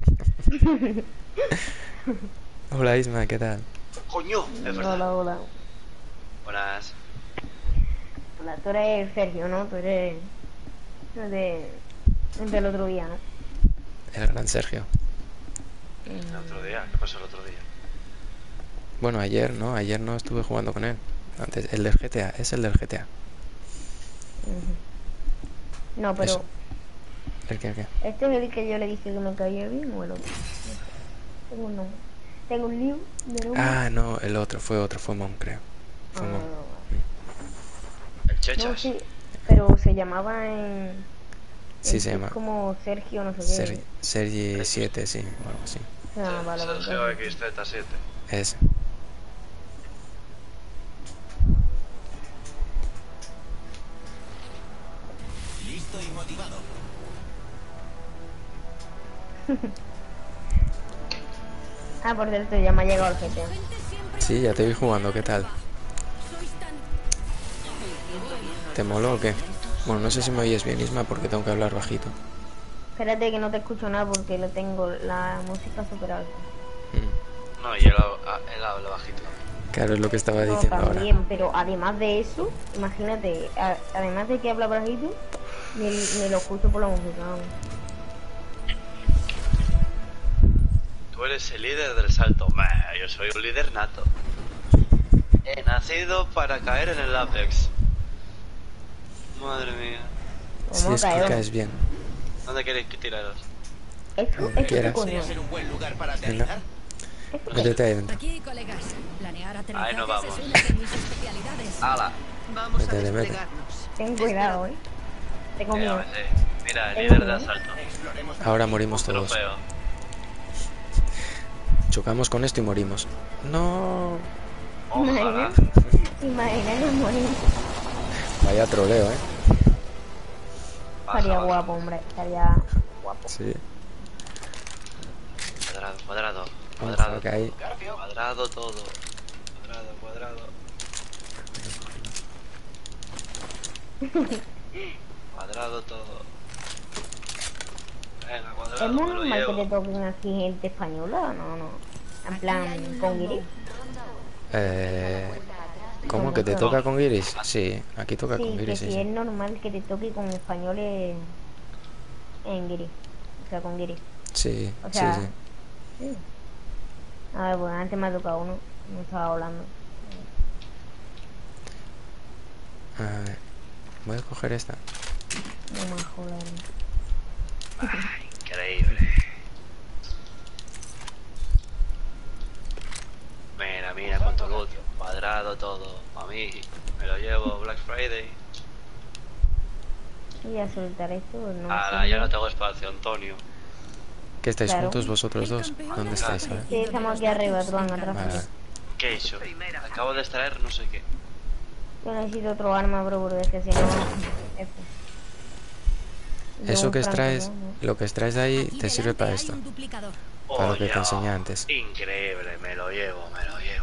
Hola Isma, ¿qué tal? ¡Coño! Es verdad. Hola, hola. Buenas. Hola, tú eres Sergio, ¿no? Tú eres el de, el del otro día, ¿no? El gran Sergio. El otro día, ¿qué pasó el otro día? Bueno, ayer, ¿no? Ayer no estuve jugando con él. Antes, el del G T A, es el del G T A. Ujú. No, pero Eso. ¿El qué, el qué? ¿este es el que yo le dije que me caía bien o el otro? Tengo un nombre. Tengo un lío de nombre. Ah, no, el otro, fue otro, fue Mon, creo. Fue Ah, Mon. El no, Chechas. sí, pero se llamaba en... Sí, en se Twitch llama como Sergio, no sé qué. Ser- Sergi siete, sí, o algo así. Ah, vale, vale. Sergio entonces- X Z siete. Ese. Listo y motivado. Ah, por cierto, ya me ha llegado el G T A. Gente siempre Sí, ya te vi jugando, ¿qué tal? sois tan... ¿Te moló o qué? Bueno, no sé si me oyes bien, Isma, porque tengo que hablar bajito. Espérate que no te escucho nada porque le tengo la música super alta. Mm. No, y él, ha- él habla bajito. Claro, es lo que estaba No, diciendo ahora. también, pero además de eso, imagínate, a- además de que habla bajito, ni, ni lo escucho por la música. vamos. Tú eres el líder del salto. Meh, yo soy un líder nato. He nacido para caer en el Apex. Madre mía. Sí, ¿Cómo es que caemos? caes bien. ¿Dónde queréis que tiraros? Esto, Donde esto quieras. qué coño. Podría ser un buen lugar para Venga, aterrizar. métete ahí dentro. Aquí, colegas. Planear aterrizajes Ahí no vamos. es una de mis especialidades. ¡Hala! Vamos a Métete, métete. desplegarnos. Ten cuidado, eh. Tengo Ya miedo. me sé. Mira, el Tengo líder de miedo. asalto. Exploremos. Ahora morimos todos. Trofeo. Chocamos con esto y morimos. No. Ojalá. Imagínate morir. Vaya troleo, ¿eh? Baja, Estaría baja. guapo, hombre. Estaría guapo. Sí. Cuadrado, cuadrado. Ojo, Cuadrado. que ahí. Cuadrado todo. Cuadrado, cuadrado. Cuadrado todo. Venga, ¿Es cuadrado, muy me lo normal que te llevo. toquen aquí gente española? No, no. En plan, con guiris. Eh, ¿Cómo que te Tonto. toca con guiris? Sí, aquí toca con Sí, que guiris, sí, si sí. es normal que te toque con españoles en guiris. O sea, con guiris. Sí, O sí, sea, sí. sí. A ver, pues antes me ha tocado uno. No estaba hablando. A ver, voy a coger esta. No me joder. Increíble. Mira, mira cuánto loot. Cuadrado todo. A mí me lo llevo Black Friday. Y a soltar esto, pues no. Ahora sé. ya no tengo espacio, Antonio. ¿Qué estáis Claro. juntos vosotros dos? ¿Dónde estáis? A ver. Sí, estamos aquí arriba, Truan, atrás. Vale. ¿Qué he hecho? Acabo de extraer no sé qué. Yo necesito otro arma, bro, porque es que si no... F. Yo Eso un que franco, extraes, ¿no? lo que extraes de ahí Aquí te sirve delante para hay esto. un duplicador. Para lo que te Oye, enseñé antes. Increíble, me lo llevo, me lo llevo.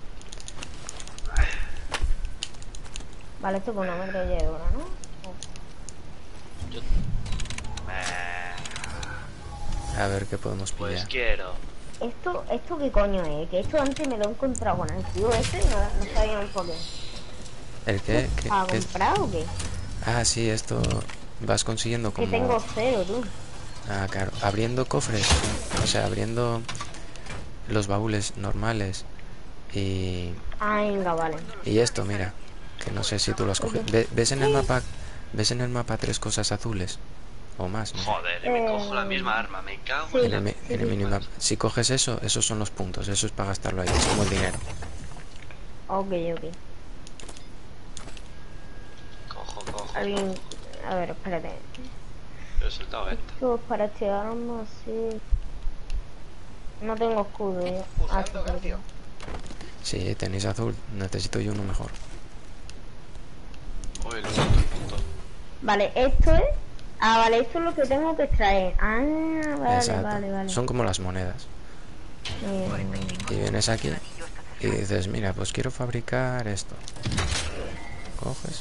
Vale, esto con una metralla de oro, ¿no? Yo... Eh, A ver qué podemos Pues pillar. quiero. Esto, ¿esto qué coño es? Que esto antes me lo he encontrado con el tío ese y no, no sabía un poco. ¿El qué? ¿Qué- ¿Ha qué es? comprado o qué? Ah, sí, esto vas consiguiendo Que como... tengo cero, tú. Ah, claro, abriendo cofres. O sea, abriendo los baúles normales. Y... Ah, venga, vale. Y esto, mira. Que no sé si tú lo has cogido. Ve- ¿Ves en el mapa? ¿Ves en el mapa tres cosas azules? O más, ¿no? Joder, y me Eh, cojo la misma arma, me cago sí. en En la... el, mi- en el minimap. Si coges eso, esos son los puntos. Eso es para gastarlo ahí. Es como el dinero. Ok, ok. Cojo, cojo. Alguien... A ver, espérate. Yo he soltado esta. Esto es para este arma, sí. No tengo escudo, ya. Ah, sí, sí, sí. Sí, tenéis azul. Necesito yo uno mejor. Uy, lo siento, punto. Vale, esto es... Ah, vale, esto es lo que tengo que extraer. Ah, vale, Exacto. vale, vale. Son como las monedas. Eh, Y vienes aquí y dices, mira, pues quiero fabricar esto. Coges.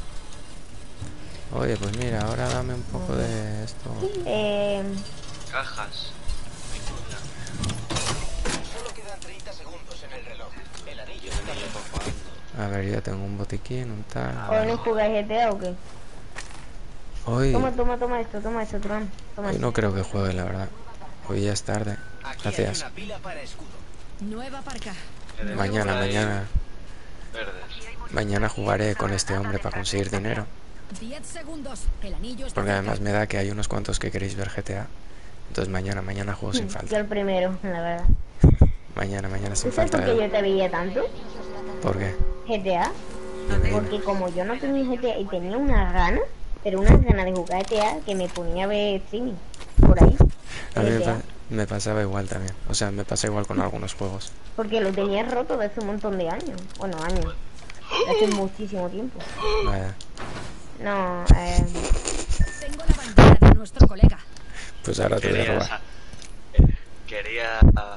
Oye, pues mira, ahora dame un poco de esto. eh, Cajas. Solo quedan treinta segundos en el reloj. El anillo Yo tenía yo jugando. A ver, ya tengo un botiquín, un tal. ¿Hoy no jugáis G T A o qué? Hoy, Toma, toma, toma esto, toma esto, Tron. Toma hoy esto. no creo que juegue, la verdad. Hoy ya es tarde. Aquí Gracias. hay una pila para escudo. Nueva parca. Queremos Mañana, por ahí mañana, Verdes. mañana jugaré con este hombre para conseguir dinero. diez segundos. El anillo está Porque además cerca. me da que hay unos cuantos que queréis ver G T A. Entonces mañana, mañana juego sin Yo falta. el primero, la verdad. Mañana, mañana ¿Tú sin sabes falta. por qué yo te veía tanto? ¿Por qué? G T A. Dime, dime. Porque como yo no tenía G T A y tenía unas ganas, pero unas ganas de jugar G T A que me ponía a ver streaming por ahí. A mí me, G T A. pa- me pasaba igual también. O sea, me pasa igual con algunos juegos. Porque lo tenía roto desde hace un montón de años. Bueno, años. Hace muchísimo tiempo. Vaya. No, eh... Tengo la bandera de nuestro colega. Pues ahora te voy a Quería, robar. sa- quería,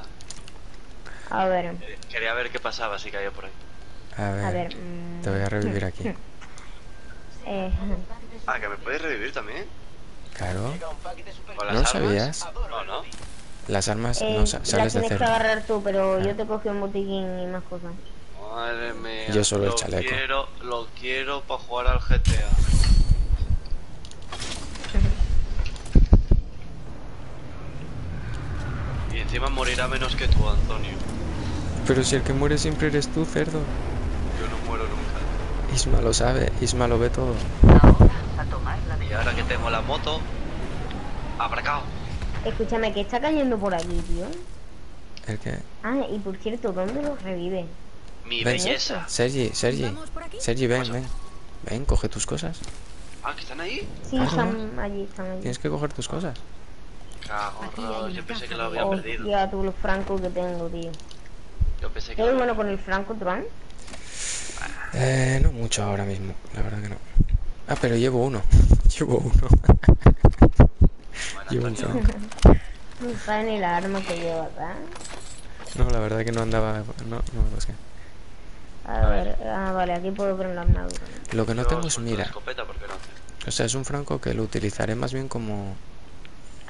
A ver, quería ver qué pasaba si caía por ahí. A ver, a ver... mm, te voy a revivir aquí. eh, Ah, que me puedes revivir también. Claro. ¿Con ¿No las lo armas? sabías? No, no. Las armas eh, no sa- las sales de tienes que cero. agarrar tú, pero Ah. yo te cogí un botiquín y más cosas. Madre mía. Yo solo el lo chaleco. Quiero, lo quiero para jugar al G T A. Y encima morirá menos que tú, Antonio. Pero si el que muere siempre eres tú, cerdo. Yo no muero nunca. Isma lo sabe, Isma lo ve todo. Y ahora que tengo la moto, abracao. Escúchame, ¿qué está cayendo por aquí, tío? ¿El qué? Ah, y por cierto, ¿dónde los revive? Mi Ven. belleza. Sergi, Sergi. ¿Vamos por aquí? Sergi, ven, Pasa. ven. Ven, coge tus cosas. Ah, que están ahí. Sí, Ah, están allí, están allí. Tienes que coger tus cosas. Cago, yo pensé que lo había perdido. Hostia, tú los francos que tengo, tío. Yo pensé que ¿Eres lo bueno con el franco, Tron? Eh, no mucho ahora mismo, la verdad que no. Ah, pero llevo uno. Llevo uno. Bueno, Llevo un Antonio, franco. No sabe ni la arma que lleva, ¿verdad? No, la verdad que no andaba. No, no lo sé. A ver, ah, vale, aquí puedo poner la armadura. Lo que no yo tengo es suelto la mira. escopeta porque no. O sea, es un franco que lo utilizaré más bien como.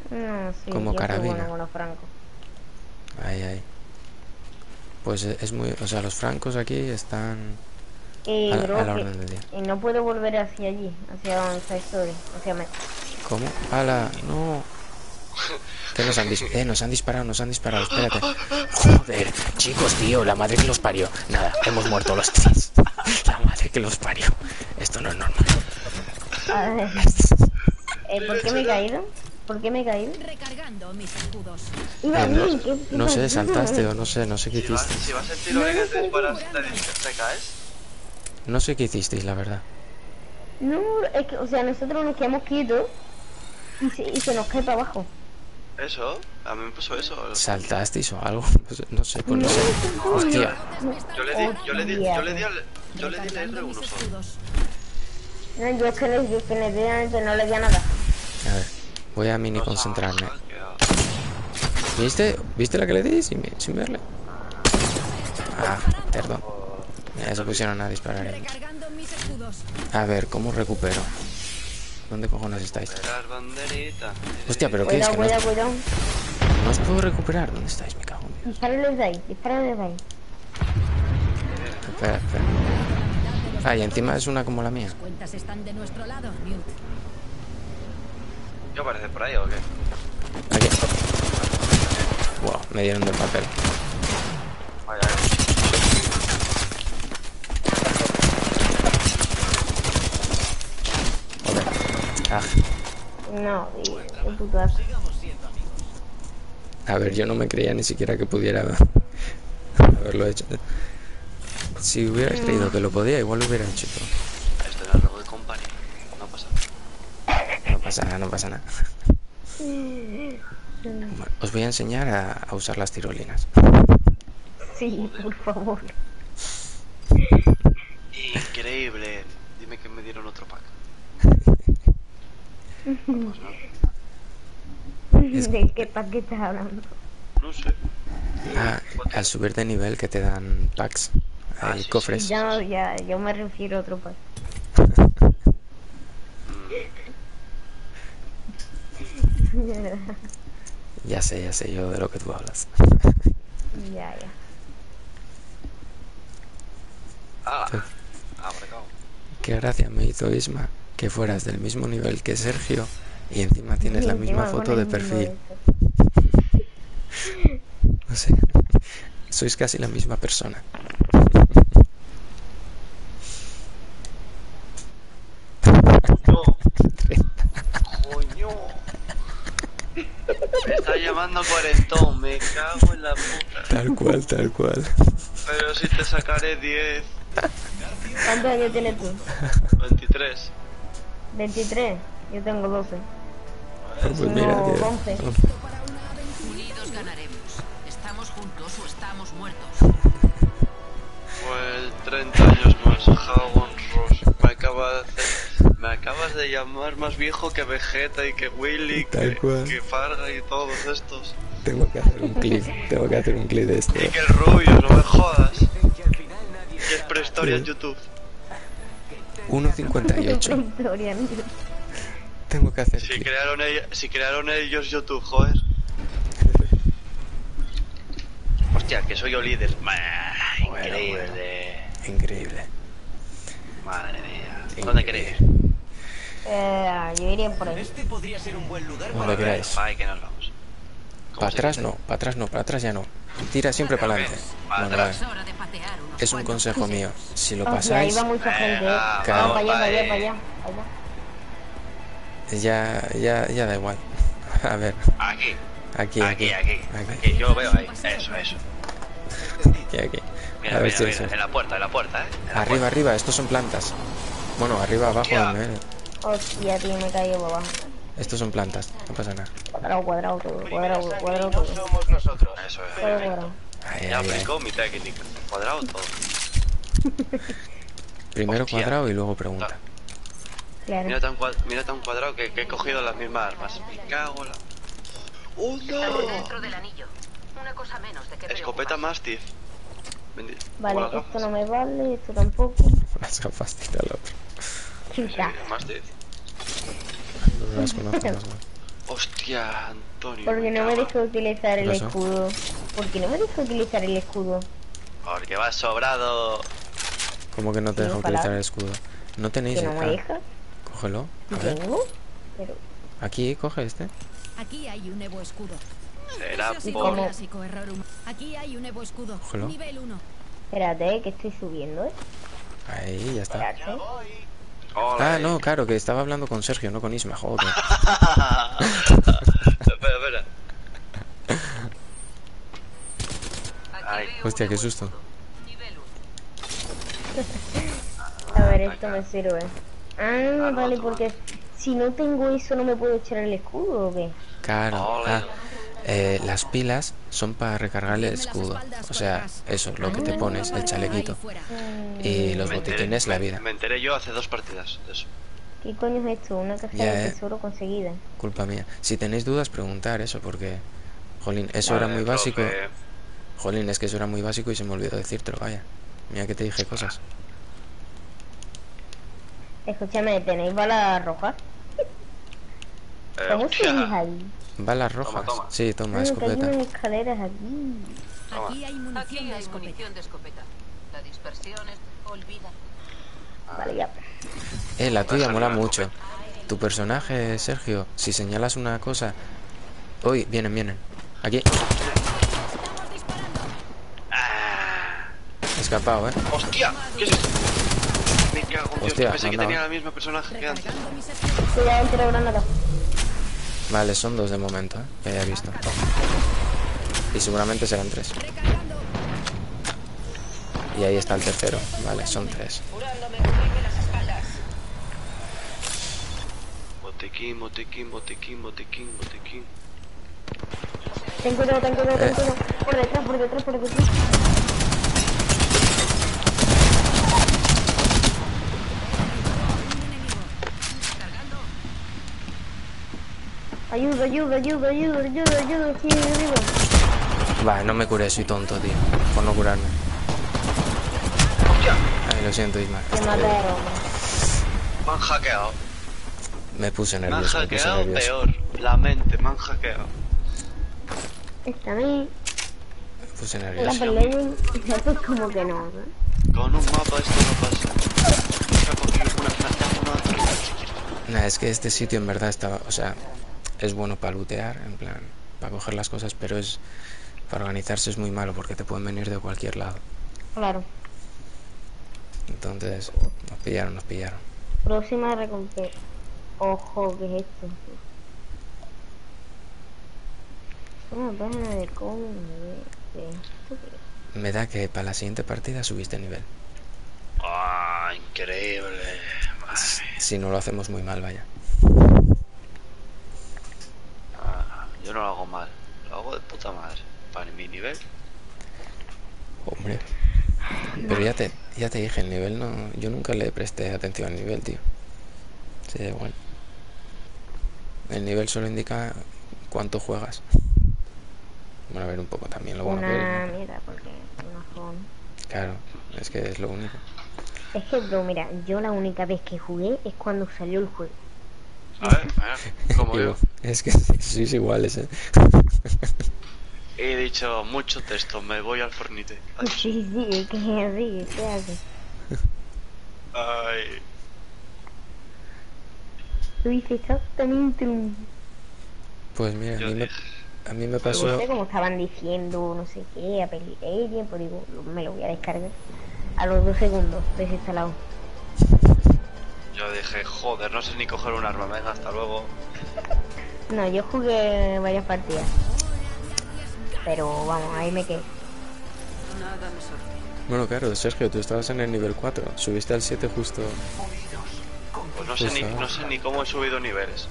No, sí, Como yo soy carabina. bueno con los francos. Ahí, ahí. Pues es muy... O sea, los francos aquí están Y a, bro, a la que- orden del día. y no puedo volver hacia allí, hacia donde está Story, hacia me. ¿Cómo? ¡Hala! ¡No! ¿Qué nos han disparado? Eh, nos han disparado, nos han disparado, espérate. Joder, chicos, tío, la madre que los parió. Nada, hemos muerto los tres. La madre que los parió. Esto no es normal. A ver, eh, ¿por qué me he caído? ¿Por qué me he caído? Recargando mis escudos. Iba Eh, no, bien, ¿qué- qué no sé, pasó? saltaste o no sé, no sé qué Si vas, hicisteis. si vas en tiro que te disparas, te, te caes. No sé qué hicisteis, la verdad. No, es que, o sea, nosotros nos quedamos quietos y se, y se nos cae para abajo. Eso, a mí me pasó eso. ¿Saltasteis o algo? No sé, no sé, pues no sé. Hostia. Yo le di, yo le di, yo le di al, yo le di el Recargando R mis uno solo. escudos. No, yo es que, le- yo es que literalmente no le di a nada. A ver, voy a mini Nos han concentrarme. hackeado. ¿Viste? ¿Viste la que le di sin, sin verle? Ah, perdón. Ya se pusieron a disparar. Recargando mis escudos. A ver, ¿cómo recupero? ¿Dónde cojones estáis? Esperar banderita. Hostia, ¿pero qué es? Cuidado, Que no, cuidado, cuidado. no os puedo recuperar. ¿Dónde estáis? Me cago en Dios. Dispárales de ahí, dispárales de ahí. Espera, espera. Ah, y encima es una como la mía. Cuentas están de nuestro lado, Newt. ¿Qué aparece por ahí o qué? Aquí. Wow, me dieron del papel. Vaya, Joder. Ah. No, y qué putazo. A ver, yo no me creía ni siquiera que pudiera haberlo hecho. Si hubiera creído que lo podía, igual lo hubiera hecho. Pero esto era Rogue Company. No pasa nada. no pasa nada, no pasa nada. Bueno, os voy a enseñar a, a usar las tirolinas. Sí, por favor. Increíble. Dime que me dieron otro pack. ¿De qué paquete estás hablando? No sé. Ah, al subir de nivel que te dan packs. Ah, Hay sí, cofres. Ya, no, ya, yo me refiero a otro pack. Ya sé, ya sé yo de lo que tú hablas. Ya, ya. Ah, ah, por acá. Qué gracia me hizo Isma que fueras del mismo nivel que Sergio y encima tienes Y la encima misma con foto el de mismo perfil. esto. No sé. Sois casi la misma persona. No. Coño. Me está llamando cuarentón, me cago en la puta. Tal cual, tal cual. Pero si te sacaré diez, ¿Cuántos años tienes tú? veintitrés. veintitrés. Yo tengo doce. Pues mira, No, tío. once. Unidos ganaremos. ¿Estamos juntos o estamos muertos? Pues treinta años más, Jaguar Ross. Me acaba de hacer... Me acabas de llamar más viejo que Vegeta y que Willy, Tal que, cual. que Farga y todos estos. Tengo que hacer un clip. Tengo que hacer un clip de esto. Y que el Rubius, no me jodas. Y es prehistoria en YouTube. uno cincuenta y ocho. Historia, ¿no? Tengo que hacer Si clip. crearon, ellos, si crearon ellos YouTube, joder. Hostia, que soy yo líder. Bueno, Increíble. Increíble. Madre mía. ¿Dónde queréis? Eh, yo iría por ahí. Este podría ser un buen lugar Donde queráis. Ay, que nos vamos. Para atrás no, para atrás no, para atrás ya no. Tira siempre para adelante. Para Bueno, atrás. vale. Es hora de patear unos Es un cuantos consejo pases. mío. Si lo Hostia, ahí pasáis, va mucha gente, eh. Venga, Claro. Vamos para allá, para allá, ahí. para allá, para allá. ya, ya, ya da igual. A ver, Aquí, aquí, aquí, aquí, aquí, aquí, aquí, yo lo veo ahí. Eso, eso. aquí, aquí. Mira, A ver mira, si mira, eso. en la puerta, en la puerta, eh. En la Arriba, arriba, estos son plantas. Bueno, arriba, abajo, Hostia. en medio. Hostia, tío, me caigo para abajo. Estos son plantas, no pasa nada. Cuadrado, cuadrado, todo. Cuadrado, Primeros cuadrado, no todo. somos nosotros. puerta. Eso es. Todo cuadrado. Ahí, Ya ahí, ahí. aplicó mi técnica. Cuadrado todo. Primero Hostia. cuadrado y luego pregunta. Claro. Mira tan, cuad- mira tan cuadrado que, que he cogido las mismas armas. Me cago en la... ¡Oh, Estamos no! dentro del anillo. Una cosa menos de que Escopeta preocuparse. Mastiff. Bendi- Vale, Buenas esto gafas. no me vale, esto tampoco. Las gafas tira al otro. Quita. Sí, Mastiff. No las conozco más. Hostia, Antonio. Porque no me deja utilizar el ¿Qué pasó? escudo. Porque no me deja utilizar el escudo. Porque vas sobrado. ¿Cómo que no te Sí, deja ojalá. utilizar el escudo? No tenéis Que no me acá. deja. Cógelo. Sí A ver. tengo. Pero Aquí, coge este. Aquí hay un Evo escudo. Será Eso sí, por... clásico error humano. Aquí hay un Evo escudo. Cógelo. Nivel uno. espérate, que estoy subiendo, ¿eh? Ahí, ya está. Espérate. Ah, no, claro, que estaba hablando con Sergio, no con Isma, joder. espera, espera. Ay, Hostia, qué susto. A ver, esto me sirve. Ah, vale, porque si no tengo eso no me puedo echar el escudo, ¿o qué? Claro. Ole. Ah, eh, las pilas son para recargar el escudo. O sea, eso, lo que te pones, el chalequito. Ahí fuera. Y los me enteré- botiquines, la me- vida. Me enteré yo hace dos partidas de eso. ¿Qué coño es esto? Una caja Ya, de eh. tesoro conseguida. Culpa mía. Si tenéis dudas, preguntar eso, porque... Jolín, eso era Vale, muy básico. profe. Jolín, es que eso era muy básico y se me olvidó decírtelo, vaya. Mira que te dije cosas. Escúchame, ¿tenéis balas rojas? Eh, ¿Cómo hostia. seguís ahí? Balas rojas. toma. Sí, toma, Ah, que hay escopeta. unas escaleras aquí. Toma. Aquí hay munición Aquí de hay escopeta. munición de escopeta. La dispersión es... Olvida. Vale, ya. Eh, la tuya Déjame mola la mucho. Tu personaje, Sergio, si señalas una cosa... Uy, vienen, vienen. Aquí. Escapado, ¿eh? ¡Hostia! ¿Qué es esto? Me cago en Dios. Hostia, Pensé que me han tenía dado. el mismo personaje que antes. Recargando mis escudos. Cuidado, tiro granada. Vale, son dos de momento, ¿eh? Que haya visto. Y seguramente serán tres. Recargando. Y ahí está el tercero. Vale, son tres. Botequín, botequín, botequín, botequín, botequín. Ten cuidado, ten cuidado, ten Eh. cuidado. Por detrás, por detrás, por detrás. Ayuda, ayuda, ayuda, ayuda, ayuda, ayuda, aquí arriba. Va, no me curé, soy tonto, tío. Por no curarme. Ay, lo siento, Isma. Te mataron. Me han hackeado. Me puse Me han nervioso, me puse hackeado nervioso. peor. La mente, me han hackeado. Esta a mí, Me puse la nervioso. pelea, esto es como que no, ¿no? Con un mapa esto no pasa. Escapo aquí una planta, una otra. Nah, es que este sitio en verdad estaba... O sea, es bueno para lootear, en plan... Para coger las cosas, pero es... Para organizarse es muy malo porque te pueden venir de cualquier lado. Claro. Entonces, nos pillaron, nos pillaron. Próxima recompensa. Ojo, ¿qué es esto? Una página de cómo de, de esto que- Me da que para la siguiente partida subiste nivel. ¡Ah, increíble! Madre mía. Si no lo hacemos muy mal, vaya. Ah, yo no lo hago mal. Lo hago de puta madre. Para mi nivel. Hombre. Pero ya te, ya te dije, el nivel no... Yo nunca le presté atención al nivel, tío. Sí, da igual. El nivel solo indica cuánto juegas. Bueno, a ver un poco también lo bueno que Una eres, ¿no? mierda, porque no son... Claro, es que es lo único. Es que, bro, mira, yo la única vez que jugué es cuando salió el juego. A ver, a ver, como yo. Digo, es que sois iguales, ¿eh? He dicho mucho texto, me voy al Fornite. Adiós. Sí, sí, es que es así, ¿qué haces? Ay. Tú dices exactamente lo mismo. Pues mira, a Yo mí me, dije, a mí me No pasó... sé cómo estaban diciendo, no sé qué, a pedir tiempo, digo, me lo voy a descargar. A los dos segundos, desinstalado. yo dije, joder, no sé ni coger un arma, venga, hasta luego. No, yo jugué varias partidas. Pero vamos, ahí me quedé. Nada me sorprende. Bueno, claro, Sergio, tú estabas en el nivel cuatro. Subiste al siete justo... Pues no sé, ni, no sé ni cómo he subido niveles.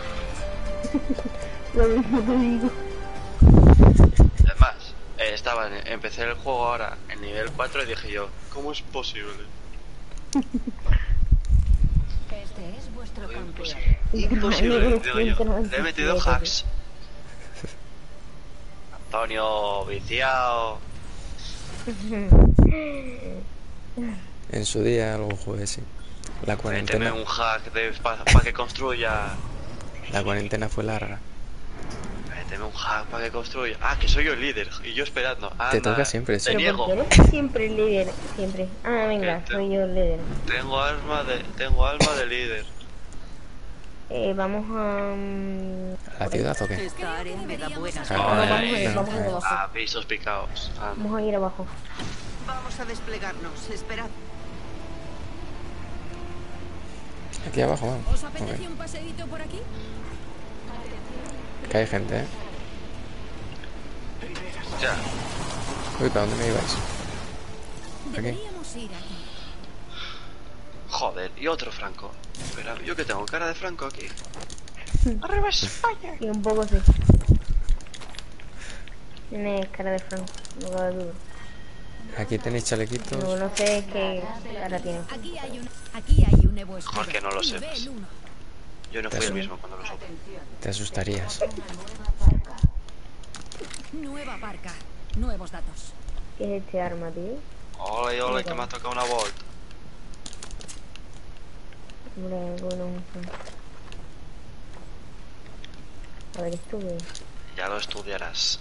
Lo mismo te digo. Además, eh, estaba en- empecé el juego ahora en nivel cuatro y dije yo, ¿cómo es posible? Este es vuestro campeón. Imposible. Imposible, digo yo. Le he metido hacks. Antonio, viciado. En su día algo jugué, sí. La Méteme cuarentena... un hack para que construya. La cuarentena fue larga. Méteme un hack para que construya. Ah, que soy yo el líder. Y yo esperando. Anda, Te toca siempre, sí. Te Pero niego. ¿por qué eres siempre el líder? Siempre. Ah, venga, Que te- soy yo el líder. Tengo alma de. Tengo alma de líder. Eh, vamos a... mm, ¿A la ciudad o qué? Esta área me da buenas. Ah, no, vale, vamos a ir, no, vamos a ir no. abajo. Ah, pisos picados. Ah, Vamos a ir abajo. Vamos a desplegarnos. Esperad. Aquí abajo, vamos. ¿Os apetece Ok. un paseíto por aquí? Que hay gente, ¿eh? ya. Uy, ¿para dónde me ibais? Aquí. Deberíamos ir aquí. Joder, y otro Franco. Espera, yo que tengo cara de Franco aquí. ¡Arriba España! Sí, un poco sí. Tiene cara de Frank, no cabe duda. Aquí tenéis chalequitos. No, no sé qué cara tiene. Aquí hay un, aquí hay un Evo escudo. Mejor que no lo Nivel sepas. uno. Yo no fui el mismo cuando lo supe. Te asustarías. Nueva parca. Nuevos datos. ¿Qué es este arma, tío? Ole, ole, que me ha tocado una Volt. Hombre, bueno, no sé. A ver, esto qué es. Ya lo estudiarás.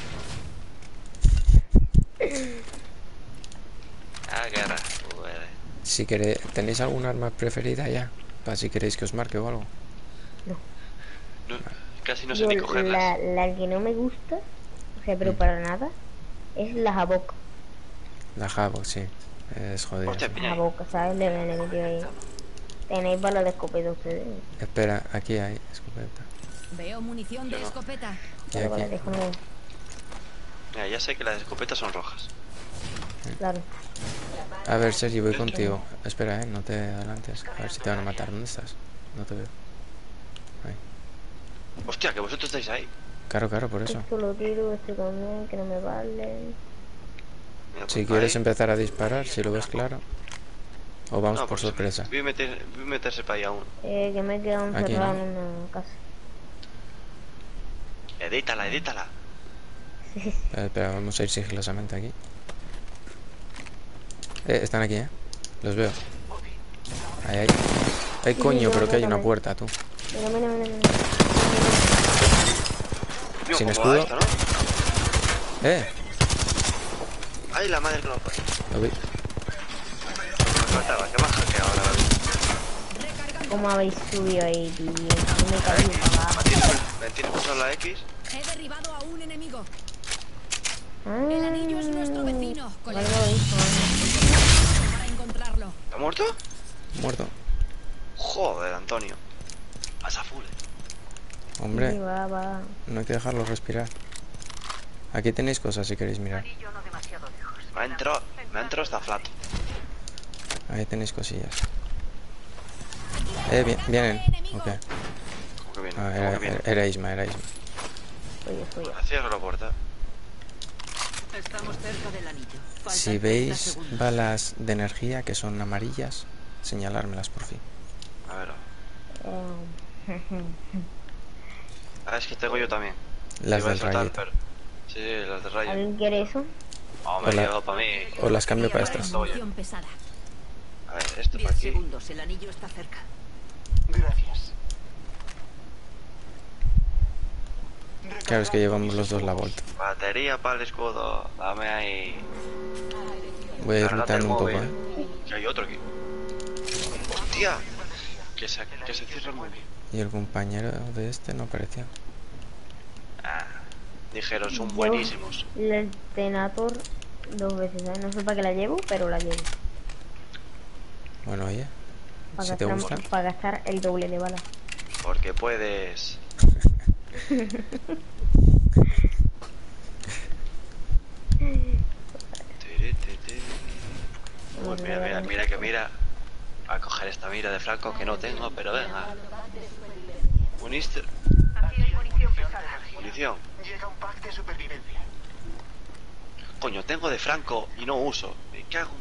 Ah, guerra. Joder. Si queréis, ¿tenéis algún arma preferida ya? Para si queréis que os marque o algo. No, casi no sé Yo, ni la, cogerlas. la que no me gusta, o sea, pero para nada, es la Havok. La Havoc, sí. Es jodida. Hostia, La piña. Havok, ¿sabes? Le le metí ahí. Tenéis balas de escopeta ustedes. Espera, aquí hay escopeta. Veo munición de Yo no. escopeta. Y Pero aquí. vale, dejo nuevo. Mira, ya sé que las escopetas son rojas. Claro. A ver, Sergi, voy contigo. Espera, eh, no te adelantes. A ver si te van a matar. ¿Dónde estás? No te veo. Ahí. Hostia, que vosotros estáis ahí. Claro, claro, por eso. Esto lo tiro, este también, que no me vale. Mira, Si pues quieres ahí. empezar a disparar, si lo ves claro. O vamos No, por pues, sorpresa. Vi, meter, vi meterse para ahí aún. Eh, que me he quedado Aquí, encerrado ¿no? en una casa. Edítala, edítala. Eh, espera, vamos a ir sigilosamente aquí. Eh, están aquí, eh. Los veo. Ahí, ahí. Ay, coño, pero que hay una puerta, tú. Mira, mira, mira, mira. Mío, Sin ¿cómo va escudo. esto, no? Eh, Ay, la madre que lo fue. lo vi. Me faltaba, que me has hackeado ahora. ¿Cómo habéis subido ahí, tío? No me caí para abajo. ¿Me tienes pulsado la X? He derribado a un enemigo. Ah, El anillo es nuestro vecino. vale, Colega. lo he visto, vale. Para encontrarlo. ¿Está muerto? Muerto. Joder, Antonio. Vas a full. Sí, Hombre, va, va. no hay que dejarlo respirar. Aquí tenéis cosas si queréis mirar. Me ha entrado, me ha entrado esta flat. Ahí tenéis cosillas. Eh, vi- vienen. Ok. ¿Cómo que viene? Ah, ¿Cómo era, que viene? era- era Isma, era Isma. Soy yo, soy yo. Cierro la puerta. Estamos cerca del anillo. Faltan Si treinta veis segundos. balas de energía que son amarillas, señalármelas por fin. A ver. Eh, Ah, es que tengo yo también. Las Iba a del soltar, rayito. pero- Sí, sí, las de rayo. ¿Alguien quiere eso? Oh, me he Hola. quedado para mí. O las cambio para estas. Estoy. Munición pesada. A ver, esto para Diez aquí. segundos. El anillo está cerca. Gracias. Claro, es que llevamos los dos la vuelta. Batería para el escudo. Dame ahí. Voy a ir Cárgate el rotando un poco, móvil. eh. Que hay otro aquí. ¡Hostia! Que se, que se cierra el móvil. Y el compañero de este no apareció. Ah, dijeron, son Yo- buenísimos. El Tenator dos veces, ¿sabes? No sé para qué la llevo, pero la llevo. Bueno, oye, Para, si te gastar, gusta. para gastar el doble de balas. Porque puedes. Tiri, ti, ti. Uy, mira, mira, mira que mira. A coger esta mira de Franco que no tengo, pero venga. Un easter. Aquí hay munición pesada. Munición. Llega un pack de supervivencia. Coño, tengo de Franco y no uso. Me cago.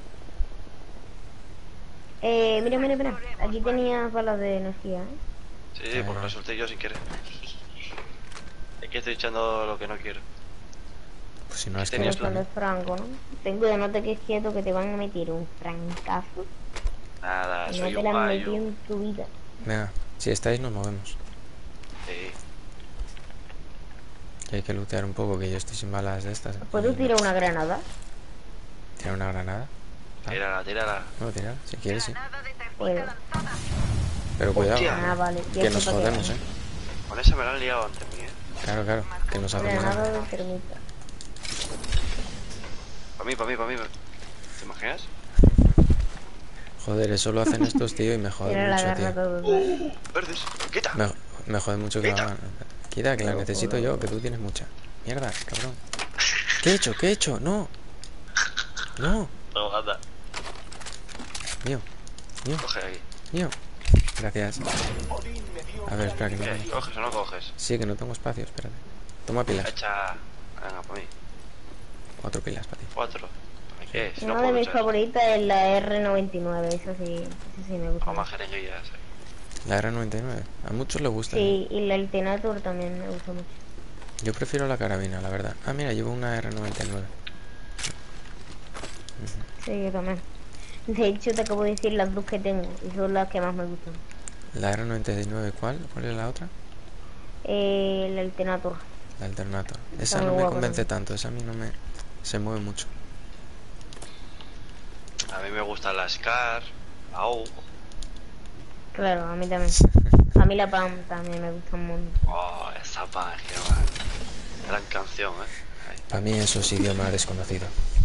Eh, mira, mira, mira. Aquí tenías balas de energía, ¿eh? Sí, sí, porque lo solté yo sin querer. Es que estoy echando lo que no quiero. Pues si no es que Tenías no Cuando es franco, ¿no? Ten cuidado, no te quedes quieto que te van a meter un francazo. Nada, Que no soy te un la han metido payo. en tu vida. Venga, si estáis nos movemos. Y hay que lootear un poco, que yo estoy sin balas de estas. ¿Puedo tirar una granada? ¿Tirar una granada? Tírala, tírala. No, tirar, si quieres, sí. Puedo. Pero cuidado, Hostia. Ah, vale. ya que sé nos para qué jodemos, va. eh. Con esa me la han liado ante mí, eh. Claro, claro, que nos hacemos Granada algo. de termita. Para mí, para mí, para mí. ¿Te imaginas? Joder, eso lo hacen estos, tío, y me jode Tira la mucho, garra tío. todo. ¿vale? Verdes. Quita. Me, me jode mucho que lo Quita. hagan. Quita, que la necesito yo, que tú tienes mucha. Mierda, cabrón. ¿Qué he hecho? ¿Qué he hecho? No. No. No, anda. Mío. Mío. Coge aquí. Mío. Gracias. A ver, espera, que no ¿Qué? tengo... ¿Coges o no coges? Sí, que no tengo espacio, espérate. Toma pilas. Echa. Venga, para mí. Cuatro pilas para ti. Cuatro. ¿Para qué? Si no Una de puedo mis echar. favoritas es la R noventa y nueve, eso sí, eso sí me gusta. Con más jeringuillas. eh. La R noventa y nueve. A muchos les gusta. ¿eh? Sí, y la Alternator también me gusta mucho. Yo prefiero la carabina, la verdad. Ah, mira, llevo una R noventa y nueve. Sí, yo también. De hecho, te acabo de decir las dos que tengo y son las que más me gustan. La R noventa y nueve, ¿cuál? ¿Cuál es la otra? Eh, la Alternator. La Alternator. Esa Está no muy me guapa convence también. tanto, esa a mí no me... Se mueve mucho. A mí me gustan las Scar. La O. Claro, a mí también. A mí la Pam también me gusta un montón. Oh, esa magia, man. Gran canción, eh. Ahí. Para mí eso es idioma desconocido.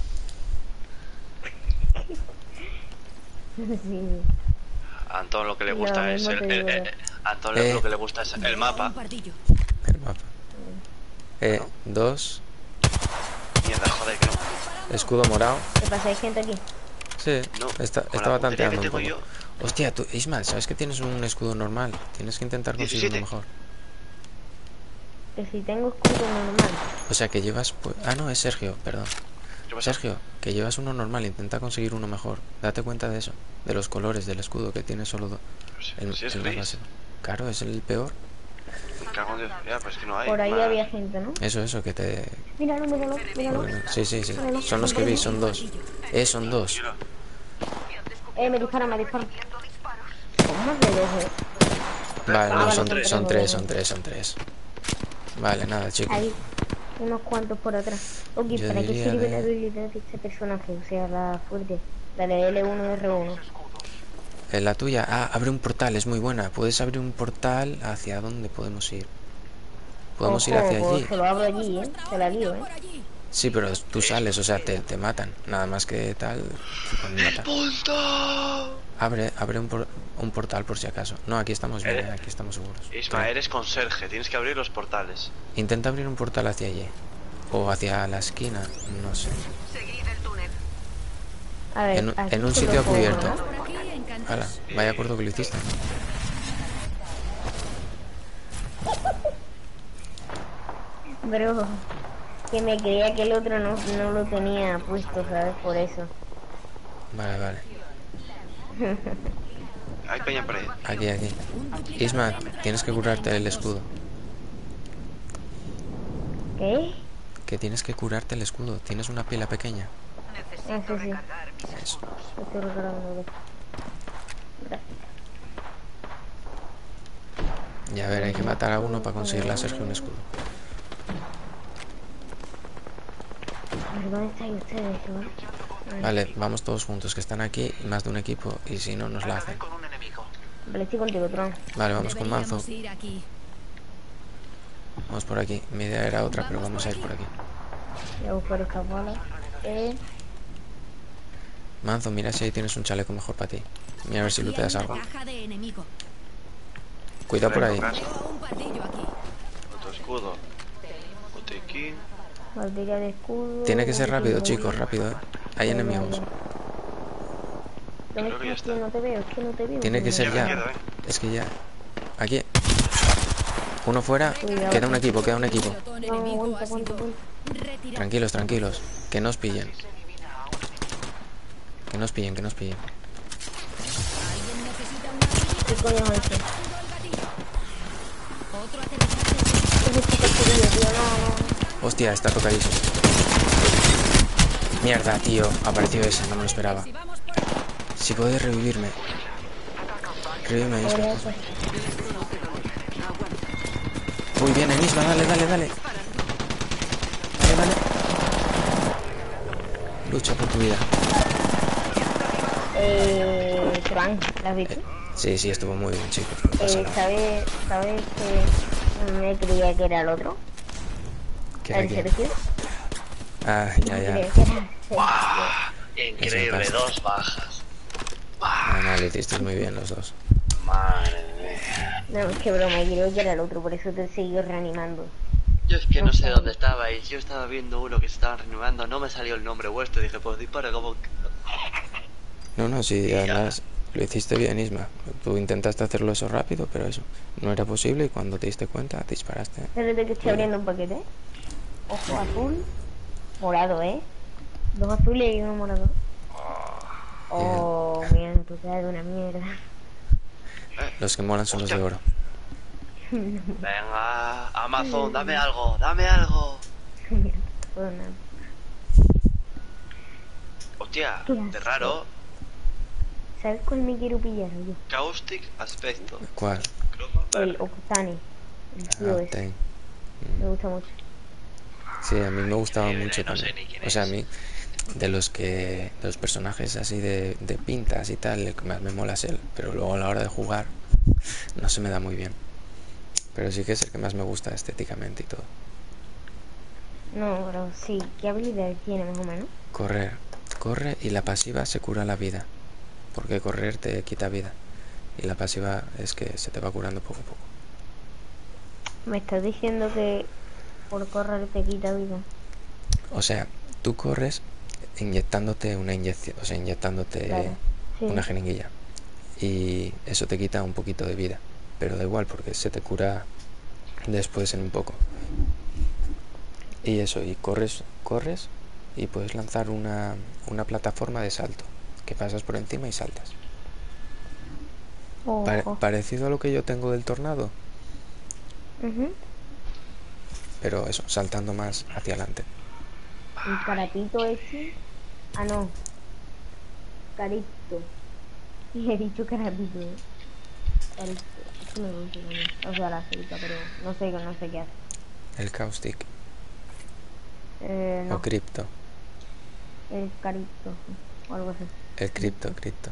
Sí. A Antón lo que le Lo gusta es mismo el, te el- digo el- yo. a Antón Eh. lo que le gusta es el mapa. Un pardillo. El mapa. Eh, dos. Mierda, joder, que no. Escudo morado. ¿Qué pasa? ¿Hay gente aquí? Sí, No, está- con la estaba puntería que tanteando un tengo poco. yo. Hostia, tú, Ismael, ¿sabes que tienes un escudo normal? Tienes que intentar conseguir uno diecisiete. mejor. Que si tengo escudo normal. O sea, que llevas... pues- Ah, no, es Sergio, perdón. ¿Qué pasa? Sergio, que llevas uno normal, intenta conseguir uno mejor. Date cuenta de eso, de los colores del escudo, que tiene solo dos. Si, El, si es el más gris. básico. Claro, es el peor. Me cago en Dios. Ya, pues que no hay. Por ahí más. había gente, ¿no? Eso, eso, que te... Míralo, míralo, míralo. Bueno, sí, sí, sí. Son los que vi, son dos. Eh, son dos. Mira, Eh, me disparan, me disparan. ¿Cómo más de dos, eh? Vale, Ah, no, vale, son, son son tres, tres, son tres, son tres. Vale, nada, chicos. Hay unos cuantos por atrás. Ok, Yo ¿para qué diría sirve de- la habilidad de este personaje? O sea, la fuerte. La de L uno y R uno. Eh, la tuya, ah, abre un portal, es muy buena. Puedes abrir un portal. ¿Hacia dónde podemos ir? Podemos ir Ojo, hacia pues allí. se lo abro allí, ¿eh? Se la lío, ¿eh? Por allí. Sí, pero tú sales, o sea, te, te matan. Nada más que tal, te pueden matar. ¡punto! Abre, abre un, por- un portal por si acaso. No, aquí estamos bien, eh, aquí estamos seguros. Isma, Creo. eres conserje. Tienes que abrir los portales. Intenta abrir un portal hacia allí. O hacia la esquina, no sé. A ver, En, un- aquí en un se sitio lo puedo, cubierto. ¿no? Por aquí, encantado. Hala, vaya corto que lo hiciste. Bro, que me creía que el otro no, no lo tenía puesto, ¿sabes? Por eso. Vale, vale. Hay peña por ahí. Aquí, aquí. Isma, tienes que curarte el escudo. ¿Qué? Que tienes que curarte el escudo. Tienes una pila pequeña. Ah, sí, sí. Eso. Estoy recargando de- Gracias. Y a ver, hay que matar a uno para conseguirle a Sergio un escudo. A ver, ¿dónde estáis ustedes, chaval? Vale, vamos todos juntos, que están aquí, más de un equipo, y si no, nos la hacen. Con un enemigo. Vale, estoy contigo, Tron. Vale, vamos con Manzo. Deberíamos ir aquí. Vamos por aquí. Mi idea era otra, pero vamos a ir por aquí. Voy a buscar estas balas. Eh, Manzo, mira si ahí tienes un chaleco mejor para ti. Mira a ver si Aquí looteas hay algo. una caja de enemigo. Cuidado por ahí. Veo a un pardillo aquí. Otro escudo. Botiquín. batería de escudo. Tiene que ser rápido, botiquín, chicos, rápido, eh. Hay Ya, ya, enemigos. ya. ¿Dónde Creo que ya estás, tío? está. No te veo, es que no te veo. Tiene que ser Queda, ya. queda, eh. Es que ya. Aquí. Uno fuera. Cuidado. Queda un equipo, queda un equipo. Pelotón No, enemigo aguanta, ha aguanta, sido aguanta. retirado. Tranquilos, tranquilos. Que nos pillen. Que nos pillen, que nos pillen. ¿Alguien necesita una ¿Qué coño es eso? Otro aterrizaje. ¿Qué es este castillo, tío? No, no. Hostia, está tocadísimo. Mierda, tío. Apareció ese, no me lo esperaba. Si vamos por aquí. Si puedes revivirme. Revíveme, Isma. Podría ser. Muy bien, Isma, dale, dale, dale. lucha por tu vida. Eh, Truan, ¿la has visto? Sí, sí, estuvo muy bien, chicos. No pasa Eh, nada. ¿sabes, ¿Sabes que me creía que era el otro? ¿Qué era ¿El quién? Sergio? Ah, ya, Me ya. creía que era Sergio. Increíble, Eso pasa. dos bajas. Ah, no, lo hicisteis muy bien los dos. Madre mía. No, es que broma, creo que era el otro, por eso te sigo reanimando. Yo es que no No sé sé. dónde estabais. Yo estaba viendo uno que se estaba reanimando. No me salió el nombre vuestro. Dije, pues dispara como. No, no, sí, ya. además lo hiciste bien, Isma. Tú intentaste hacerlo eso rápido, pero eso no era posible y cuando te diste cuenta, disparaste. Espérate que estoy abriendo un paquete. Ojo azul, morado, ¿eh? Dos azules y uno morado. Oh, mira, tu cara de una mierda. Los que molan son los de oro. Venga, Amazon, dame algo, dame algo. Mierda, pues nada. Hostia, Qué de asco. raro. ¿Sabes cuál me quiero pillar yo? Caustic aspecto. ¿Cuál? Croma El verde. Octane. El tío Ah, ese. ten. Me gusta mucho. Sí, a mí me gustaba Eh, mucho no sé también. ni quién O sea, a es. mí, de los que. De los personajes así de, de pintas y tal, el que más me mola es él. Pero luego a la hora de jugar, no se me da muy bien. Pero sí que es el que más me gusta estéticamente y todo. No, pero sí. ¿Qué habilidades tiene más o menos? Correr. Corre y la pasiva se cura la vida. Porque correr te quita vida. Y la pasiva es que se te va curando poco a poco. Me estás diciendo que por correr te quita vida. O sea, tú corres inyectándote una inyección, o sea, inyectándote Claro, sí. una jeringuilla. Y eso te quita un poquito de vida. Pero da igual porque se te cura después en un poco. Y eso, y corres, corres y puedes lanzar una, una plataforma de salto. Que pasas por encima y saltas. Ojo. Pare- parecido a lo que yo tengo del tornado. Ujú. Pero eso, saltando más hacia adelante. El carapito ese. Ah, no. Carito. Y he dicho carapito, ¿eh? Carito. Eso me gusta también. O sea, la fruta, pero no sé, no sé qué hace. El caustic Eh, no. o cripto. El carito. O algo así. El cripto, cripto.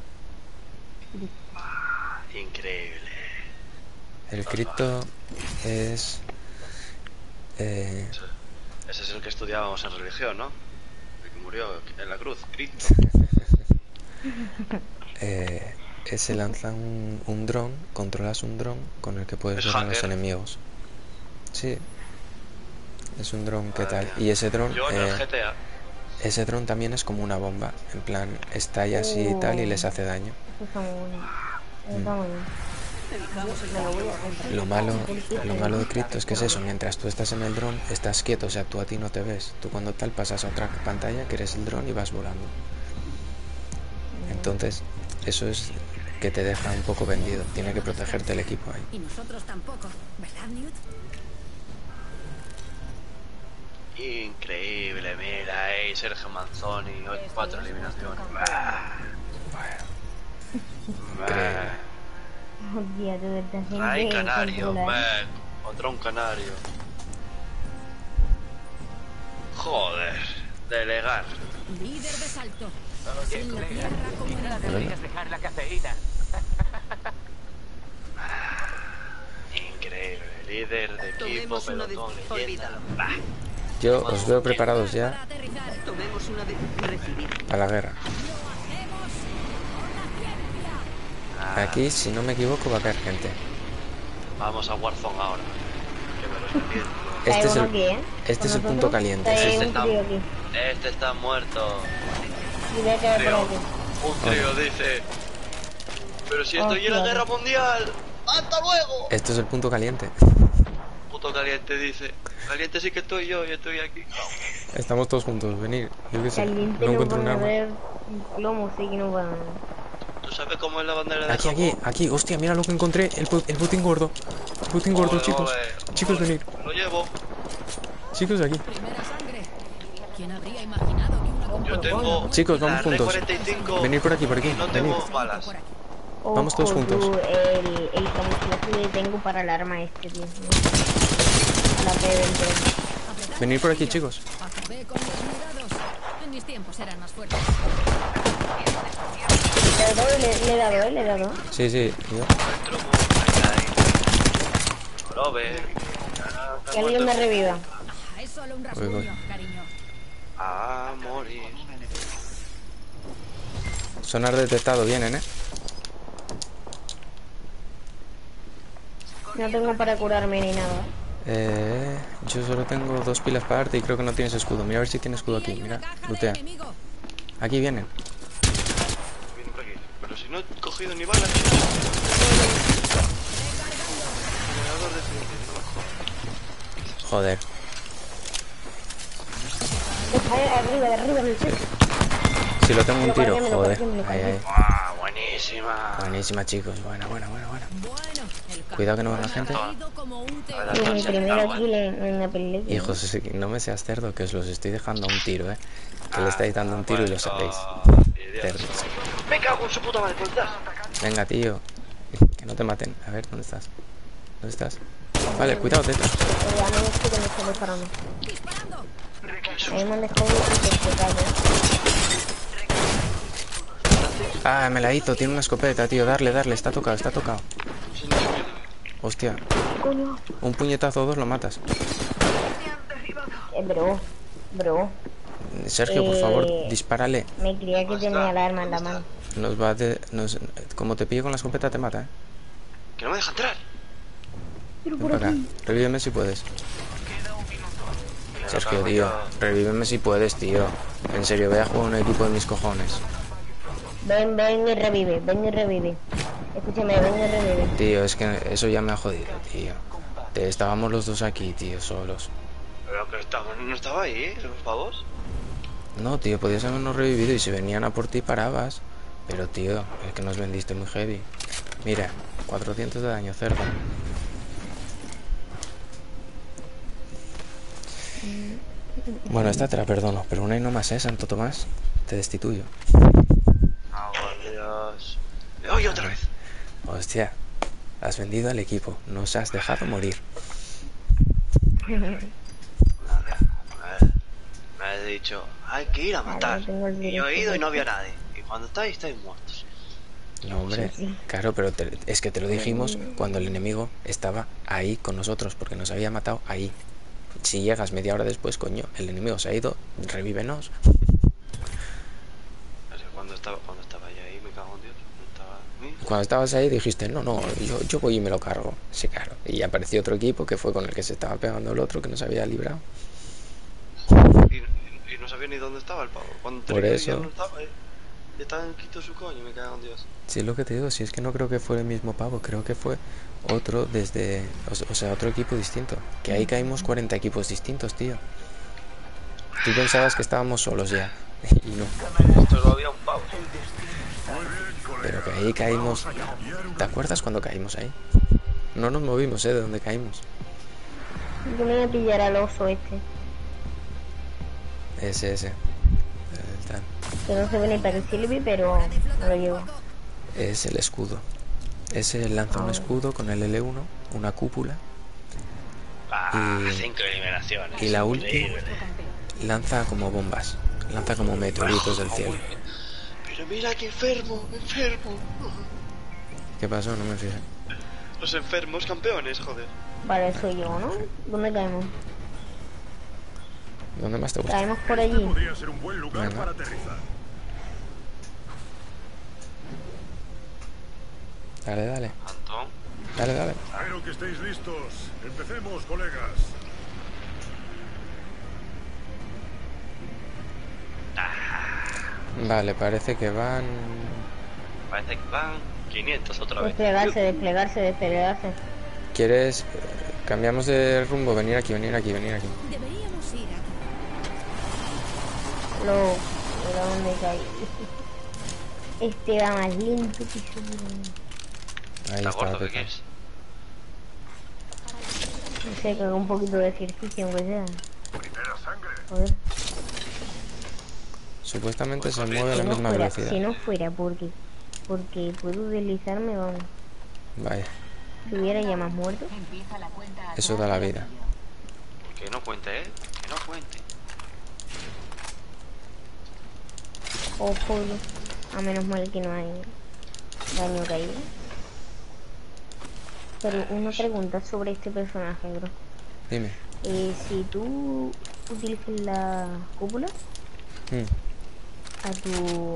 Increíble. El cripto es... Eh, Ese, ese es el que estudiábamos en religión, ¿no? El que murió en la cruz, Cristo. eh, se lanza un, un dron, controlas un dron con el que puedes Es ver a los hacker. enemigos. Sí. Es un dron que Madre tal. mía. Y ese dron... Yo en el eh, G T A. ese dron también es como una bomba. En plan, estalla así y tal y les hace daño. Eso está muy bueno. Eso está muy bien. Me lo voy a comprar. Lo malo, lo malo de cripto es que es eso, mientras tú estás en el dron, estás quieto, o sea, tú a ti no te ves. Tú cuando tal pasas a otra pantalla que eres el dron y vas volando. Entonces, eso es que te deja un poco vendido. Tiene que protegerte el equipo ahí. Y nosotros tampoco, ¿verdad, Newt? Increíble, mira, eh, Sergio Manzoni, hoy cuatro eliminaciones. Bah. Increíble. Hostia, tú estás haciendo Ay, canario, controlar. bah, contra un canario. Joder, delegar. Líder de salto. En la tierra como en el No cielo. deberías dejar la cafeína. Increíble, líder de equipo, Tomemos una de- pelotón, leyenda. olvídalo. Bah. Yo os veo preparados Para ya aterrizar. Tomemos una de recibir. a la guerra. Lo hacemos con la ciencia. Ah, Aquí, si no me equivoco, va a caer gente. Vamos a Warzone ahora. Que me lo estoy viendo. Este Hay es uno el, aquí, ¿eh? este Con es el punto nosotros. caliente. Hay Este un está, trío aquí. este está muerto. Y voy a quedar por Trío. aquí. Un trío dice. Pero si estoy en la Hostia. guerra mundial. ¡Hasta luego! Esto es el punto caliente. Puto caliente dice. Caliente sí que estoy yo y estoy aquí. Estamos todos juntos, venir. Yo qué sé, Caliente no no encuentro un van a arma. ver plomo, sí que no van a ver. ¿Tú sabes cómo es la bandera de Aquí, Japón? aquí, aquí, hostia, mira lo que encontré. El, pu- el putín gordo. El putín gordo, Ole, chicos. ole, Chicos, ole. venid. Lo llevo. Chicos, aquí. Primera sangre. ¿Quién habría imaginado que una Yo tengo. Chicos, vamos la juntos. R cuarenta y cinco. Venid por aquí, por aquí. Y no Venid. tengo balas. por aquí? Vamos todos Ojo, juntos. tú, el, el camuflaje que tengo para el arma este, tío. La P veinte. Venid por aquí, chicos. Acabé con los mirados. En mis tiempos eran más fuertes. Le he dado, le, le he dado, eh, le he dado. Sí, sí, yo. Que alguien me reviva. Ah, es solo un Voy, rasguño, voy. cariño. A morir. Sonar detectado, vienen, ¿eh? No tengo para curarme ni nada. Eh, yo solo tengo dos pilas para darte y creo que no tienes escudo. Mira a ver si tienes escudo aquí. Mira, lutea. Aquí vienen. Vienen por aquí. Pero si no he cogido ni balas. Joder. Está ahí arriba, arriba en el suelo. Si lo tengo un Lo tiro, cargué, me lo joder. cargué, me lo Ahí, cargué. ahí. ¡Ah, buenísima! Buenísima, chicos. Buena, buena, buena, buena. Bueno, el Cuidado que no venga gente. caído como un te- A ver, Y mi Antorcha, primera agua. kill en, en la película. Hijos, es que no me seas cerdo, que os los estoy dejando a un tiro, ¿eh? Que le estáis dando un tiro y lo sabéis. Cerdos. Me cago en su puta madre, ¿dónde estás? Venga, tío. Que no te maten. A ver, ¿dónde estás? ¿Dónde estás? Vale, cuidado, detrás. Eh, a mí es que me está disparando. disparando. A mí me han dejado desesperado. Ah, me la hizo. Tiene una escopeta, tío. Darle, darle. Está tocado, está tocado. Hostia. Coño. Un puñetazo o dos lo matas. Eh, bro. Bro. Sergio, por Eh, favor, dispárale. Me creía que tenía el arma en la mano. Nos va de... Nos... Como te pille con la escopeta, te mata, ¿eh? Que no me deja entrar. Ven para acá. Revíveme si puedes. Sergio, tío. Revíveme si puedes, tío. En serio, voy a jugar un equipo de mis cojones. Ven, ven y revive, ven y revive. Escúchame, ven y revive. Tío, es que eso ya me ha jodido, tío. Te- Estábamos los dos aquí, tío, solos. Pero que estaba, no estaba ahí, ¿eh? Los pavos. No, tío, podías habernos revivido y si venían a por ti parabas. Pero, tío, es que nos vendiste muy heavy. Mira, cuatrocientos de daño, cerdo. Bueno, esta te la perdono, pero una y no más, ¿eh, Santo Tomás? Te destituyo. Ah, por Dios. ¡Oye, otra vez! Hostia, has vendido al equipo, nos has dejado morir. Me has dicho, hay que ir a matar. tengo el Y yo he ido y no había directo. nadie. Y cuando estáis, estáis muertos. No, hombre, claro, pero te- es que te lo dijimos cuando el enemigo estaba ahí con nosotros, porque nos había matado ahí. Si llegas media hora después, coño, el enemigo se ha ido, revívenos. O sea, cuando estaba, cuando estaba yo ahí, me cago en Dios. No estaba... ¿eh? Cuando estabas ahí dijiste, no, no, yo, yo voy y me lo cargo. Sí, claro. Y apareció otro equipo que fue con el que se estaba pegando el otro, que nos había librado. Y, y- y no sabía ni dónde estaba el pavo. Cuando Por terminé, eso. ya no estaba, eh. Ya estaba en Quito su coño, me cago en Dios. Sí, es lo que te digo, si es que no creo que fue el mismo pavo, creo que fue otro desde, o se- o sea, otro equipo distinto. Que ahí caímos cuarenta equipos distintos, tío. Tú pensabas que estábamos solos ya, y no. Esto lo había un pavo. Pero que ahí caímos. ¿Te acuerdas cuando caímos ahí? No nos movimos, ¿eh? De donde caímos. Yo me voy a pillar al oso este. Ese, ese. El tal. Que no se ve ni para que sirve, pero no lo llevo. Es el escudo. Ese lanza un escudo con el L uno, una cúpula. Ah, Y- cinco eliminaciones. Y la ulti Increíble. lanza como bombas. Lanza como meteoritos del cielo. Pero mira que enfermo, enfermo. ¿Qué pasó? No me fijé. Los enfermos campeones, joder. Vale, soy yo, ¿no? ¿Dónde caemos? ¿Dónde más te gusta? Caemos por allí. Podría ser un buen lugar Venga. para aterrizar. Dale, dale. Antón. Dale, dale. Espero que estéis listos. Empecemos, colegas. Vale, parece que van... Parece que van quinientos otra vez. Desplegarse, desplegarse, desplegarse. ¿Quieres... eh, cambiamos de rumbo? Venir aquí, venir aquí, venir aquí. Deberíamos ir aquí. Lo... Mira dónde caí. Este va más lento que su... Ahí ¿Está está la gordo que teta. quieres? No sé, que haga un poquito de ejercicio, aunque sea. Primera sangre. Joder. Supuestamente se mueve a la Si no misma fuera, velocidad. si no fuera porque... Porque puedo deslizarme, vamos. Vaya, Si hubiera ya más muerto. Empieza la cuenta atrás eso da la del vida. anillo. Que no cuente, ¿eh? Que no cuente. Ojo, a menos mal que no hay daño caído. Pero una pregunta sobre este personaje, bro. Dime. Eh, si tú utilizas la cúpula Hmm. a tu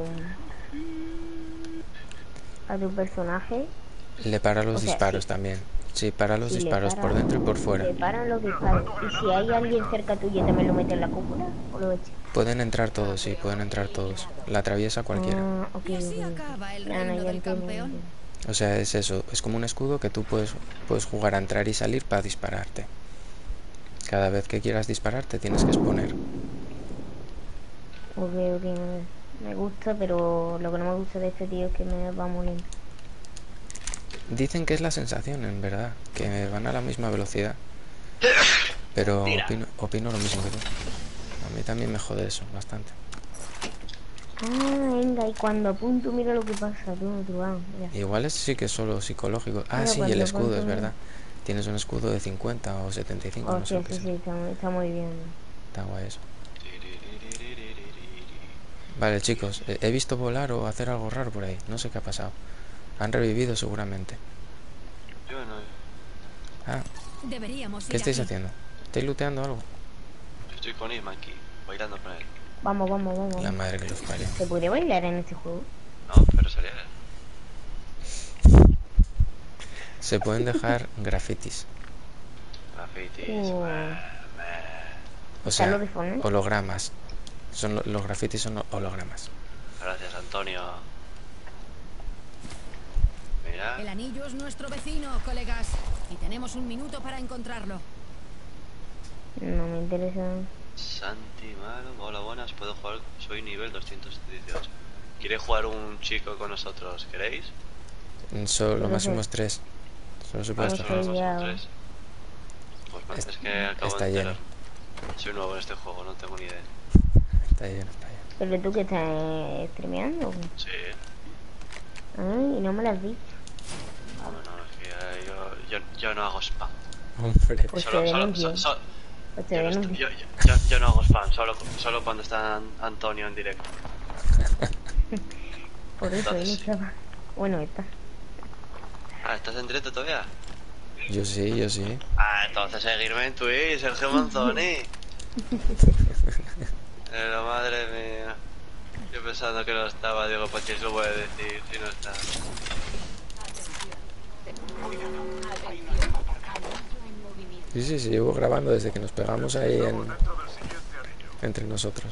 a tu personaje, Le para los O sea, disparos sí. también. Sí, para los si le disparos por para- dentro y por fuera. le paran los disparos. Y si hay alguien cerca tuyo, ¿también lo mete en la cúpula o lo echa? Pueden entrar todos, sí, pueden entrar todos. La atraviesa cualquiera. Ah, ok, Y así ok, ok. acaba el No, no, reino ya del entiendo, campeón. entiendo. O sea, es eso. Es como un escudo que tú puedes, puedes jugar a entrar y salir para dispararte. Cada vez que quieras disparar te tienes que exponer. Ok, ok, me, me gusta, pero lo que no me gusta de este tío es que me va moliendo. Dicen que es la sensación, en verdad, que van a la misma velocidad. Pero opino, opino lo mismo que tú. A mí también me jode eso, bastante. Ah, venga, y cuando apunto mira lo que pasa, tú, tú, ah, mira. Igual es sí que es solo psicológico. Ah, Mira, sí, cuando el escudo, es apunto- verdad. Tienes un escudo de cincuenta o setenta y cinco, Oh, no sé sí, lo que sí, sea. sí, está, muy- está muy bien. Está guay eso. Vale, chicos, he he visto volar o hacer algo raro por ahí. No sé qué ha pasado. Han revivido seguramente. Yo no. Ah, Deberíamos ir ¿qué estáis aquí. haciendo? ¿Estáis looteando algo? Yo estoy con Isma aquí, bailando con él. Vamos, vamos, vamos. La madre que los parió. ¿Se puede bailar en este juego? No, pero salía él. Se pueden dejar grafitis. Grafitis. Uh. meh, O ¿Está lo sea, de Fortnite? hologramas. Son lo- los grafitis son hologramas. Gracias, Antonio. Mira. El anillo es nuestro vecino, colegas. Y tenemos un minuto para encontrarlo. No me interesa. Santi, malo. Hola, buenas. Puedo jugar. Soy nivel doscientos dieciocho. ¿Quiere jugar un chico con nosotros? ¿Queréis? Solo Pero máximo sí. es tres. Solo se puede Vamos estar a tres. ir. ya. tres. Pues man, Es- es que acabo está de lleno. enterar. Soy nuevo en este juego, no tengo ni idea. Está lleno, está lleno. ¿Pero tú que estás eh, streameando? Sí. Ay, no me las vi. Bueno, es que eh, yo, yo, yo no hago spam. Hombre. Pues te Solo, solo, denuncio. so- so- Pues te yo, no estoy- denuncio. yo, yo, yo- yo no hago spam, solo, solo cuando está An- Antonio en directo. Por eso él Entonces, sí. estaba. Bueno, está. Ah, ¿estás en directo todavía? Yo sí, yo sí. Ah, entonces seguirme en Twitch, Sergio Manzoni. Pero madre mía. Yo pensando que no estaba, digo, ¿para qué se lo voy a decir si no está? Sí, sí, sí, llevo grabando desde que nos pegamos ahí en, Dentro del siguiente anillo. entre nosotros.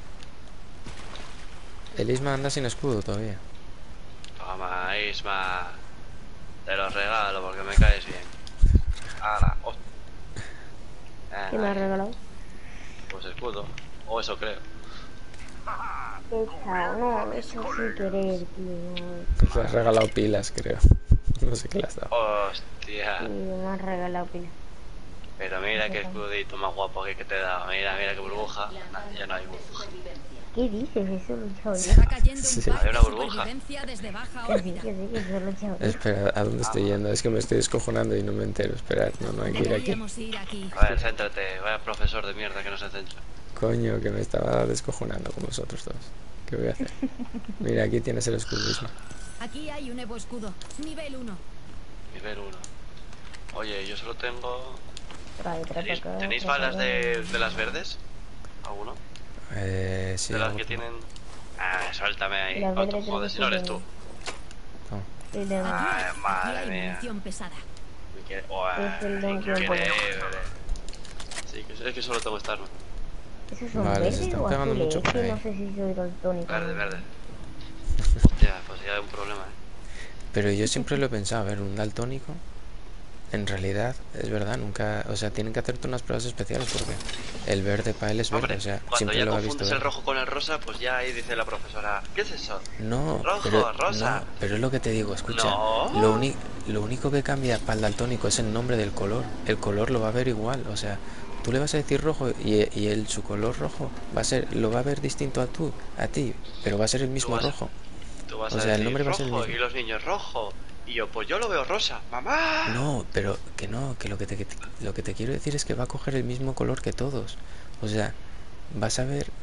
El Isma anda sin escudo todavía. Toma, Isma. Te lo regalo porque me caes bien. Ahora, oh. ¿Qué me has regalado? Pues escudo. O eso creo. Esta, no, eso sin querer, tío. Te has regalado pilas, creo. No sé qué le has dado. Hostia. Sí, me has regalado pila. Pero mira qué escudito más guapo que, que te he dado. Mira, mira qué burbuja. Nah, ya no hay burbuja. ¿Qué dices eso, luchador? Se va cayendo un Sí. pack Hay de una burbuja. supervivencia desde baja Que sí, órbita. que sí, que eso, luchador. Espera, ¿a dónde estoy yendo? Es que me estoy descojonando y no me entero. Esperad, no, no hay que ir aquí. Deberíamos ir aquí. A ver, céntrate. Vaya profesor de mierda que no se centra. Coño, que me estaba descojonando con vosotros dos. ¿Qué voy a hacer? Mira, aquí tienes el escudo, Isma. Aquí hay un Evo escudo. Nivel uno. Nivel uno. Oye, yo solo tengo... Trae, trae ¿Tenéis, para acá, ¿tenéis trae balas para acá. de, de las verdes? ¿Alguno? Eh, sí. de las algo que tengo. tienen... Ah, suéltame ahí. Las Oh, tú verdes joder, creo si que no eres tienen. tú. Toma. Sí, tengo. Ay, Aquí madre hay mía. munición pesada. Me quiere... Oh, Es el don que increíble. pone. Sí, que es que solo tengo esta arma. ¿Esos son Vale, se verdes están o pegando azules? mucho Es por que ahí. no sé si soy daltónico. Verde, verde. Hostia, pues ya hay un problema, eh. Pero yo siempre lo he pensado, a ver, un daltónico, en realidad, es verdad, nunca, o sea, tienen que hacerte unas pruebas especiales porque el verde para él es verde, Hombre, o sea, cuando siempre ya lo ha visto confundes el verde. rojo con el rosa, pues ya ahí dice la profesora, ¿qué es eso? No, Rojo, pero, rosa. no, pero es lo que te digo, escucha, No. lo, uni- lo único que cambia para el daltónico es el nombre del color, el color lo va a ver igual, o sea, tú le vas a decir rojo y, y él, su color rojo, va a ser, lo va a ver distinto a tú, a ti, pero va a ser el mismo vas a- rojo. Tú vas O a sea, el decir nombre va a ser el rojo mismo. y los niños rojo. Y yo, pues yo lo veo rosa. ¡Mamá! No, pero que no, que lo que te, que te- lo que te quiero decir es que va a coger el mismo color que todos. O sea, vas a ver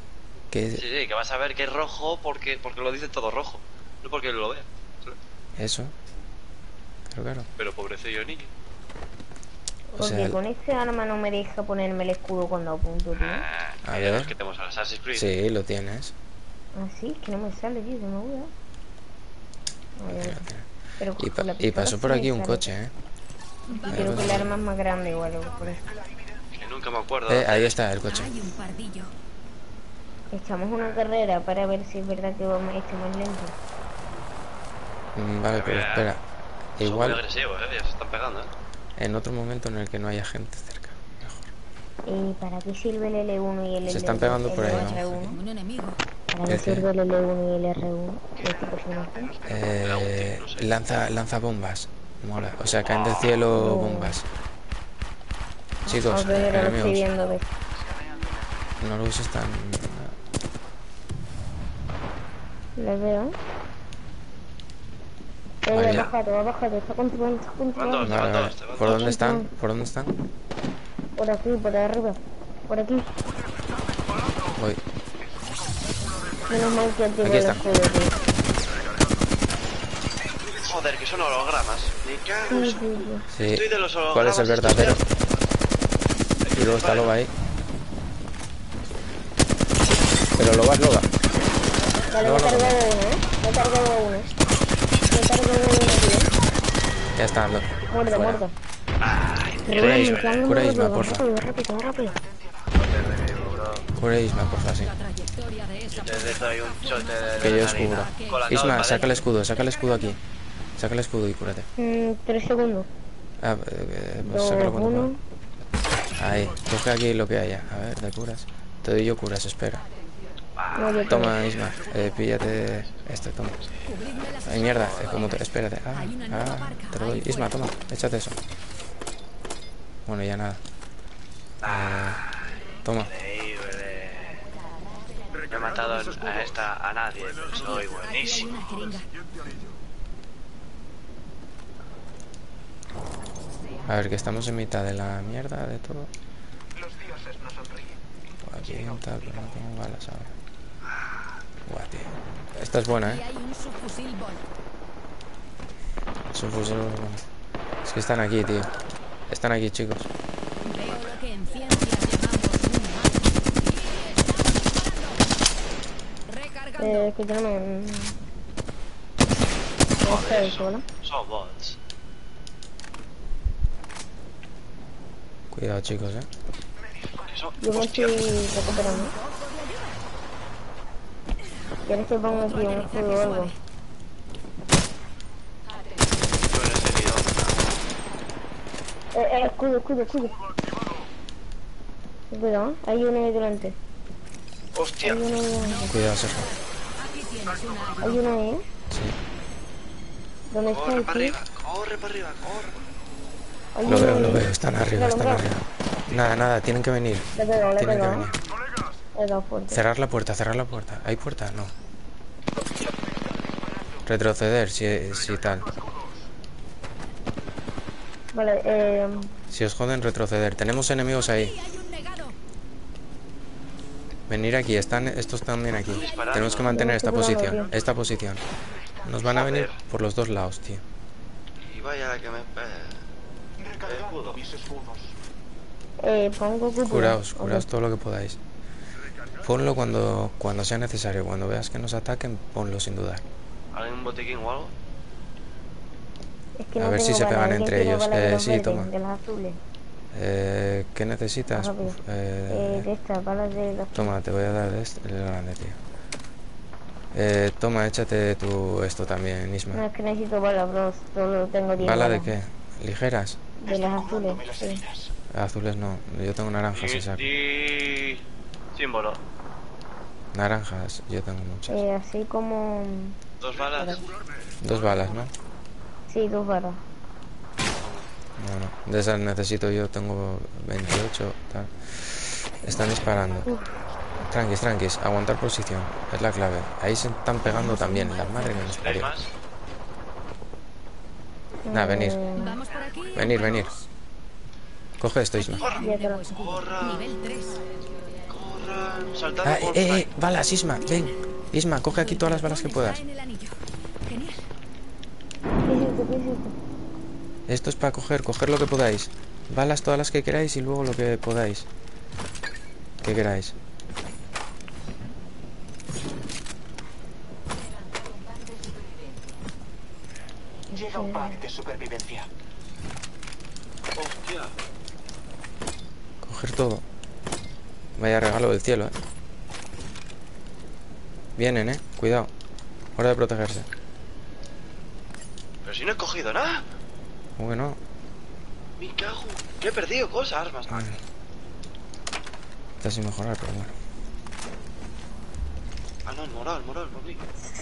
Que Sí, sí, que vas a ver que es rojo porque, porque lo dice todo rojo. No porque lo vea. eso. Claro, claro. Pero pobrecillo niño. O Porque sea, con este arma no me deja ponerme el escudo cuando apunto, tío. Ah, A mira, ver. nos quitemos al Assassin's Creed. sí, lo tienes. Ah, sí, es que no me sale, tío, se me olvida. Lo tienes, lo tienes. Pero Y, con pa- la y pistola pasó sí por me aquí un sale. coche, ¿eh? Creo que el arma es más grande igual, o por eso. Que nunca me acuerdo. Eh, de hacer ahí esto. está el coche. Hay un pardillo. Echamos una carrera para ver si es verdad que vamos este más lento. Mm, Vale, pero Mira, espera. Son muy Igual agresivos, eh. Ya se están pegando, eh. en otro momento en el que no haya gente cerca. Mejor. ¿Y para qué sirve el L uno y el L Se están pegando el por ahí, R vamos. uno? Un enemigo. ¿Para qué ¿El qué? sirve el L uno y el R uno de este personaje? Eh, lanza, lanza bombas. Mola. O sea, caen del cielo bombas. Chicos, A ver, ahora lo estoy enemigos. viendo, ¿ves? No los están. Le veo. Eh, Vale, ha ya. bajado, ha bajado, está controlando, está controlando. Van Vale, vale. dos, te van ¿Por dos. dónde están? ¿Por dónde están? Por aquí, por arriba. Por aquí. Voy. Menos mal que activo Aquí el está. escudo, tío. Joder, que son hologramas. Me cago en Sí, su- sí, sí. Sí. Estoy de los hologramas. ¿Cuál es el estos verdadero? de- Y luego está Loba ahí. Pero Loba es Loba. Vale, No, me he no, no. cargado uno, ¿eh? Me he cargado uno. Me he cargado uno, tío. Ya está, ando. Muerto, Fuera. muerto. Cura Isma, Rápido, cura Isma, rápido, porfa. rápido, rápido, rápido. Cura Isma, porfa, sí. La trayectoria de esa Te doy un chote de Que yo adrenalina. escubro. Con la Isma, calma, saca el ¿eh? escudo, saca el escudo aquí. Saca el escudo y cúrate. Mm, tres segundos. Ah, eh, eh, pues Dos, sácalo cuando uno. pueda. Ahí, coge aquí lo que haya. A ver, de curas. Te doy yo curas, espera. No, yo Toma, Isma, eh, píllate este, toma. Ay, mierda, eh, como te... espérate. Ah, ah, te lo doy. Isma, toma, échate eso. Bueno, ya nada. Eh, toma. Increíble. No he matado a esta a nadie. Soy buenísimo. una jeringa. A ver, que estamos en mitad de la mierda de todo. Los dioses nos sonríen. Por aquí un tal, pero no tengo balas ahora. Buah, tío. Esta es buena, Y ¿eh? hay un subfusil Bolt. Es un fusil bueno. Es que están aquí, tío. Están aquí, chicos. Veo lo que en ciencia llamamos un mal. Recargando. Eh, que yo no me... Esta es sola. Son bots. Cuidado, chicos, ¿eh? Que son- Yo me Hostia. estoy recuperando. ¿Quieres que ponga aquí un escudo o algo? Tú eres el ídolo. Eh, eh, escudo, escudo, escudo. Cuidado, hay uno ahí delante. Hostia. Hay uno ahí delante. Cuidado, Sergio. Hay uno ahí, ¿eh? Sí. ¿Dónde está Corre el para tío? arriba. Corre para arriba. Corre. Hay Lo uno veo, ahí. lo veo. Están arriba, están Claro, arriba. Nada, nada, tienen que venir. Le he pegado, le he Tienen que pegado. venir. He dado fuerte. Cerrar la puerta, cerrar la puerta. ¿Hay puerta? No. Retroceder, si, si tal. Vale, eh... Si os joden, retroceder. Tenemos enemigos ahí. Hay un negado. Venir aquí, están estos también aquí. Disparando. Tenemos que mantener esta Estoy curando, posición. tío. Esta posición. Nos van a venir por los dos lados, tío. Y vaya la que me pega. Recargando mis escudos. Eh, pongo cúpula. Curaos, Ok. curaos todo lo que podáis. Ponlo cuando, cuando sea necesario. Cuando veas que nos ataquen, ponlo sin dudar. ¿Algún botiquín o algo? Es que A no ver si tengo se balas, pegan ¿alguien entre tiene ellos? balas de Eh, los sí, verdes, toma. de las azules. Eh, ¿Qué necesitas? Rápido. Uf, Eh, eh, de estas, balas de las... toma, te voy a dar de este, el grande, tío. Eh, toma, échate tú esto también, No, Isma. es que necesito balas, bro. Solo tengo diez ¿Bala de balas. qué? ¿Ligeras? De las azules, sí. Azules no. Yo tengo naranjas, y saco. Y... Símbolo. Naranjas, yo tengo muchas. Eh, así como... Dos balas. Dos balas, ¿no? Sí, dos balas. No, no. De esas necesito yo, tengo veintiocho, tal. Están disparando. Tranquis, tranquis. Aguantar posición. Es la clave. Ahí se están pegando también. La madre que nos ¿Hay parió. más? Nada, venir. Eh, Vamos por aquí. Venir, venir. Coge esto, Isma. ya te lo... Corra. Nivel tres. Corran, saltad Ah, por eh, eh, ahí. balas, Isma, ven. Isma, coge aquí todas las balas que puedas. Está en el anillo. Genial. ¿Qué es esto? ¿Qué es esto? Esto es para coger, coger lo que podáis. Balas todas las que queráis y luego lo que podáis. Que queráis. Llega un pack de supervivencia. Hostia. Coger todo. Vaya regalo del cielo, eh. Vienen, eh. Cuidado. Hora de protegerse. Pero si no he cogido nada. ¿Cómo que no? Me cago. Que he perdido cosas, armas. Ah. Está sin mejorar, pero bueno. Ah, no, el morado, el morado, por mí.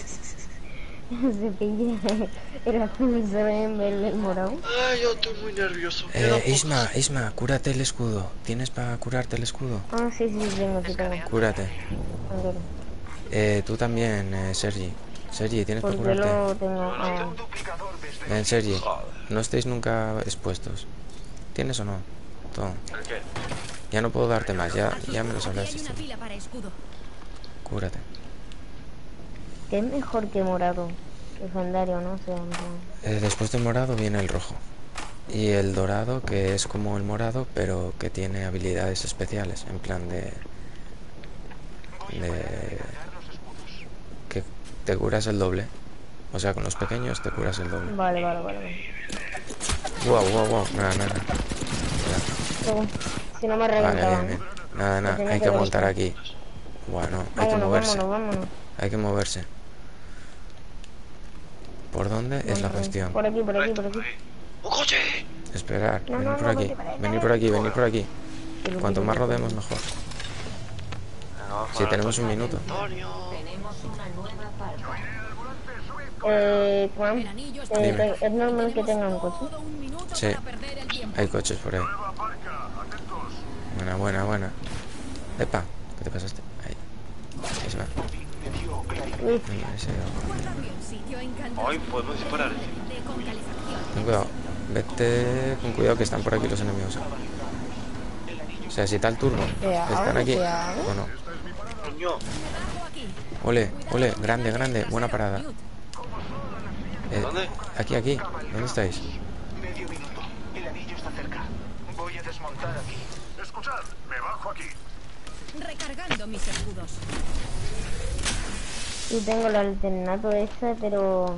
Se pilla el azul se ve en verde el morado. Ay, yo estoy muy nervioso. Me da Eh, pocas. Isma, Isma, cúrate el escudo. ¿Tienes para curarte el escudo? Ah, sí, sí, tengo, sí tengo. Cúrate. A ver, Eh, tú también, eh, Sergi. Sergi, ¿tienes para porque curarte? lo tengo. Ah, Ven, Sergi. Joder. No estéis nunca expuestos. ¿Tienes o no? Todo. ¿El qué? Ya no puedo darte más, ya, ya me lo Aquí sabrás. hay una pila para escudo. Cúrate. ¿qué es mejor que morado? Legendario, ¿no? O sea, no sé. Eh, después del morado viene el rojo. Y el dorado, que es como el morado, pero que tiene habilidades especiales. En plan de... de... que te curas el doble. O sea, con los pequeños te curas el doble. Vale, vale, vale. vale. Wow, wow, wow. Nada, nada. Luego, si no me Vale, reventaban. bien, bien. Nada, nada. tenía Hay que que ver montar esto. aquí. Bueno, hay que Vámonos, moverse. vámonos, vámonos. Hay que moverse. ¿Por dónde es la Vámonos. cuestión? Por aquí, por aquí, por aquí. ¡Un coche! Esperar. No, Venid no, por no, aquí. vete para allá. Venid por aquí, venid por aquí. Que lo Cuanto quito, más lo rodemos, quito. mejor. Venga, Si tenemos un minuto. Antonio. Tenemos una nueva palma. Eh, Juan, El anillo está eh, cerca. te- es normal que Tenemos tengan un coche. todo un minuto Sí. para perder el tiempo. Hay coches por ahí. Buena, buena, buena. Epa, ¿qué te pasaste? Ahí. Ahí se va. Uy, Ahí se va. Recuerda bien, sitio encantado. Ay, podemos disparar. De concalización. Ten cuidado. Vete con cuidado que están por aquí los enemigos. O sea, si está el turno. ¿Están aquí o no? Coño. Bajo aquí. Ole, ole, grande, grande. Buena parada. Eh, ¿Dónde? aquí, aquí. ¿Dónde estáis? Medio minuto. El anillo está cerca. Voy a desmontar aquí. Escuchad, me bajo aquí. Recargando mis escudos. yo tengo el alternato esta, pero...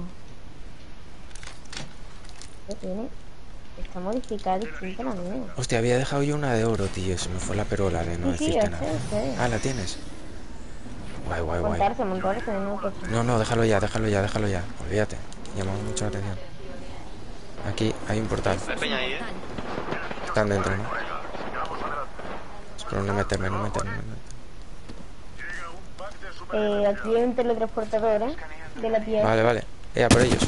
¿Qué tiene? Está modificada distinta a la mía. Hostia, había dejado yo una de oro, tío. Se me fue la perola de no Sí, sí, decirte ya nada. sé, sé. Ah, ¿la tienes? Guay, guay, guay. Montarse, montarse, no pues, No, no, déjalo ya, déjalo ya, déjalo ya. Olvídate. Llamamos mucho la atención. Aquí hay un portal. Hay peña ahí, eh. Están dentro, ¿no? Espero no meterme, no meterme, no meterme. Eh, aquí hay un teletransportador, ¿eh? De la tierra. Vale, vale. Eh, a por ellos.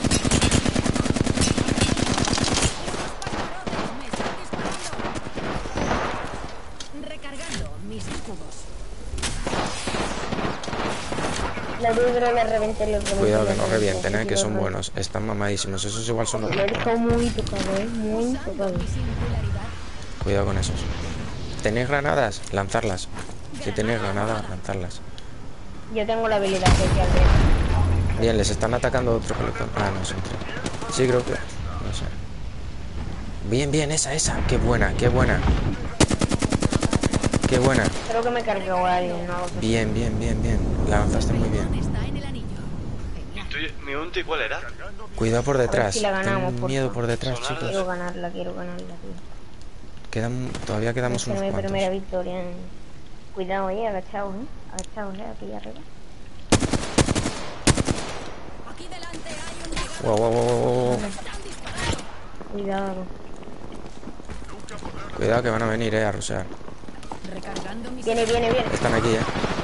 Me están disparando. Recargando mis escudos. La vibra la reventé, la reventé. Cuidado que la no reventé, revienten, eh, sí, que lo son reventé. buenos. Están mamadísimos. Esos igual son los... Lo he dejado muy tocado, ¿eh? Muy tocado. Mi singularidad. Cuidado con esos. ¿Tenéis granadas? Lanzarlas. Si tenéis granadas, lanzarlas. Yo tengo la habilidad especial de... Bien, les están atacando otro pelotón. Ah, no, son tres. Sí, creo que... No sé. Bien, bien, esa, esa. Qué buena, qué buena. Qué buena. Creo que me cargó a alguien, ¿no? Bien, bien, bien, bien. La lanzaste muy bien. Está en el anillo. ¿Tu- ¿Mi ulti cuál era? Cuidado por detrás. si la ganamos, Ten por miedo favor. por detrás, Sonar. chicos. Quiero ganarla, quiero ganarla, tío. Quedan... Todavía quedamos Esta es unos mi cuantos. primera victoria. En... Cuidado, eh, agachados, ¿eh? Agachados, eh, aquí arriba. Aquí delante hay un legado. Wow, wow, wow, wow, wow. Cuidado. Cuidado que van a venir, eh, a rushear. Recargando mis Viene, viene, viene. Están aquí, eh.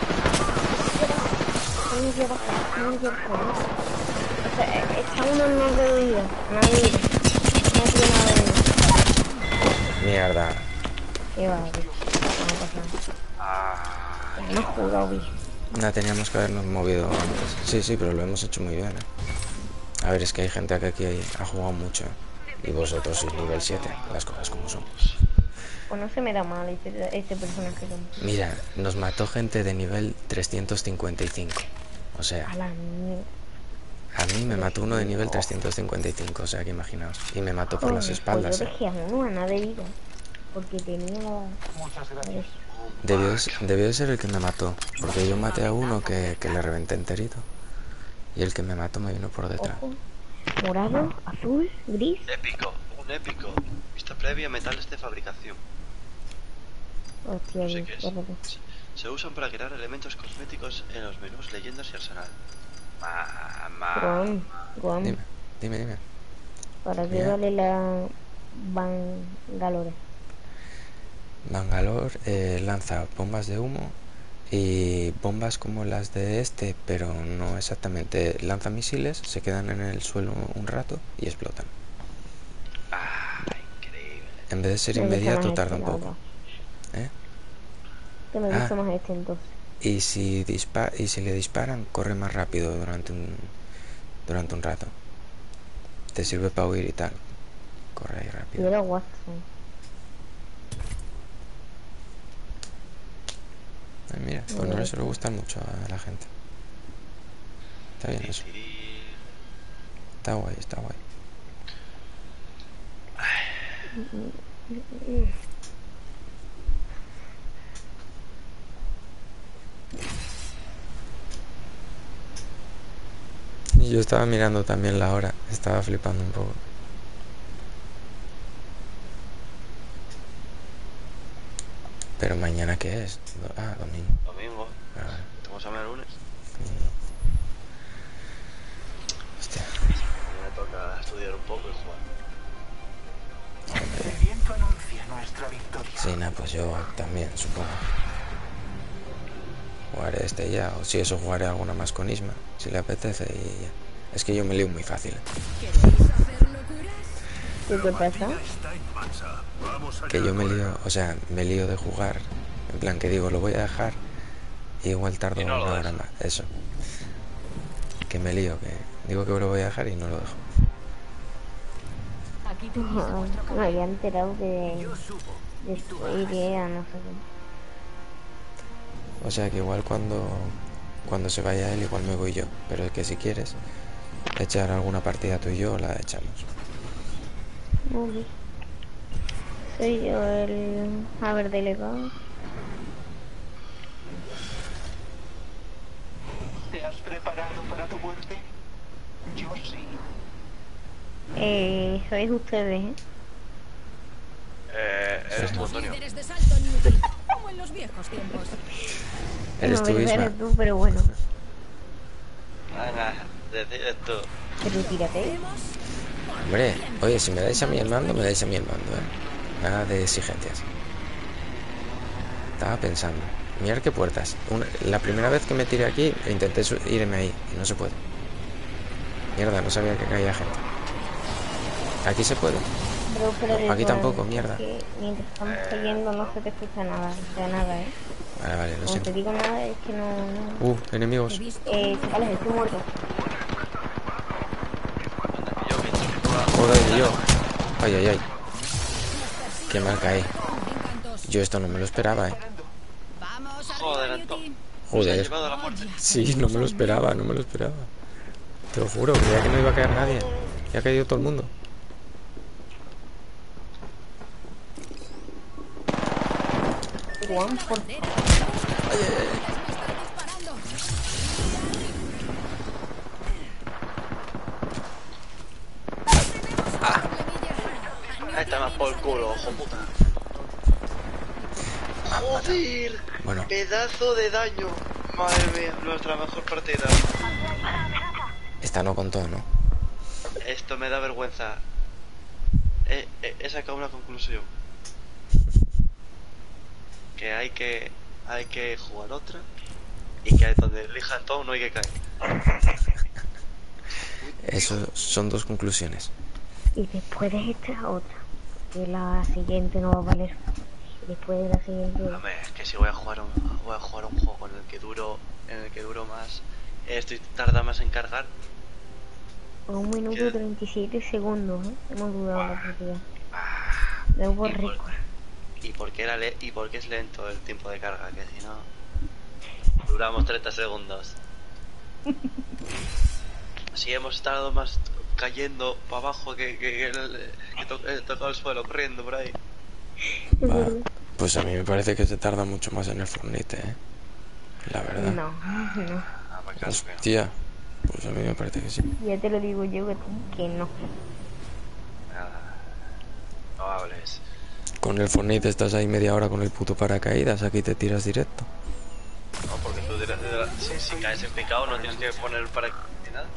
Tiene que bajar, tiene que bajar. O sea, eh, está uno en no de vida. Nadie vive. No tiene nada de vida. Mierda. Qué va, tío. No pasa nada. Hemos jugado bien. No, teníamos que habernos movido antes. Sí, sí, pero lo hemos hecho muy bien, eh. A ver, es que hay gente que aquí ha jugado mucho, eh. Y vosotros sois nivel siete. Las cosas como son. Pues no se me da mal este, este personaje. Mira, nos mató gente de nivel trescientos cincuenta y cinco. O sea, A la mierda. a mí me mató uno de nivel trescientos cincuenta y cinco, o sea que imaginaos. Y me mató por las Joder, espaldas. Pues yo dejé a uno a nada de vida. Porque tenía la... Muchas gracias. Debió de, debió de ser el que me mató, porque yo maté a uno que, que le reventé enterito. Y el que me mató me vino por detrás. Ojo. Morado, azul, gris. Épico, un épico. Vista previa, metales de fabricación. Hostia, No sé qué es. espérate. Se usan para crear elementos cosméticos en los menús, leyendas y arsenal. Mamá. Guam, guam. Dime, dime, dime. ¿Para qué Mira. vale la Bangalore? Bangalore eh, lanza bombas de humo y bombas como las de este, pero no exactamente. Lanza misiles, se quedan en el suelo un rato y explotan. Ah, increíble. En vez de ser Me gusta inmediato, más tarda un este, la poco. verdad. ¿Eh? Que me gusta Ah. más este entonces. Y si dispa y si le disparan, corre más rápido durante un durante un rato. Te sirve para huir y tal. Corre ahí Y rápido. era Watson. Ay, mira, pues no le suele gustar mucho a la gente. Está bien eso. Está guay, está guay. Y yo estaba mirando también la hora. Estaba flipando un poco. Pero mañana ¿qué es? Do- Ah, domingo. Domingo. Ah, vale. Estamos a ver lunes. Hostia. Me toca estudiar un poco y jugar. El viento anuncia nuestra victoria. Sí, nada, pues yo también, supongo. Jugaré este ya, o si eso jugaré alguna más con Isma, si le apetece y ya. Es que yo me lío muy fácil. ¿Queréis hacer locuras? ¿Qué te pasa? Está en marcha. Vamos allá. Que yo me lío, o sea, me lío de jugar. En plan que digo, lo voy a dejar y igual tardo Y no lo una hora dejas. más. Eso. Que me lío, que digo que lo voy a dejar y no lo dejo. Aquí tenéis a Ah, vuestro me compañero. había enterado que Yo subo. de su idea, no sé qué. O sea que igual cuando cuando se vaya él, igual me voy yo. Pero es que si quieres echar alguna partida tú y yo, la echamos. Vale. Soy yo el haber delegado. ¿Te has preparado para tu muerte? Yo sí. Eh, sois ustedes, ¿eh? Eh, eres tú, Somos Antonio. líderes de salto, Newbie, como en los viejos tiempos. Eres No, tú, eres Isma. tú, pero bueno. Venga, decides tú. Pero tírate. Hombre, oye, si me dais a mí el mando, me dais a mí el mando, ¿eh? Nada de exigencias. Estaba pensando. Mirar qué puertas. Una- la primera vez que me tiré aquí, intenté su- irme ahí y no se puede. Mierda, no sabía que caía gente. Aquí se puede. Pero, pero No, aquí igual, tampoco, mierda. Que mientras estamos cayendo no se te escucha nada. O sea, nada, ¿eh? Vale, vale, lo Como siento. te digo nada, es que no... no. Uh, enemigos. Eh, chavales, estoy muerto. Anda, que yo mientras que tú hagas- Joder, yo. Ay, ay, ay. Qué mal caí. Encantos. Yo esto no me lo esperaba, ¿eh? Vamos, Joder, arriba, Anto. Newty. Nos ha Joder. llevado a la muerte. Sí, no me lo esperaba, no me lo esperaba. Te lo juro, creía que no iba a caer nadie. Ya ha caído todo el mundo. Juan, por Bandera. Me están disparando. Ahí está más por culo, ojo puta. Joder, Bueno, pedazo de daño. Madre mía, nuestra mejor partida. esta no contó, ¿no? Esto me da vergüenza. He, he- he sacado una conclusión. Que hay que hay que jugar otra y que donde elijan todo no hay que caer. Eso son dos conclusiones. Y después de esta otra, que la siguiente no va a valer. Y después de la siguiente... Hombre, es que si voy a jugar un, voy a jugar un juego en el que duro en el que duro más, esto y tarda más en cargar. Por un minuto ¿Qué? y treinta y siete segundos, ¿eh? Hemos dudado la partida. Ah, Luego y, rico. por, ¿Y por qué era le y por qué es lento el tiempo de carga? Que si no duramos treinta segundos. Si hemos estado más cayendo para abajo que, que, que, el, que to he tocado el suelo, corriendo por ahí. Va. Pues a mí me parece que se tarda mucho más en el Fortnite, ¿eh? La verdad. No, no. Ah, pues claro que no. Hostia, pues a mí me parece que sí. Ya te lo digo yo que, que no. Nada. No hables. Con el Fortnite estás ahí media hora con el puto paracaídas, aquí te tiras directo. No, porque tú dirás, si, si caes en picado no tienes que poner para ni nada.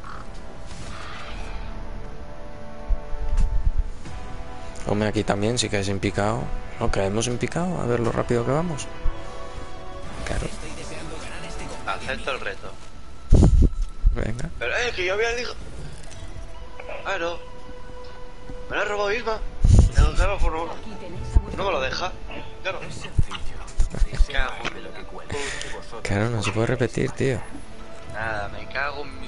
Hombre, aquí también, si caes en picado. No caemos en picado, a ver lo rápido que vamos. Claro. Acepto el reto. Venga. Pero eh, que yo había elegido. Ah, no. Me lo ha robado Isma. El teléfono. No me lo deja. Claro. Cago en la puta. Claro, no se puede repetir, tío. Nada, me cago en mi.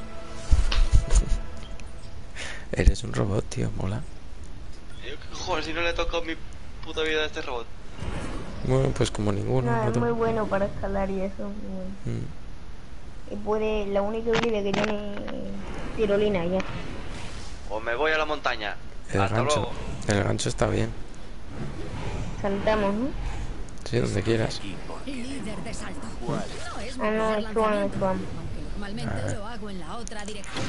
Eres un robot, tío, mola. Yo, ¿qué cojones si no le he tocado mi puta vida a este robot? Bueno, pues como ninguno. No, no es te- muy bueno para escalar y eso. Muy bueno. Mm. Y puede, la única habilidad que tiene tirolina ya. O me voy a la montaña. El Hasta gancho. luego. El gancho está bien. Saltamos, ¿no? Sí, donde quieras. Líder de salto. No es mi Ah, no, primer es Juan, es lanzamiento, Juan. aunque normalmente lo hago en la otra dirección.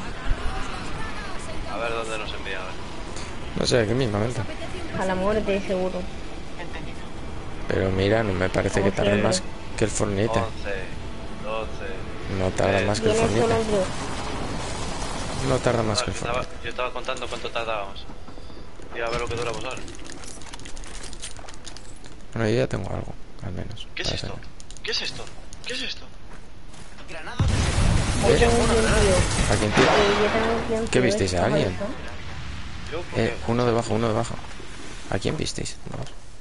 A ver dónde nos envía. A ver. No sé, aquí mismamente. A la muerte, seguro. Pero mira, no me parece que tarde más que el Fortnite. once, doce. No tarda más que el Viene solo Fortnite. yo. No tarda más Ah, que el yo, estaba, Fortnite. yo estaba contando cuánto tardábamos. Y a ver lo que duramos ahora. Bueno, yo ya tengo algo, al menos. ¿Qué es para esto? saber. ¿Qué es esto? ¿Qué es esto? Ahí tengo un tío. ¿A quién tira? Eh, yo tengo un tío ¿Qué que visteis, es a alguien? favorito. Yo, ¿por qué? Eh, uno debajo, uno debajo. ¿A quién visteis? No.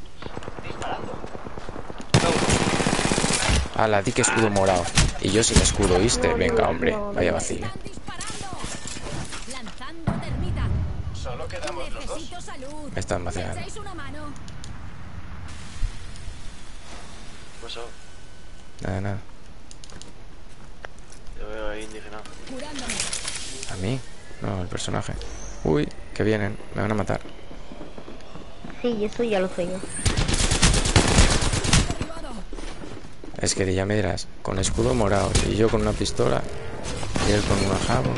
Ah, la di que escudo morado. Y yo sin escudo, ¿viste? Venga, hombre, vaya vacío. Están disparando. Lanzando termita. Solo quedamos los dos. Necesito salud. Me están ¿Me vacilando. echáis una mano? Pues eso, Nada, nada. yo veo ahí indignado. Curándome. ¿A mí? No, el personaje. Uy, que vienen, me van a matar. Sí, eso ya lo sé yo. Derribado. Es que ya me dirás, con escudo morado y yo con una pistola y él con una jabo.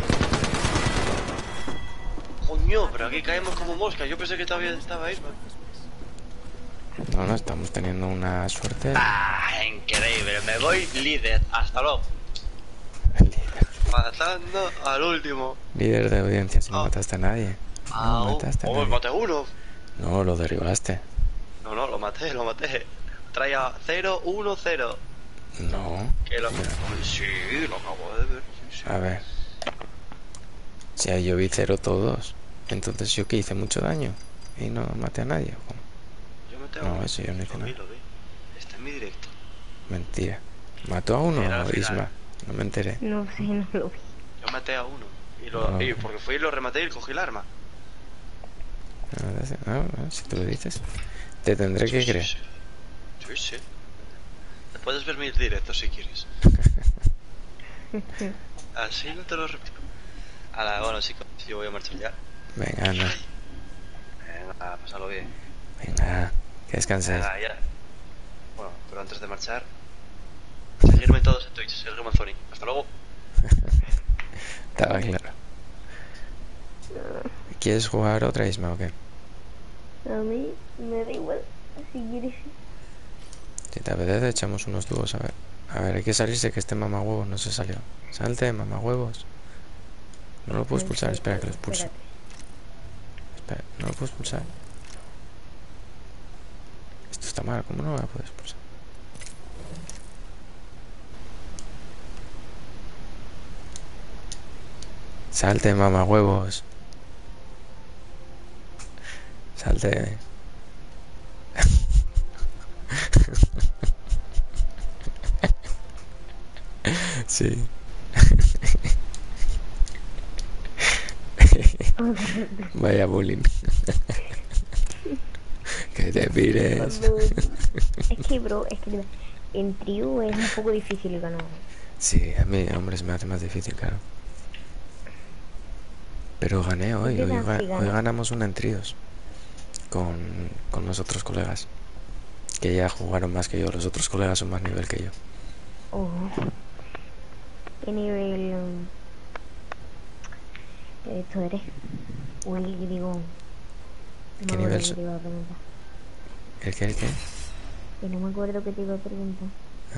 Coño, pero aquí caemos como mosca. Yo pensé que todavía estaba Isma. No, no, estamos teniendo una suerte. Ah, increíble. Me voy líder. Hasta luego. El líder, Matando al último. líder de audiencia, si no Ah. mataste a nadie. Ah, No mataste a oh, nadie. maté uno. No, lo derribaste. No, no, lo maté, lo maté. Traía cero uno cero. No. Que lo... Sí, lo acabo de ver. Sí, sí. A ver. Si ahí yo vi cero todos. Entonces yo que hice mucho daño. Y no maté a nadie. ¿o cómo? Yo maté a No, uno. eso yo no hice Lo vi, nada. lo vi. Está en mi directo. Mentira. ¿Mató a uno Era al o final. Isma? No me enteré. No sé, no lo vi. Yo maté a uno. Y lo... Ah. y porque fui y lo rematé y cogí el arma. No, no, no, si tú lo dices. Te tendré que Sí, creer. sí. Sí, sí. Puedes ver mis directos si quieres. Así no te lo repito. Ahora, bueno, chicos, yo voy a marchar ya. Venga, anda. Venga, pásalo bien. Venga, que descanses. Venga, ya. Bueno, pero antes de marchar, seguirme en todos en Twitch, Sergio Manzoni. Hasta luego. Estaba claro. ¿Quieres jugar otra Isma o qué? A mí me da igual. Si quieres. Si te apetece, echamos unos dúos, a ver. A ver, hay que salirse que este mamahuevos no se salió. Salte, mamahuevos. No lo puedo expulsar, espera que lo expulso. Espérate. Espera, no lo puedo expulsar. Esto está mal, ¿cómo no lo voy a poder expulsar? Salte, mamahuevos. Salte. Sí. Vaya bullying. Que Que te pires. Cuando- Es que, bro, es que en trío es un poco difícil ganar. Sí, a mí, hombre, se me hace más difícil, claro. Pero gané hoy, ¿Qué hoy, tal ga- si hoy ganas? ganamos una en tríos con, con los otros colegas. Que ya jugaron más que yo, los otros colegas son más nivel que yo. Oh. ¿Qué nivel um, esto eres? Uy, digo... No ¿Qué me nivel acuerdo so- que te iba a preguntar. ¿El qué, el qué? Que no me acuerdo que te iba a preguntar.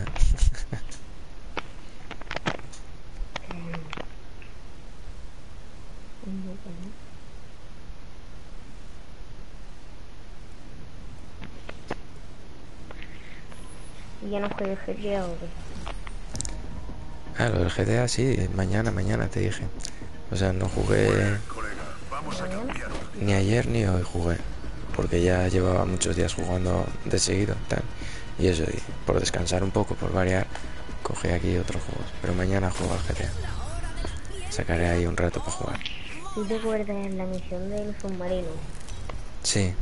¿Y ya no juegas G T A o qué? Ah, lo del G T A sí, mañana, mañana te dije. O sea, no jugué Colega, vamos a cambiar. ni ayer ni hoy jugué. Porque ya llevaba muchos días jugando de seguido, tal. Y eso, y por descansar un poco, por variar, cogí aquí otros juegos. Pero mañana juego al G T A. Sacaré ahí un rato para jugar. ¿Tú te acuerdas la misión del submarino? Sí,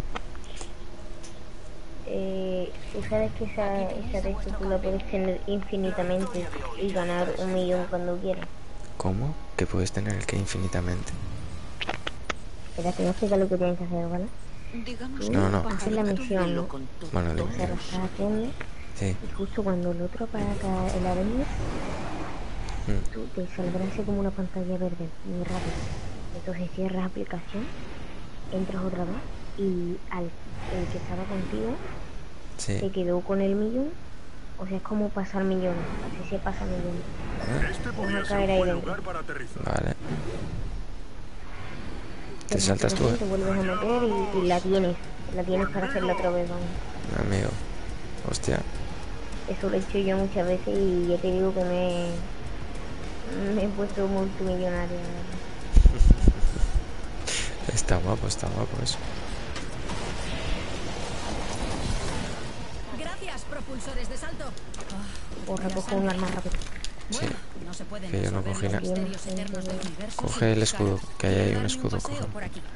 Eh, tú sabes que esa, esa de esto tú la puedes tener infinitamente y ganar un millón cuando quieras. ¿cómo? Que puedes tener el que infinitamente. Espera, te voy a explicar lo que tienes que hacer, ¿vale? Digamos Tú No, no. haces la misión, ¿no? con todo. Bueno, O sea, dime. la estás haciendo Sí. y justo cuando el otro apaga el avenue, Mm. tú te saldrá así como una pantalla verde, muy rápido. Entonces cierras aplicación, entras otra vez y al el que estaba contigo se Sí. quedó con el millón. O sea, es como pasar millones, así se pasa millones. Este Vas podría a ser caer un ahí buen dentro. lugar para aterrizar. Vale. ¿Te Cierras saltas tú? aplicación, te vuelves a meter y, y la tienes. La tienes para hacerla otra vez, vamos. Amigo. Hostia. Eso lo he hecho yo muchas veces y ya te digo que me, me he puesto multimillonaria. Está guapo, está guapo eso. Gracias, propulsores de salto. Ah, O recojo un arma rápido. Sí. bueno, no se pueden Que yo no resolver cogí los nada. misterios eternos del universo Coge sin el buscar. escudo, que ahí hay Quiero un darme escudo, paseo coge. por aquí.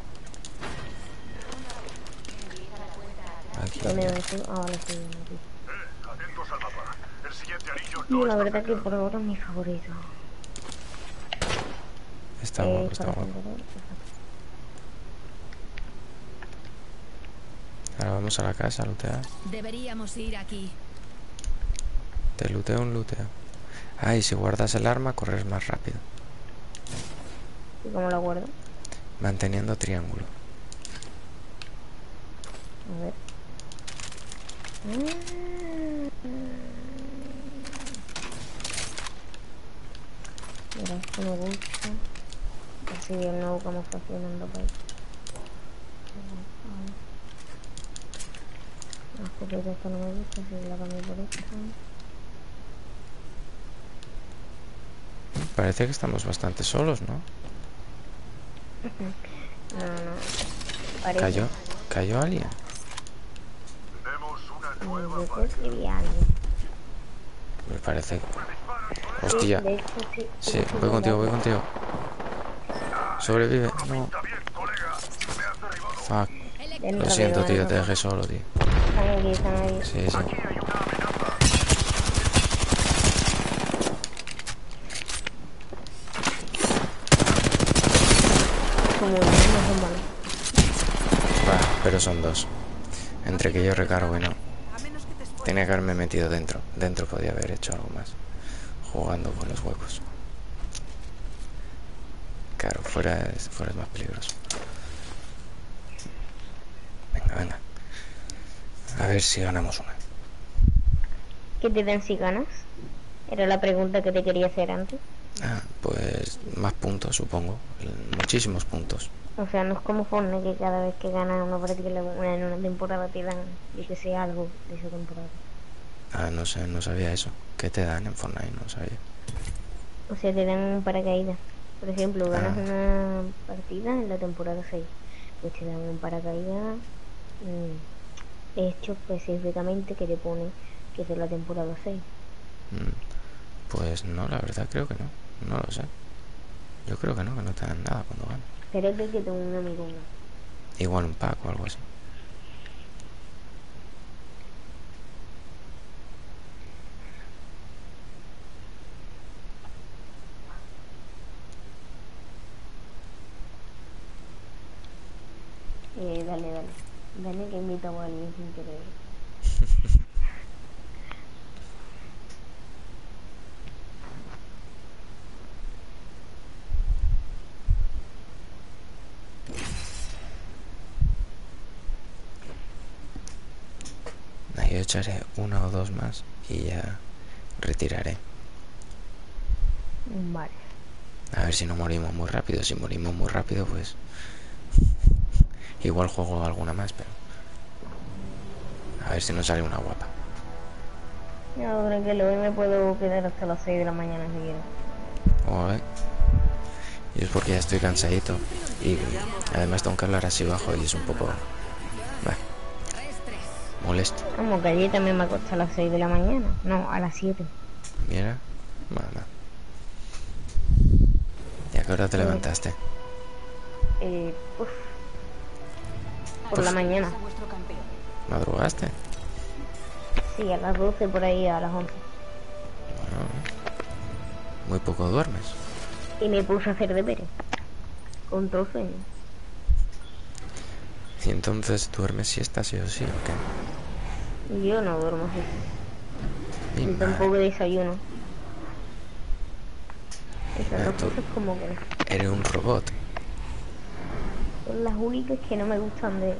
Aquí. ¿Dónde me estoy? Ah, vale, sí, aquí. Eh, atentos al mapa. El siguiente anillo Yo no la está verdad que cerca. por ahora es mi favorito. Está Eh, guapo, está para guapo. entender, Ahora vamos a la casa a lootear. Deberíamos ir aquí. Te looteo un looteo. Ah, y si guardas el arma, corres más rápido. ¿y cómo la guardo? Manteniendo triángulo. A ver. Mm. Mira, esto me gusta. Así el nuevo cómo está funcionando para esto. La escopeta esta no me gusta, así que la cambio por esta. Parece que estamos bastante solos, ¿no? No, no. Parece. ¿Cayó? ¿Cayó alguien? Vemos una Mm, nueva Yo creo que vi a alguien. Me parece. Sí, Hostia. de hecho, sí. Sí, voy contigo, voy contigo. Sobrevive. No. Fuck. Lo siento, tío, te dejé solo, tío. Están aquí, están ahí. Sí, sí. Como no son malos. Va, pero son dos. Entre que yo recargo y no. A menos que te esfuerces. Tenía que haberme metido dentro. Dentro podía haber hecho algo más. Jugando con los huecos. Claro, fuera es, fuera es más peligroso. Venga, venga. A ver si ganamos una. ¿Qué te dan si ganas? Era la pregunta que te quería hacer antes. Ah, pues más puntos, supongo. Muchísimos puntos. O sea, no es como Fortnite que cada vez que ganas una partida en una temporada te dan, y que sea algo de esa temporada. Ah, no sé, no sabía eso. ¿Qué te dan en Fortnite? No sabía. O sea, te dan un paracaídas. Por ejemplo, ganas Ah. una partida en la temporada seis. Pues te dan un paracaídas mmm, hecho específicamente que te pone que es de la temporada seis. Mm, Pues no, la verdad creo que no. No lo sé. Yo creo que no, que no te dan nada cuando ganas. Espérate que tengo un amigo más. Igual un pack o algo así. Eh, dale, dale. Dale que invitamos a alguien sin querer. Nah, yo echaré una o dos más y ya retiraré. Vale. A ver si no morimos muy rápido. Si morimos muy rápido, pues igual juego alguna más, pero a ver si nos sale una guapa. Ahora que luego me puedo quedar hasta las seis de la mañana si quiero. Joder. Y es porque ya estoy cansadito. Y además tengo que hablar así bajo y es un poco... Bah, molesto. Vamos, que ayer también me acosté a las seis de la mañana. No, a las siete. Mira, mamá. ¿Y a qué hora te levantaste? Eh, uf. Por la mañana. ¿Madrugaste? Sí, a las doce por ahí, a las once. Bueno, muy poco duermes. Y me puse a hacer deberes. Con todo sueño. Y entonces duermes siesta sí o sí, ¿o qué? Yo no duermo así. Mi Y madre. tampoco desayuno. Esas Ah, dos tú cosas como que eres un robot. son las únicas que no me gustan de...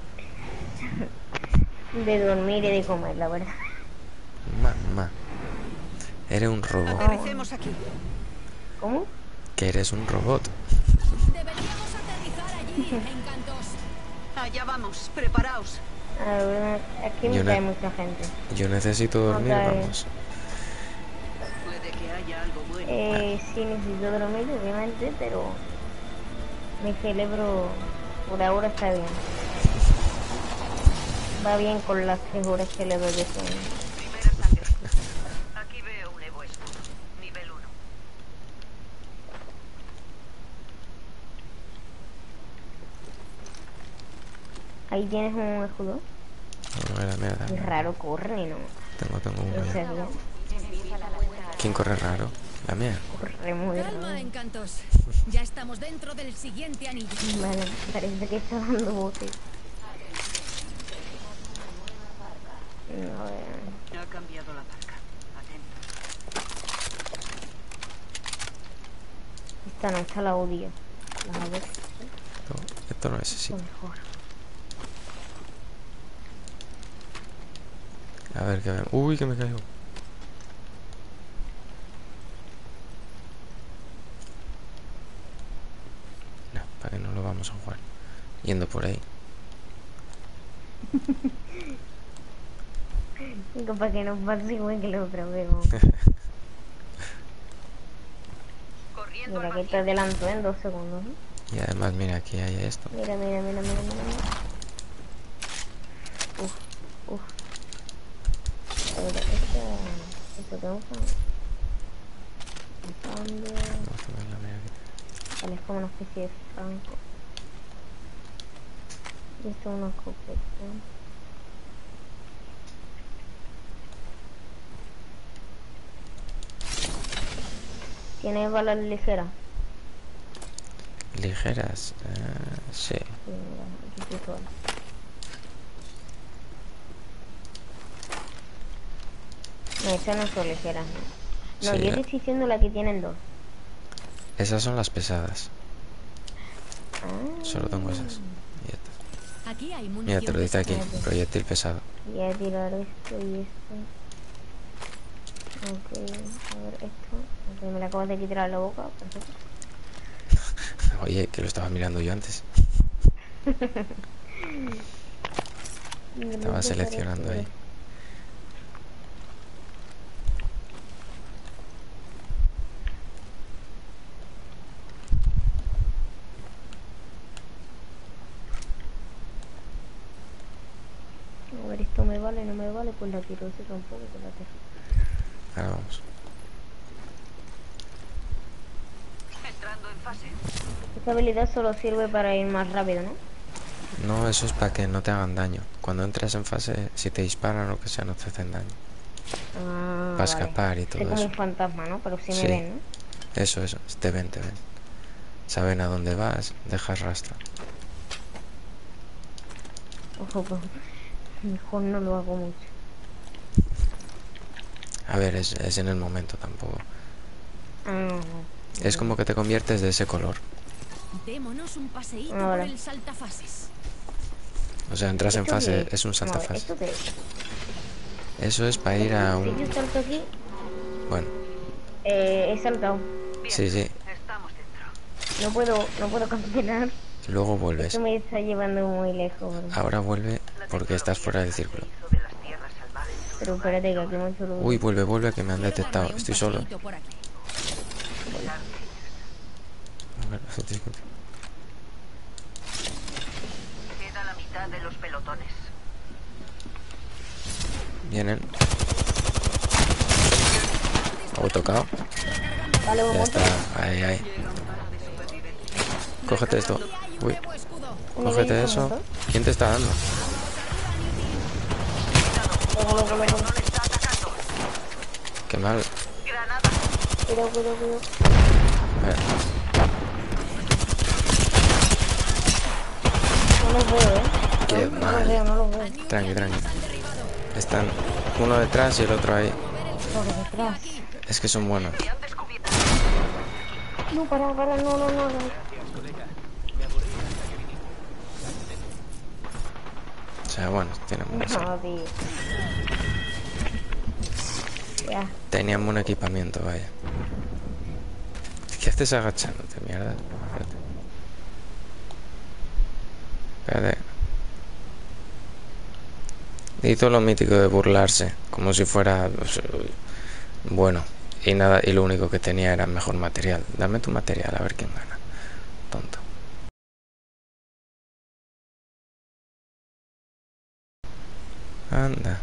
de dormir y de comer, la verdad. Mamá. Eres un robot. Aterricemos aquí. ¿Cómo? Que eres un robot. Deberíamos aterrizar allí, encantos. Allá vamos, preparaos. A ver, aquí Yo me no- cae mucha gente. Yo necesito dormir, Ok. vamos. Puede que haya algo bueno. Eh, sí necesito dormir, obviamente, pero mi cerebro por ahora está bien. Va bien con las tres horas que le doy de sueño. Primera sangre. Aquí veo un Evo escudo. Nivel uno. Ahí tienes un escudo. No, la mierda. Es raro, corre, ¿no? Tengo, tengo uno En ya. serio, ¿Quién corre raro? La mía. corre muy Calma, raro. encantos. Ya estamos dentro del siguiente anillo. Vale, parece que está dando botes. No, eh, Ha cambiado la marca. Atento. esta no, está la odio. La odio, Esto, esto no necesito. mejor. A ver, que ven. Uy, que me caigo. No, para que no lo vamos a jugar. Yendo por ahí. Y para que no pase igual que la otra vez. ¿no? Corriendo Mira al que te vacío. adelanto en dos segundos. ¿no? Y además, mira, aquí hay esto. Mira, mira, mira, mira, mira. mira. Uf, uf. A ver, esto, esto tengo que... Un cambio. Vamos a verla, mira aquí. Vale, es como una especie de franco. Y esto es una escopeta. ¿Tiene balas ligeras? Ligeras. eh, sí. Sí, mira, aquí sí son. No, estas no son ligeras, ¿no? No, Sí, yo eh. te estoy diciendo la que tienen dos. Esas son las pesadas. Ah, Solo tengo esas. Y ya está. Aquí hay munición. Mira, te lo dice aquí. pesada. Proyectil pesado. voy a tirar esto y esto. Ok, a ver esto. Ok, me la acabas de quitar a la boca. Perfecto. Oye, que lo estaba mirando yo antes. Estaba seleccionando ahí. A ver, esto me vale, no me vale, pues la tiro. Ese tampoco, pues la tiro. Ahora vamos. Entrando en fase. Esta habilidad solo sirve para ir más rápido, ¿no? No, eso es para que no te hagan daño. Cuando entras en fase, si te disparan o lo que sea, no te hacen daño. Ah, Para vale. escapar y Es todo como eso. un fantasma, ¿no? Pero sí me Sí. ven, ¿no? Eso, eso. Te ven, te ven. Saben a dónde vas, dejas rastro. poco. Mejor no lo hago mucho. A ver, es, es en el momento tampoco. Ah, no, no. Es como que te conviertes de ese color. Démonos un paseíto por Ahora. el saltafases. O sea, entras en ¿Esto fase, qué es un A ver, saltafase. ¿esto qué es? Eso es para ir a Si un... yo salto aquí, Bueno, eh, he saltado. sí, sí. Estamos dentro. No puedo, no puedo caminar. Luego vuelves. Esto me está llevando muy lejos, bro. Ahora vuelve porque estás fuera del círculo. Hizo de las tierras salvajes. Pero espérate, que aquí mucho lo... Uy, vuelve, vuelve, que me han detectado. Darme un Estoy solo. paseíto por aquí. Queda la mitad de los pelotones. Vienen. He tocado. Vale, un Ya momento. está. Ahí, ahí. Cógete esto. Uy, cógete eso. ¿Quién te está dando? Luego, luego, luego. Qué mal. Cuidado, cuidado, cuidado. A ver. No los veo, ¿eh? Qué No los mal. veo, no los veo. Tranqui, tranqui. Están uno detrás y el otro ahí. Por detrás. Es que son buenos. No, para, para, no, no, no. no. O sea, bueno, tienen buen, No, tío. Ya. tenían buen equipamiento, vaya. ¿Qué haces agachándote, mierda? Espérate. Espérate. Hizo lo mítico de burlarse, como si fuera pues, bueno. Y nada, y lo único que tenía era mejor material. Dame tu material, a ver quién gana. Tonto. Anda.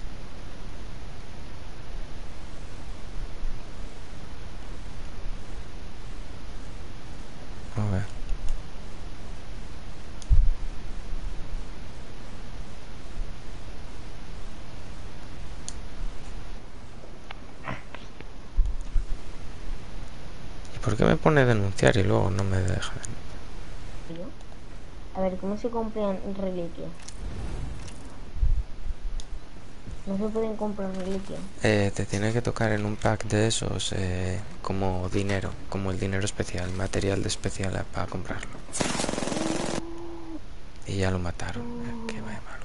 A ver. ¿Y por qué me pone denunciar y luego no me deja? A ver, ¿cómo se compran reliquias? No se pueden comprar reliquias. Eh, te tiene que tocar en un pack de esos eh, como dinero, como el dinero especial, material de especial para comprarlo. Y ya lo mataron. Eh, qué vaya malo.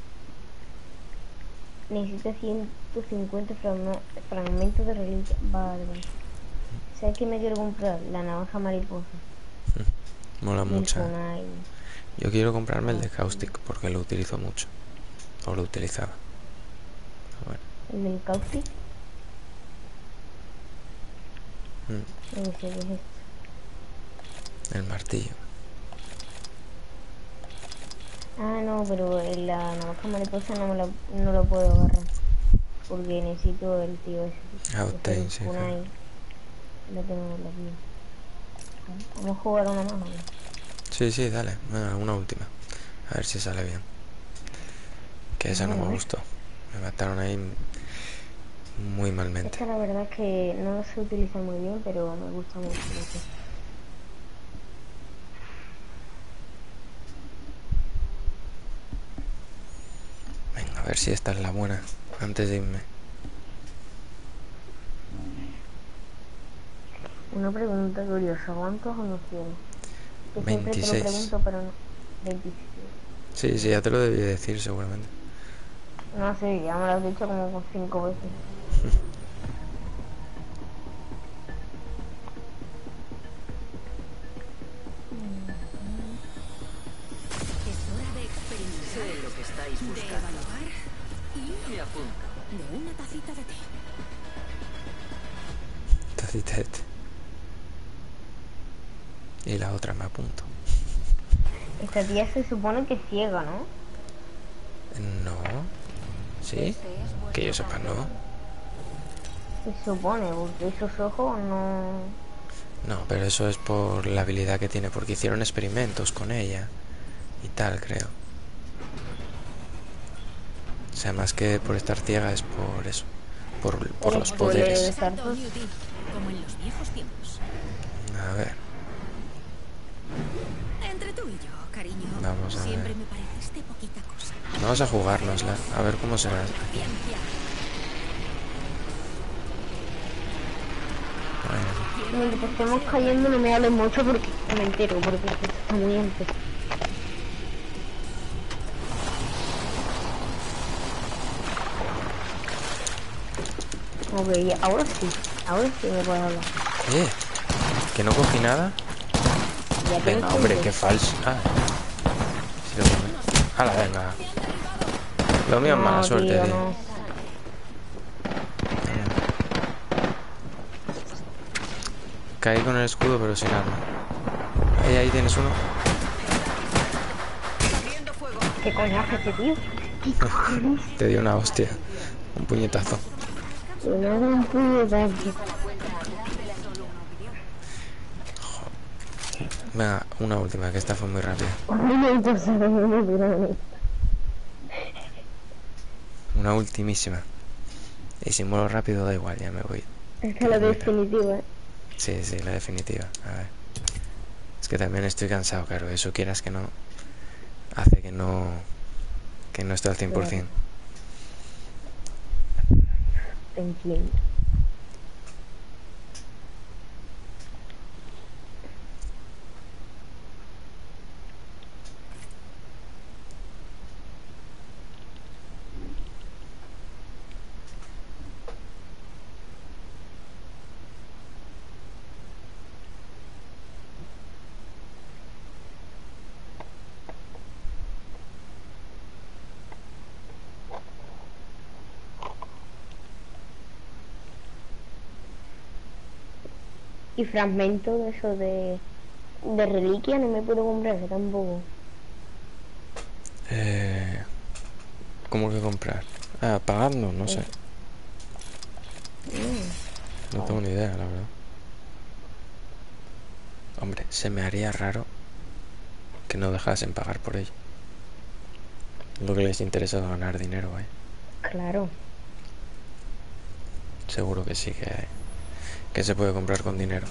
Necesito ciento cincuenta fragma- fragmentos de reliquia. Vale, vale. ¿Sabes qué me quiero comprar? La navaja mariposa. Mola Y el mucho. kunai. Yo quiero comprarme el de Caustic porque lo utilizo mucho. O lo utilizaba. Bueno. El del caustic. Mm, No sé qué es esto. el martillo. Ah, no, pero en la navaja mariposa no, me la, no lo puedo agarrar. Porque necesito el tío ese. Ah, ese obtain, del sí, kunai. claro. Lo tengo en la vida. Vamos a jugar una más, ¿no? Sí, sí, dale. Venga, una última. A ver si sale bien. Que esa no me gustó. Me mataron ahí muy malmente. Esta la verdad es que no lo sé utilizar muy bien, pero me gusta mucho. No sé. Venga, a ver si esta es la buena. Antes de irme. Una pregunta curiosa, ¿cuántos años tienes? Que siempre te veintiséis. lo pregunto, pero no. veintiséis. Sí, sí, ya te lo debí decir seguramente. No sé, ya me lo has dicho como por cinco veces. Es hora de experimentar, Sé lo que estáis de buscando. evaluar y Me apunto. de una tacita de té. Tacita de té. Y la otra me apunto. Esta tía se supone que es ciega, ¿no? No. ¿Sí? Que yo sepa, no. Se supone, porque esos ojos no... No, pero eso es por la habilidad que tiene, porque hicieron experimentos con ella y tal, creo. O sea, más que por estar ciega es por eso, por, por Eres los spoiler. poderes. Exacto, Newty, como en los viejos tiempos. A ver, Entre tú y yo, cariño, Vamos a siempre ver. me pareciste poquita cosa. Vamos a jugárnosla. A ver cómo será aquí. Bueno. Mientras estemos cayendo no me hables mucho porque me entero, porque esto está muy alto. Ok, ahora sí, ahora sí me puedo hablar. ¿Qué? ¿Que no cogí nada? Ya Venga, tienes hombre, que- qué falso. Ah, sí lo cogí. Hala, venga. Lo mío es No, mala suerte, tío, tío. no. Caí con el escudo, pero sin arma. Ahí, ahí tienes uno. ¿Qué coño hace este tío? Te dio una hostia. Un puñetazo. Me da un puñetazo. Venga, una última, que esta fue muy rápida. Ay, no pasa nada, no me dura esto. Una ultimísima. Y si muero rápido da igual, ya me voy. Esta es la definitiva. Sí, sí, la definitiva. A ver. Es que también estoy cansado, claro. Eso quieras que no. Hace que no. Que no esté al cien por cien. Te entiendo. Y fragmento de eso de, de reliquia no me puedo comprar tampoco. Eh, ¿Cómo que comprar? Ah, pagando, no sé. Mm. No tengo ni idea, la verdad. Hombre, se me haría raro que no dejasen pagar por ello. Lo que les interesa es ganar dinero, ¿eh? Claro. Seguro que sí, que, que se puede comprar con dinero.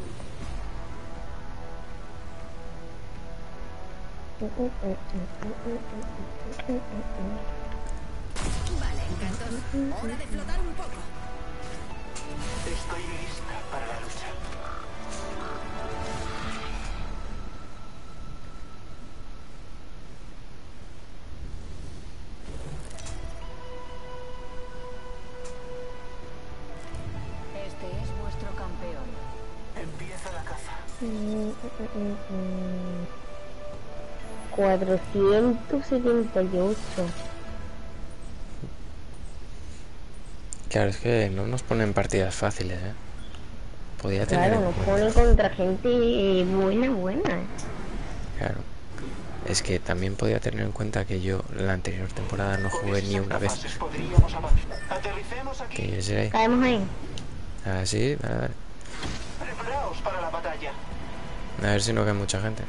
Vale, encantos. Hora de flotar un poco. Estoy lista para la lucha. Este es vuestro campeón. Empieza la caza. cuatrocientos setenta y ocho. Claro, es que no nos ponen partidas fáciles, ¿eh? Podía tener Claro, en nos cuenta. pone contra gente buena, buena. Claro. Es que también podía tener en cuenta que yo la anterior temporada no jugué ni una vez. Podríamos avanzar. Aterricemos aquí. Que yo sé. Caemos ahí. Ah, sí, dale, dale. Preparaos para la batalla. A ver si no cae mucha gente.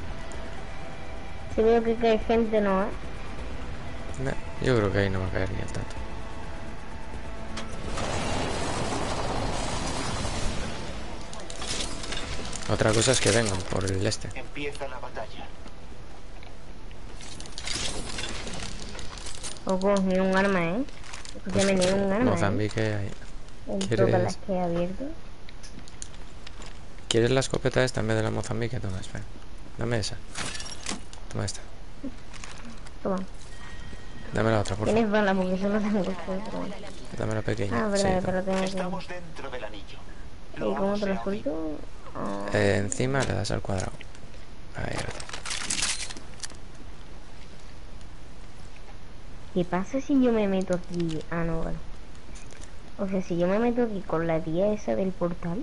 Si veo que hay gente, no, ¿eh? Nah, yo creo que ahí no va a caer ni el tanto. Otra cosa es que vengan por el este. Empieza la batalla. Ojo, ni un arma, ¿eh? Escúchame, ni un arma, ¿eh? Mozambique ahí. En ¿Quieres? todas las que he abierto. ¿Quieres la escopeta esta en vez de la Mozambique? Toma, espera. Dame esa. Toma esta. Toma. Dame la otra, por favor. Tienes bala porque solo tengo que hacer. Dame la pequeña. Ah, Sí, verdad, toma. pero tengo que... Estamos dentro del anillo. ¿Y cómo te lo suelto? Ah, Eh, encima le das al cuadrado. Ahí, gracias. ¿Qué pasa si yo me meto aquí? Ah, no, vale. O sea, si yo me meto aquí con la tía esa del portal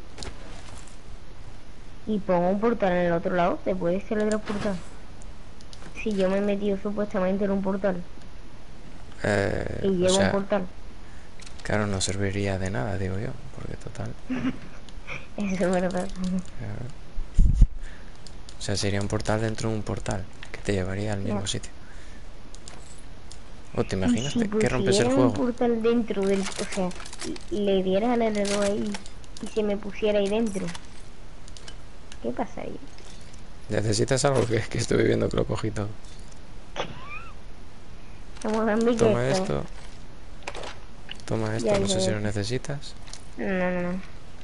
y pongo un portal en el otro lado, ¿te puedes teletransportar? Si yo me he metido supuestamente en un portal Eh, y o llevo sea, un portal. claro, no serviría de nada, digo yo. Porque total. Eso es verdad. Claro. O sea, sería un portal dentro de un portal que te llevaría al mismo Ya. sitio. ¿O te Y imaginas si que rompes el pusiera un juego? portal dentro del... O sea, y- le diera al R dos ahí y se me pusiera ahí dentro. ¿Qué pasa ahí? Necesitas algo que, que estoy viendo que lo cogí todo. Mozambique Toma esto. esto. Toma esto, Ya, no ya, sé si ya. lo necesitas. No, no, no.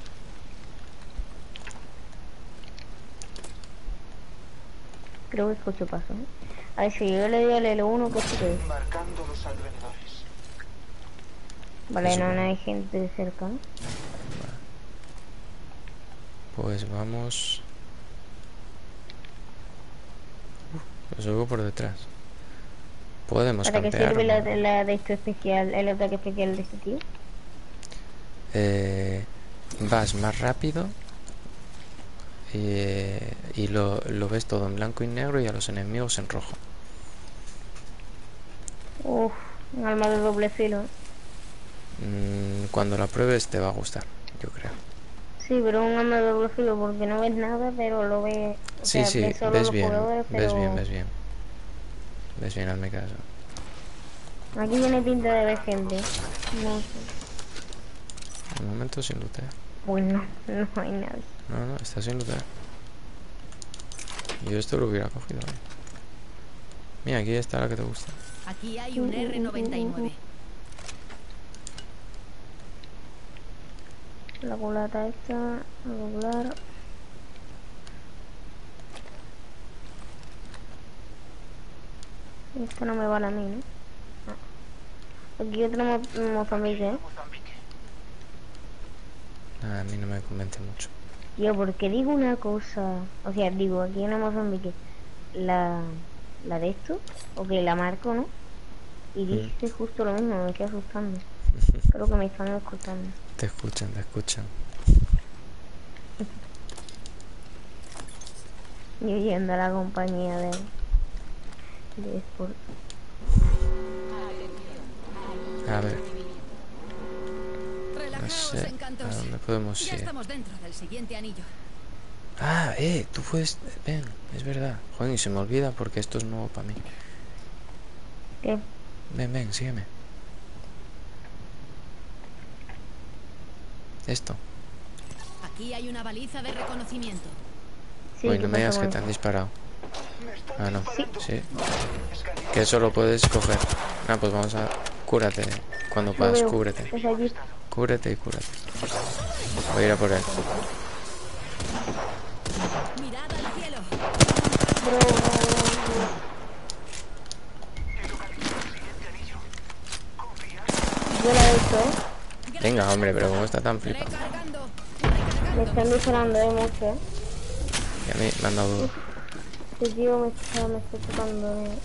Creo que escucho paso, ¿eh? A ver, si yo le doy al L uno, ¿qué es que es? Marcando los alrededores. Vale, Eso no, no. no hay gente cerca, ¿no? Pues vamos. Uf, lo subo por detrás. Podemos ¿Para qué campear. sirve la, ¿No? de- la de esto especial, el ataque especial de este tío? Eh, vas más rápido y, y lo, lo ves todo en blanco y negro y a los enemigos en rojo. Uf, un arma de doble filo. Mm, cuando la pruebes te va a gustar, yo creo. Sí, pero un arma de doble filo porque no ves nada, pero lo ves. O Sí, sea, sí, ves solo ves los bien, jugadores, pero. ves bien, ves bien. Ves bien, hazme caso. Aquí tiene pinta de ver gente. No sé. Un momento sin lootear. Pues no, no hay nadie. No, no, está sin lootear. Yo esto lo hubiera cogido. ¿Eh? Mira, aquí está la que te gusta. Aquí hay un R noventa y nueve. La culata esta, a doblar. Esto no me vale a mí, ¿no? Ah. Aquí otro mo Mozambique, ¿eh? Mozambique. Ah, a mí no me convence mucho. Tío, porque digo una cosa. O sea, digo, aquí en Mozambique, la, la de esto, o que la marco, ¿no? Y dice justo lo mismo, me estoy asustando. Creo que me están escuchando. Te escuchan, te escuchan. Y oyendo a la compañía de, de Sport. A ver, no Relajaos, sé. encantos. ¿A dónde podemos Ya ir? estamos dentro del siguiente anillo. Ah, eh, tú puedes... Ven, es verdad. Joder, y se me olvida porque esto es nuevo para mí. ¿Qué? Ven, ven, sígueme. Esto. Aquí hay una baliza de reconocimiento. Sí, Uy, ¿qué no me digas pasa que con te han disparado. Ah, no. Sí. Escaneo. Que eso lo puedes coger. Ah, pues vamos a... Cúrate. Cuando Lo puedas, veo. cúbrete. Es allí. Cúbrete y cúrate. Voy a ir a por él. Mirad al cielo. Bro, bro, bro. Yo la he hecho, ¿eh? Venga, hombre, pero cómo está tan flipado. Recargando. Me están disparando, ¿eh? Mucho, ¿eh? Y a mí me han dado duro. Este tío me está, me está tocando, ¿eh?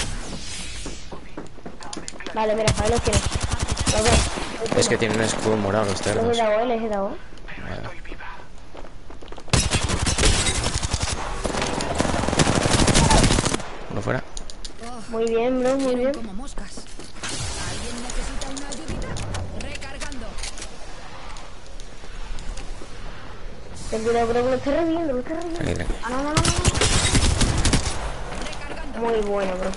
Vale, mira, ahí los tienes. Los ves. Es que tienen escudo morado los Les cerdos. he dado, ¿eh? Les he dado, ¿eh? Vale. Uno fuera. Muy bien, bro, muy bien. Como moscas. ¿Alguien necesita una ayudita? Recargando. Ten cuidado, bro, que lo está reviendo, lo está reviendo. Aquí tengo. Ah, no, no, no, no. Recargando. Muy bueno, bro.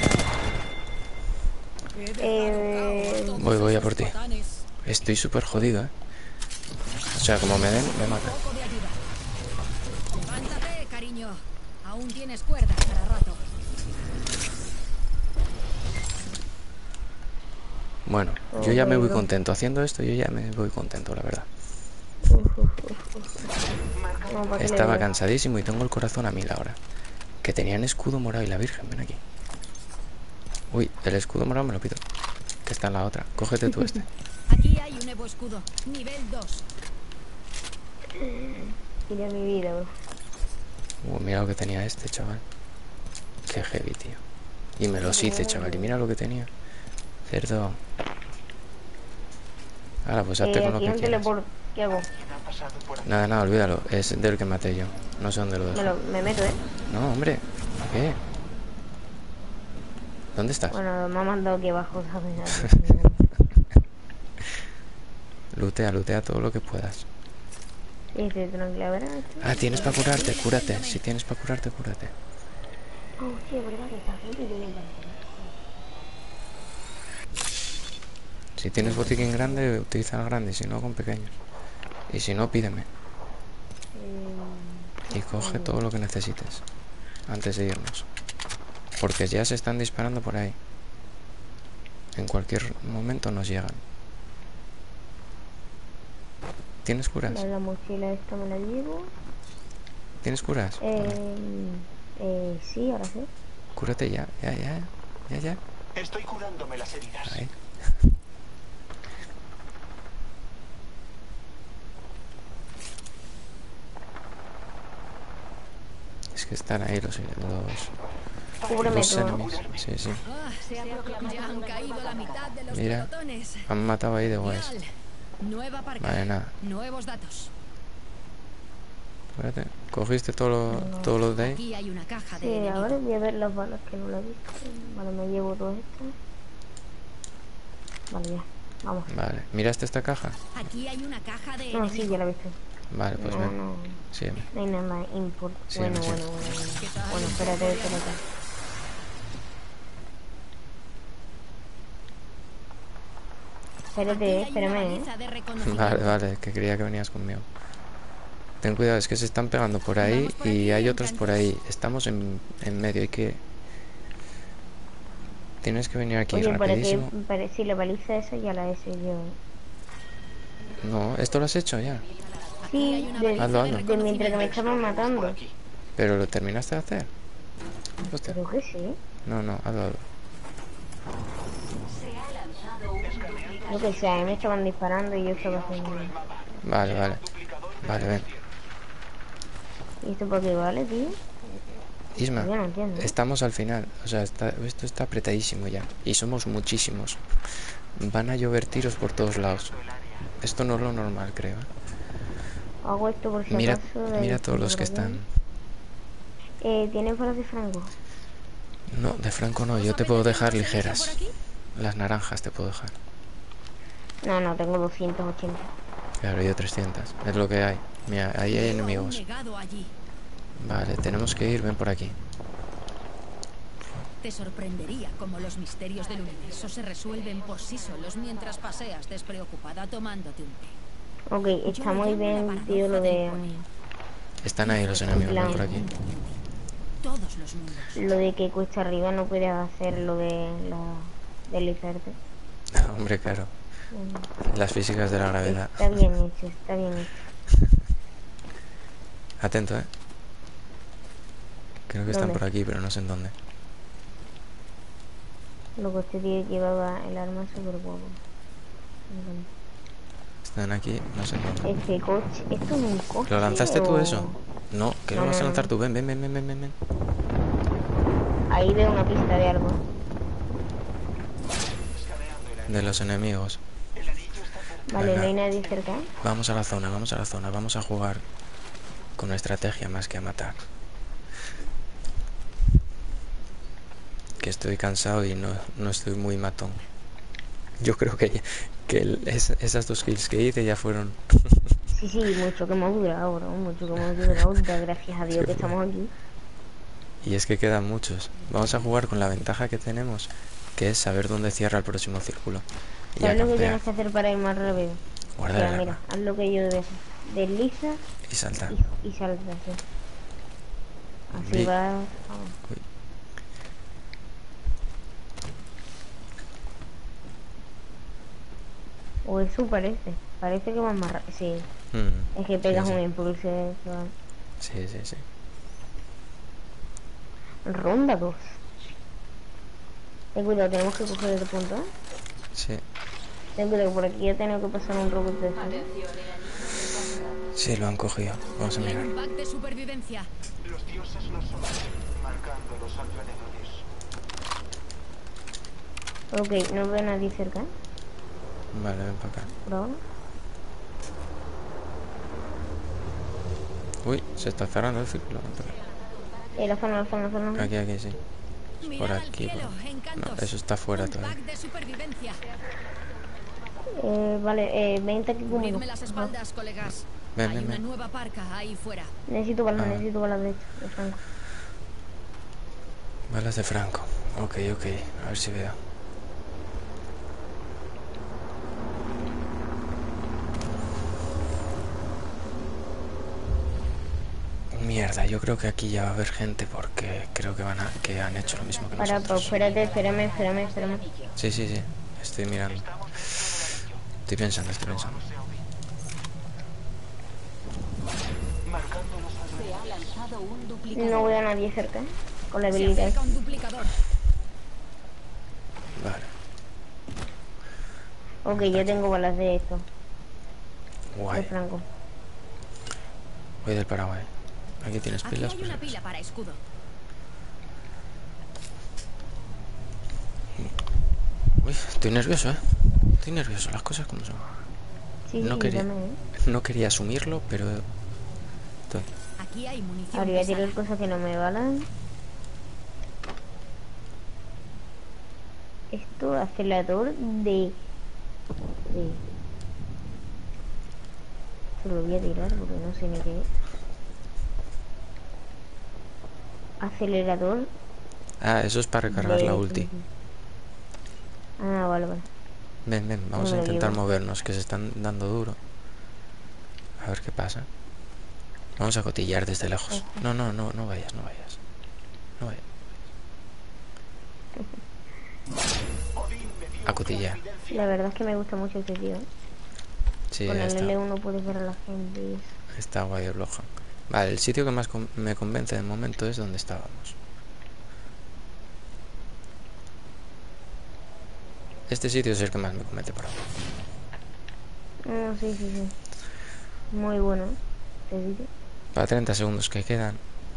Eh... Voy, voy a por ti. Estoy súper jodido, ¿eh? O sea, como me den, me matan. Poco de ayuda. Levántate, cariño. Aún tienes cuerda para rato. Bueno, yo ya me voy contento. Haciendo esto, yo ya me voy contento, la verdad. No, ¿para qué le Estaba doy? cansadísimo y tengo el corazón a mil ahora. Que tenían escudo morado y la virgen, ven aquí. Uy, el escudo morado me lo pido. Que está en la otra. Cógete tú este. Aquí hay un Evo escudo. Nivel dos. Quería mi vida, bro. Uh, mira lo que tenía este, chaval. Qué heavy, tío. Y me los hice, chaval. Y mira lo que tenía. Cerdo. Ahora, pues hazte Eh, con lo aquí que un quieras. teleport. ¿Qué hago? Nada, nada, olvídalo. Es del que maté yo. No sé dónde lo Me, dejo. lo, me meto, ¿eh? No, hombre. ¿Qué? ¿Dónde estás? Bueno, me ha mandado aquí abajo, ¿sabes? Lutea, lutea todo lo que puedas. Sí, sí, tranquila, ¿verdad? Ah, tienes para curarte, cúrate. Si tienes para curarte, cúrate. Oh, sí, es verdad que está gente y tiene para- Si tienes botiquín grande, utiliza el grande. Y si no, con pequeños. Y si no, pídeme. Y coge todo lo que necesites. Antes de irnos. Porque ya se están disparando por ahí. En cualquier momento nos llegan. ¿Tienes curas? La, la mochila esta me la llevo. ¿Tienes curas? Eh, Vale. eh, sí, ahora sí. Cúrate ya, ya, ya, ya, ya. Estoy curándome las heridas. Ahí. Es que están ahí los los, Cúbreme los todo. enemies. Sí, sí. Ah, ya han caído la mitad de los Mira, pelotones. han matado ahí de guays. Genial. Nueva parca. Vale, nada. Nuevos datos. Espérate. ¿Cogiste todo lo, todo lo de ahí? Aquí hay una caja de Sí, enemigo. ahora voy a ver las balas que no las he visto. Vale, me llevo todas estas. Vale, ya. Vamos. Vale. ¿Miraste esta caja? Aquí hay una caja de No, sí, enemigo. ya la he visto. Vale, pues No, ven. no. Sígueme. No hay nada más importante. Sí, bueno, sí. bueno, bueno, bueno. ¿Qué tal? Bueno, espérate, espérate. Espérate, Aquí hay espérame, una eh. baliza de reconocimiento. Vale, vale, que creía que venías conmigo. Ten cuidado, es que se están pegando por ahí Vamos por y aquí, hay otros por encantos. ahí. Estamos en, en medio, hay que... Tienes que venir aquí Oye, para que, rapidísimo. para, si la baliza esa ya la he hecho yo. No, esto lo has hecho ya. Aquí hay Sí, una de, baliza Hazlo, de hazlo. de mientras que me reconocimiento. estaban matando. Pero lo terminaste de hacer. Hostia. Creo que sí. No, no, hazlo, hazlo. Lo que sea, me estaban disparando y yo estaba haciendo. Vale, vale. Vale, ven. ¿Y esto por qué vale, tío? Isma, Yo no entiendo. estamos al final. O sea, está, esto está apretadísimo ya. Y somos muchísimos. Van a llover tiros por todos lados. Esto no es lo normal, creo. ¿eh? Hago esto por si Mira, acaso. de mira ahí todos los por que aquí. están. Eh, ¿tienes balas de Franco? No, de Franco no. Yo te puedo dejar ligeras. Las naranjas te puedo dejar. No, no, tengo doscientos ochenta. Claro, yo trescientas. Es lo que hay. Mira, ahí hay Veo a un enemigos. negado allí. Vale, tenemos que ir. Ven por aquí. Te sorprendería cómo los misterios del universo se resuelven por sí solos mientras paseas despreocupada tomándote un té. Ok, Yo está lo muy llamo la bien, tío, lo paradoja de... del poder. Están ahí los enemigos. Ven por aquí. Todos los mundos. Lo de que cuesta arriba no puedes hacer lo de la... deslizarte. Hombre, claro. Mm, Las físicas de la gravedad. Está bien hecho, está bien hecho. Atento, eh. Creo que están ¿Dónde? por aquí, pero no sé en dónde. Luego este tío llevaba el arma súper guapo. Están aquí, no sé en dónde. Este coche, ¿esto es un coche? ¿Lo lanzaste tú o- eso? No, que lo No, vas a no, lanzar no. tú. Ven, ven, ven, ven, ven, ven. ven. Ahí veo una pista de algo. De los enemigos. Vale, Venga. no hay nadie cerca. Vamos a la zona, vamos a la zona. Vamos a jugar con estrategia más que a matar. Que estoy cansado y no, no estoy muy matón. Yo creo que, que el- es- esas dos kills que hice ya fueron... Sí, sí, mucho que hemos durado, bro. Mucho que hemos durado. Da gracias a Dios Sí, que fue. estamos aquí. Y es que quedan muchos. Vamos a jugar con la ventaja que tenemos, que es saber dónde cierra el próximo círculo. Y a ¿Sabes lo que campear. tienes que hacer para ir más rápido? Guardar Mira, el mira, arma haz lo que yo debo hacer. Desliza y saltar. y, y salta así. Así Vi- va. Vamos. Uy. O eso parece. Parece que va más rápido. Sí. Mm, Es que pegas sí, un sí. impulso. y se va. Sí, sí, sí. Ronda dos. Ten cuidado, tenemos que coger el punto, ¿eh? Sí, Ten cuidado, por aquí ya tengo que pasar un robot de eso. sí, lo han cogido. Vamos a Hay mirar. un pack de supervivencia. Los dioses no son marcando los alrededores. Ok, no veo a nadie cerca, ¿eh? Vale, ven para acá. Por ahora. Uy, se está cerrando el círculo. ven para acá. Eh, la zona, la zona, la zona. Aquí, aquí, sí. Mirad Por al aquí. cielo, por- encantos. No, eso está fuera un todavía. pack de supervivencia. Eh, vale, eh, vente aquí conmigo. Cubridme las espaldas, colegas. Ven, Hay ven, una ven. nueva parca ahí fuera. Necesito balas, Ah. necesito balas de hecho, de Franco. Balas de Franco. Ok, ok. A ver si veo. Mierda, yo creo que aquí ya va a haber gente porque creo que van a que han hecho lo mismo que Para, pues nosotros. espérate, espérame, espérame, espérame. Sí, sí, sí. Estoy mirando. Estoy pensando, estoy pensando. Se ha lanzado un duplicador. No veo a nadie cerca, ¿eh? Con la Se habilidad. acerca un duplicador. Vale. Ok, yo tengo balas de esto, de Guay. Franco. Voy del Paraguay. Aquí tienes Aquí pilas. hay Pues, una pila para escudo. uy, estoy nervioso, ¿eh? Estoy nervioso, las cosas como son. Sí, No sí, quería, también, ¿eh? no quería asumirlo, pero estoy. Aquí hay munición Ahora voy a pesada. tirar cosas que no me valan. Esto, acelerador de... de... Se lo voy a tirar porque no sé ni qué es. Acelerador Ah, eso es para recargar de... la ulti. Ah, vale, vale. Ven, ven, vamos No a me lo intentar llevo. movernos, que se están dando duro. A ver qué pasa. Vamos a cotillar desde lejos. No, no, no, no vayas, no vayas. No vayas. A cotillar. La verdad es que me gusta mucho este tío, ¿eh? Sí, Con el está, L uno puedes ver a la gente y eso. está guay el Bloodhound. Vale, el sitio que más con- me convence de momento es donde estábamos. Este sitio es el que más me convence por ahora. Ah, sí, sí, sí. Muy bueno, ¿eh? Te digo. Para treinta segundos que quedan.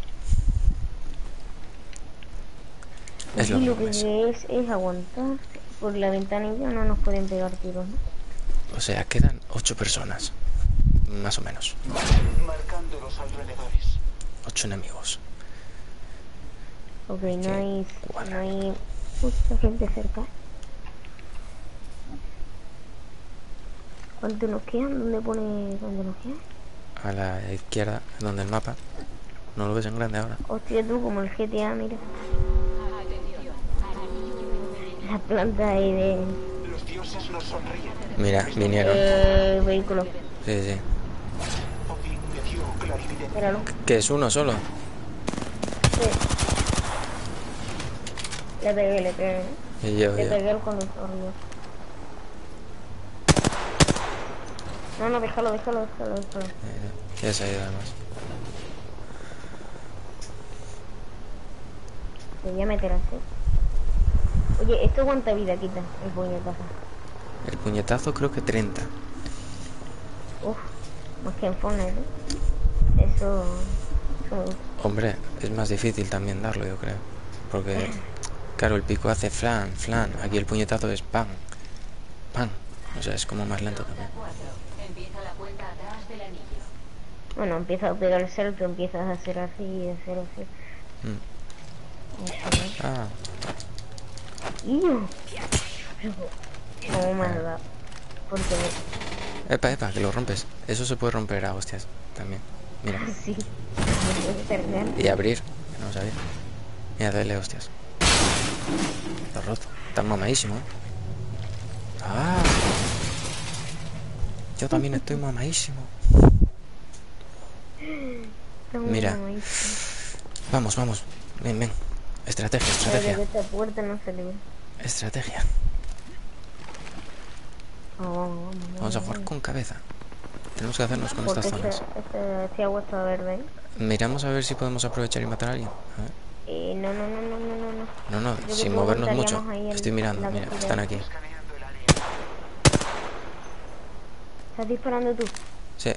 Es lo Aquí que lo me que es es aguantar. Por la ventanilla no nos pueden pegar tiros, ¿no? O sea, quedan ocho personas. Más o menos. Marcando los alrededores. Ocho enemigos. Ok, Hay no que hay, cuadrar. no hay mucha gente cerca. ¿Cuánto nos quedan? ¿Dónde pone dónde nos quedan? A la izquierda, donde el mapa. ¿No lo ves en grande ahora? Hostia, tú, como el G T A, mira. La planta ahí de... Los dioses nos sonríen. Mira, vinieron. Eh, vehículo. Sí, sí. Odín me dio clarividente. Míralo. ¿Que es uno solo? Sí. Le pegué, le pegué. Y yo, Le yo. pegué al conductor, yo. No, no, déjalo, déjalo, déjalo, déjalo. Eh, ya se ha ido además. Te voy a meter así. Oye, esto cuánta vida quita el puñetazo. El puñetazo creo que treinta. Uf, más que en Fortnite, ¿eh? Eso... eso me gusta. Hombre, es más difícil también darlo, yo creo. Porque, claro, el pico hace flan, flan. Aquí el puñetazo es pam, pam. O sea, es como más lento también. Empieza la cuenta atrás del anillo. Bueno, empiezas a pegar el salto, empiezas a hacer así y a hacer así. Mm. Eso, ¿no? Ah, ¡Iu! No me has dado. Porque epa, epa, que lo rompes. Eso se puede romper a hostias también. Mira. sí. No puede ser real. Y abrir, que no lo sabía. Mira, dale hostias. Está roto. Está mamadísimo, ¿eh? Ah. Yo también estoy mamadísimo. Está muy Mira. mamadísimo. Vamos, vamos. Ven, ven. Estrategia, Pero estrategia. que esta puerta no se le ve. Estrategia. Vamos, vamos, vamos. Vamos a jugar con cabeza. Tenemos que hacernos con Porque estas este, zonas. este, este agua está verde, ¿eh? Miramos a ver si podemos aprovechar y matar a alguien. A ver. Eh, no, no, no, no, no, no, no. No, no, Creo que sin todos movernos mucho. estaríamos ahí en Estoy mirando, la mira, cocina. están aquí. Escaneando el área. ¿Estás disparando tú? Sí.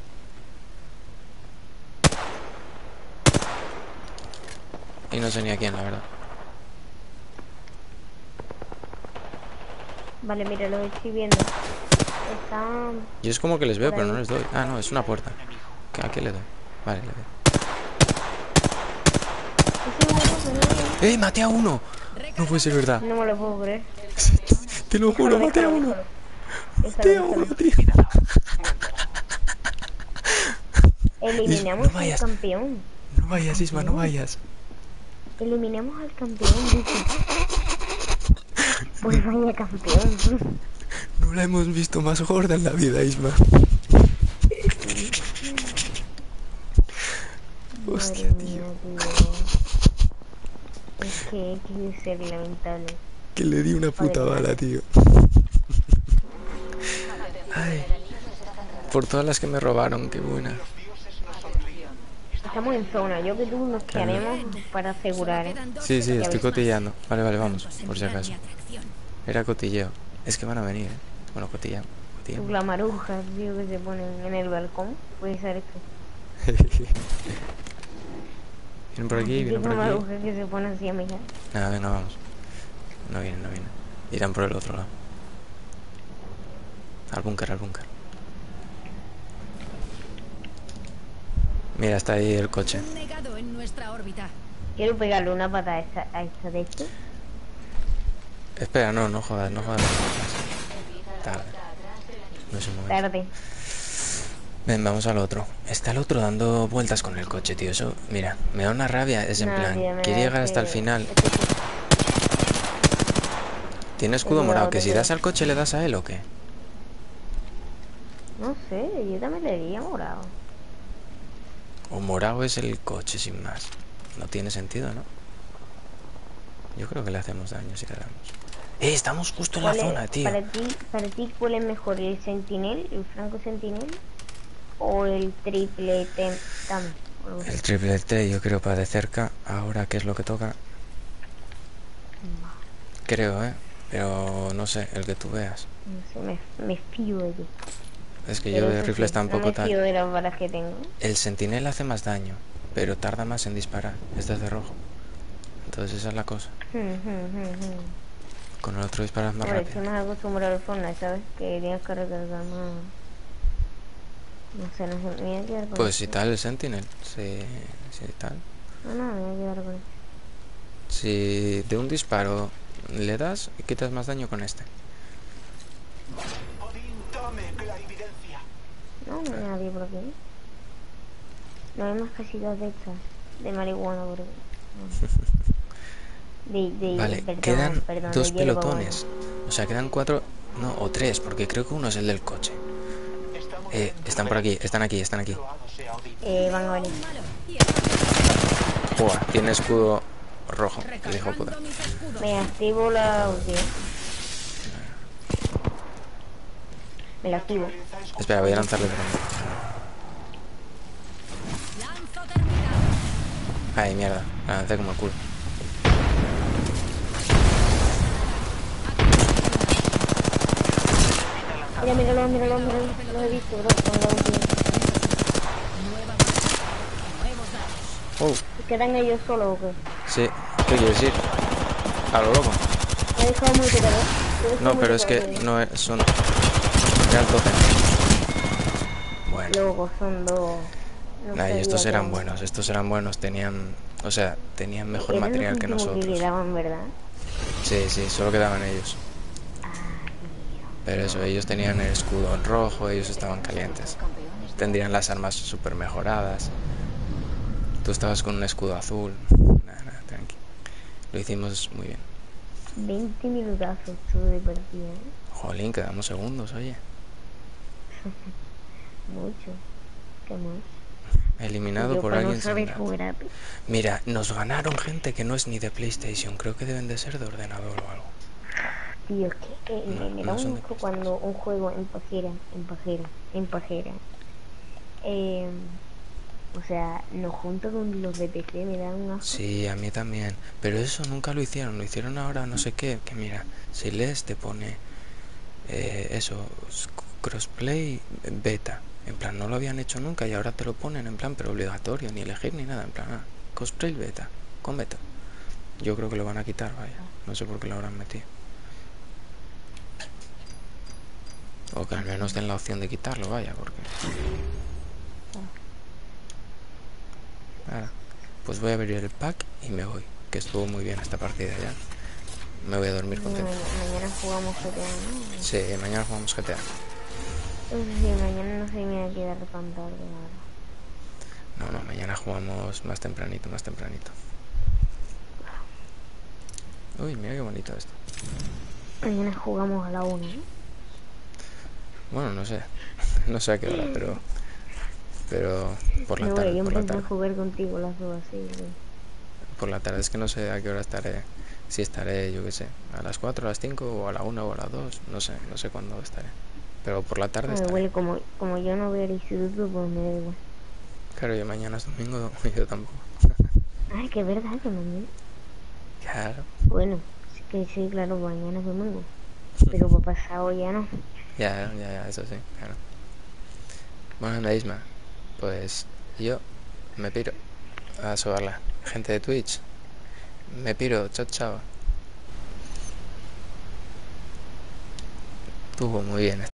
Y no sé ni a quién, la verdad. Vale, mira, lo estoy viendo. Está... Yo es como que les veo, Por pero no ahí. les doy. Ah, no, es una puerta. ¿A qué le doy? Vale, le doy. Ese bueno, pero ¡Eh, maté a uno! No puede ser verdad. no me lo puedo creer. Te lo juro, Déjalo, maté a déjalo, uno. déjalo. Maté a Déjalo, uno, déjalo. tío. Eliminamos No vayas. al campeón. No vayas, Isma, no vayas. Eliminamos al campeón, dice. Pues vaya campeón. No la hemos visto más gorda en la vida, Isma. Hostia, Madre tío. mía, tío. Es que hay que ser lamentable. Que le di una puta Madre mía. bala, tío. Ay, por todas las que me robaron, qué buena. Estamos en zona, yo que tú nos quedaremos para asegurar, ¿eh? Sí, sí, Ya estoy ves. cotilleando. Vale, vale, vamos, Pronto por si sentirán acaso. mi atracción. Era cotilleo. Es que van a venir, ¿eh? Bueno, cotillamos. Tus cotillamos. lamarujas, tío, que se ponen en el balcón. Puede ser esto. Vienen por aquí, vienen por aquí. Lamarujas que se ponen así a mirar. Nada, venga, vamos. No vienen, no vienen. Irán por el otro lado. Al búnker, al búnker. Mira, está ahí el coche. Un negado en nuestra órbita. Quiero pegarle una pata a esta, a esta de esto. Espera, no, no jodas, no jodas. Tarde. No es un momento. Tarde. Ven, vamos al otro. Está el otro dando vueltas con el coche, tío. Eso, mira, me da una rabia. Es en No, plan, tío, me quiere da llegar hasta el que- final. es que- Tiene escudo Te morado, cuidado, que te si cuidado. das al coche le das a él o qué. No sé, yo también le diría morado. O morado es el coche, sin más. No tiene sentido, ¿no? Yo creo que le hacemos daño si le damos. ¡Eh! Estamos justo en la ¿Cuál es- zona, tío. Para ti, para ti, ¿cuál es mejor? ¿El Sentinel, el Franco Sentinel? ¿O el triple tem tam? o algo así? El triple T, yo creo, para de cerca. Ahora, ¿qué es lo que toca? Creo, ¿eh? Pero no sé, el que tú veas. No sé, me, me fío de ti. Es que Pero yo de eso rifles sí, tampoco no me tal. fío de las balas que tengo. El sentinel hace más daño, pero tarda más en disparar. Este es de rojo. Entonces esa es la cosa. Hmm, hmm, hmm, hmm. Con el otro disparas más Hombre, estoy rápido. más acostumbrado al Fortnite, ¿sabes? Que tienes que recargar más. No sé, no sé, me voy a quedar con Pues este. si tal el sentinel. Si, si tal. No, no, me voy a quedar con este. Si de un disparo le das, quitas más daño con este. Odín, tome clarividencia. No, no hay nadie por aquí. No hay más casitas de estas. De marihuana, por aquí. No. De, de, Vale, perdón, quedan perdón, dos de hierba pelotones. O sea, quedan cuatro. No, o tres, porque creo que uno es el del coche. Estamos Eh, en están por aquí, están aquí, están aquí. Loado sea Odín. buena. Eh, van a venir. Buah, tiene escudo rojo, el hijo de puta. Recargando mis escudos. Me activo la ulti. Me la activo. Espera, voy a lanzarle otro. Lanzo terminado. Ay, mierda, la lancé como el culo. Mira, míralo, míralo, míralo. Lo he visto, bro, con la ulti. Nuevos datos. Oh, ¿Quedan ellos solos o qué? sí, ¿qué quieres decir? A lo loco. Me he dejado muy tocado. Te he dejado No, muy pero es que tocado, no es, son. Eran doce. Bueno, Luego son dos. No nah, y sabía estos que eran buenos, estos eran buenos, tenían. O sea, tenían mejor Eran material los que últimos nosotros. que quedaban, ¿verdad? Sí, sí, solo quedaban ellos. Pero eso, ellos tenían el escudo en rojo, ellos estaban calientes. Tendrían las armas súper mejoradas. Tú estabas con un escudo azul. Nada, nada, tranqui. Lo hicimos muy bien. veinte minutazos todo de partida, ¿eh? Jolín, quedamos segundos, oye. Mucho. ¿Qué más? Eliminado Yo por para no alguien sin saber datos. jugar a pi- Mira, nos ganaron gente que no es ni de PlayStation. Creo que deben de ser de ordenador o algo. Tío, es que eh, No, me no da son un de gusto cuando un juego en pajera, en pajera, en pajera. Eh, o sea, nos junto con los de P C, me dan un asco. Sí, a mí también. Pero eso nunca lo hicieron. Lo hicieron ahora no sé qué. Que mira, si lees te pone eh, eso, s- crossplay beta. En plan, no lo habían hecho nunca y ahora te lo ponen en plan, pero obligatorio, ni elegir ni nada. En plan, ah, cosplay beta, con beta. Yo creo que lo van a quitar, vaya. No sé por qué lo habrán metido. O que al menos den la opción de quitarlo, vaya, porque... Nada. Pues voy a abrir el pack y me voy. Que estuvo muy bien esta partida ya. Me voy a dormir Ma- contento. mañana jugamos G T A, ¿no? Sí, mañana jugamos G T A. Pues sí, mañana no sé si me voy a quedar tan tarde ahora. No, no, mañana jugamos más tempranito, más tempranito. Uy, mira qué bonito esto. Mañana jugamos a la una, ¿no? Bueno, no sé. No sé a qué hora, pero... Pero por la No, hombre, tarde, yo por la empecé a tarde. jugar contigo las dos así. ¿Sí? Por la tarde es que no sé a qué hora estaré. Si estaré, yo qué sé, a las cuatro, a las cinco o a la una o a las dos. No sé, no sé cuándo estaré. Pero por la tarde Me estaré. huele como, como yo no voy al instituto, pues me da igual. Claro, yo mañana es domingo y yo tampoco. Ay, que es verdad que mañana. Claro. Bueno, sí que sí, claro, mañana es domingo. Pero por pasado ya no. Ya, ya, ya, eso sí, claro. Bueno, anda, Isma. Pues yo me piro a sobarla. Gente de Twitch, me piro. Chao, chao. Estuvo muy bien.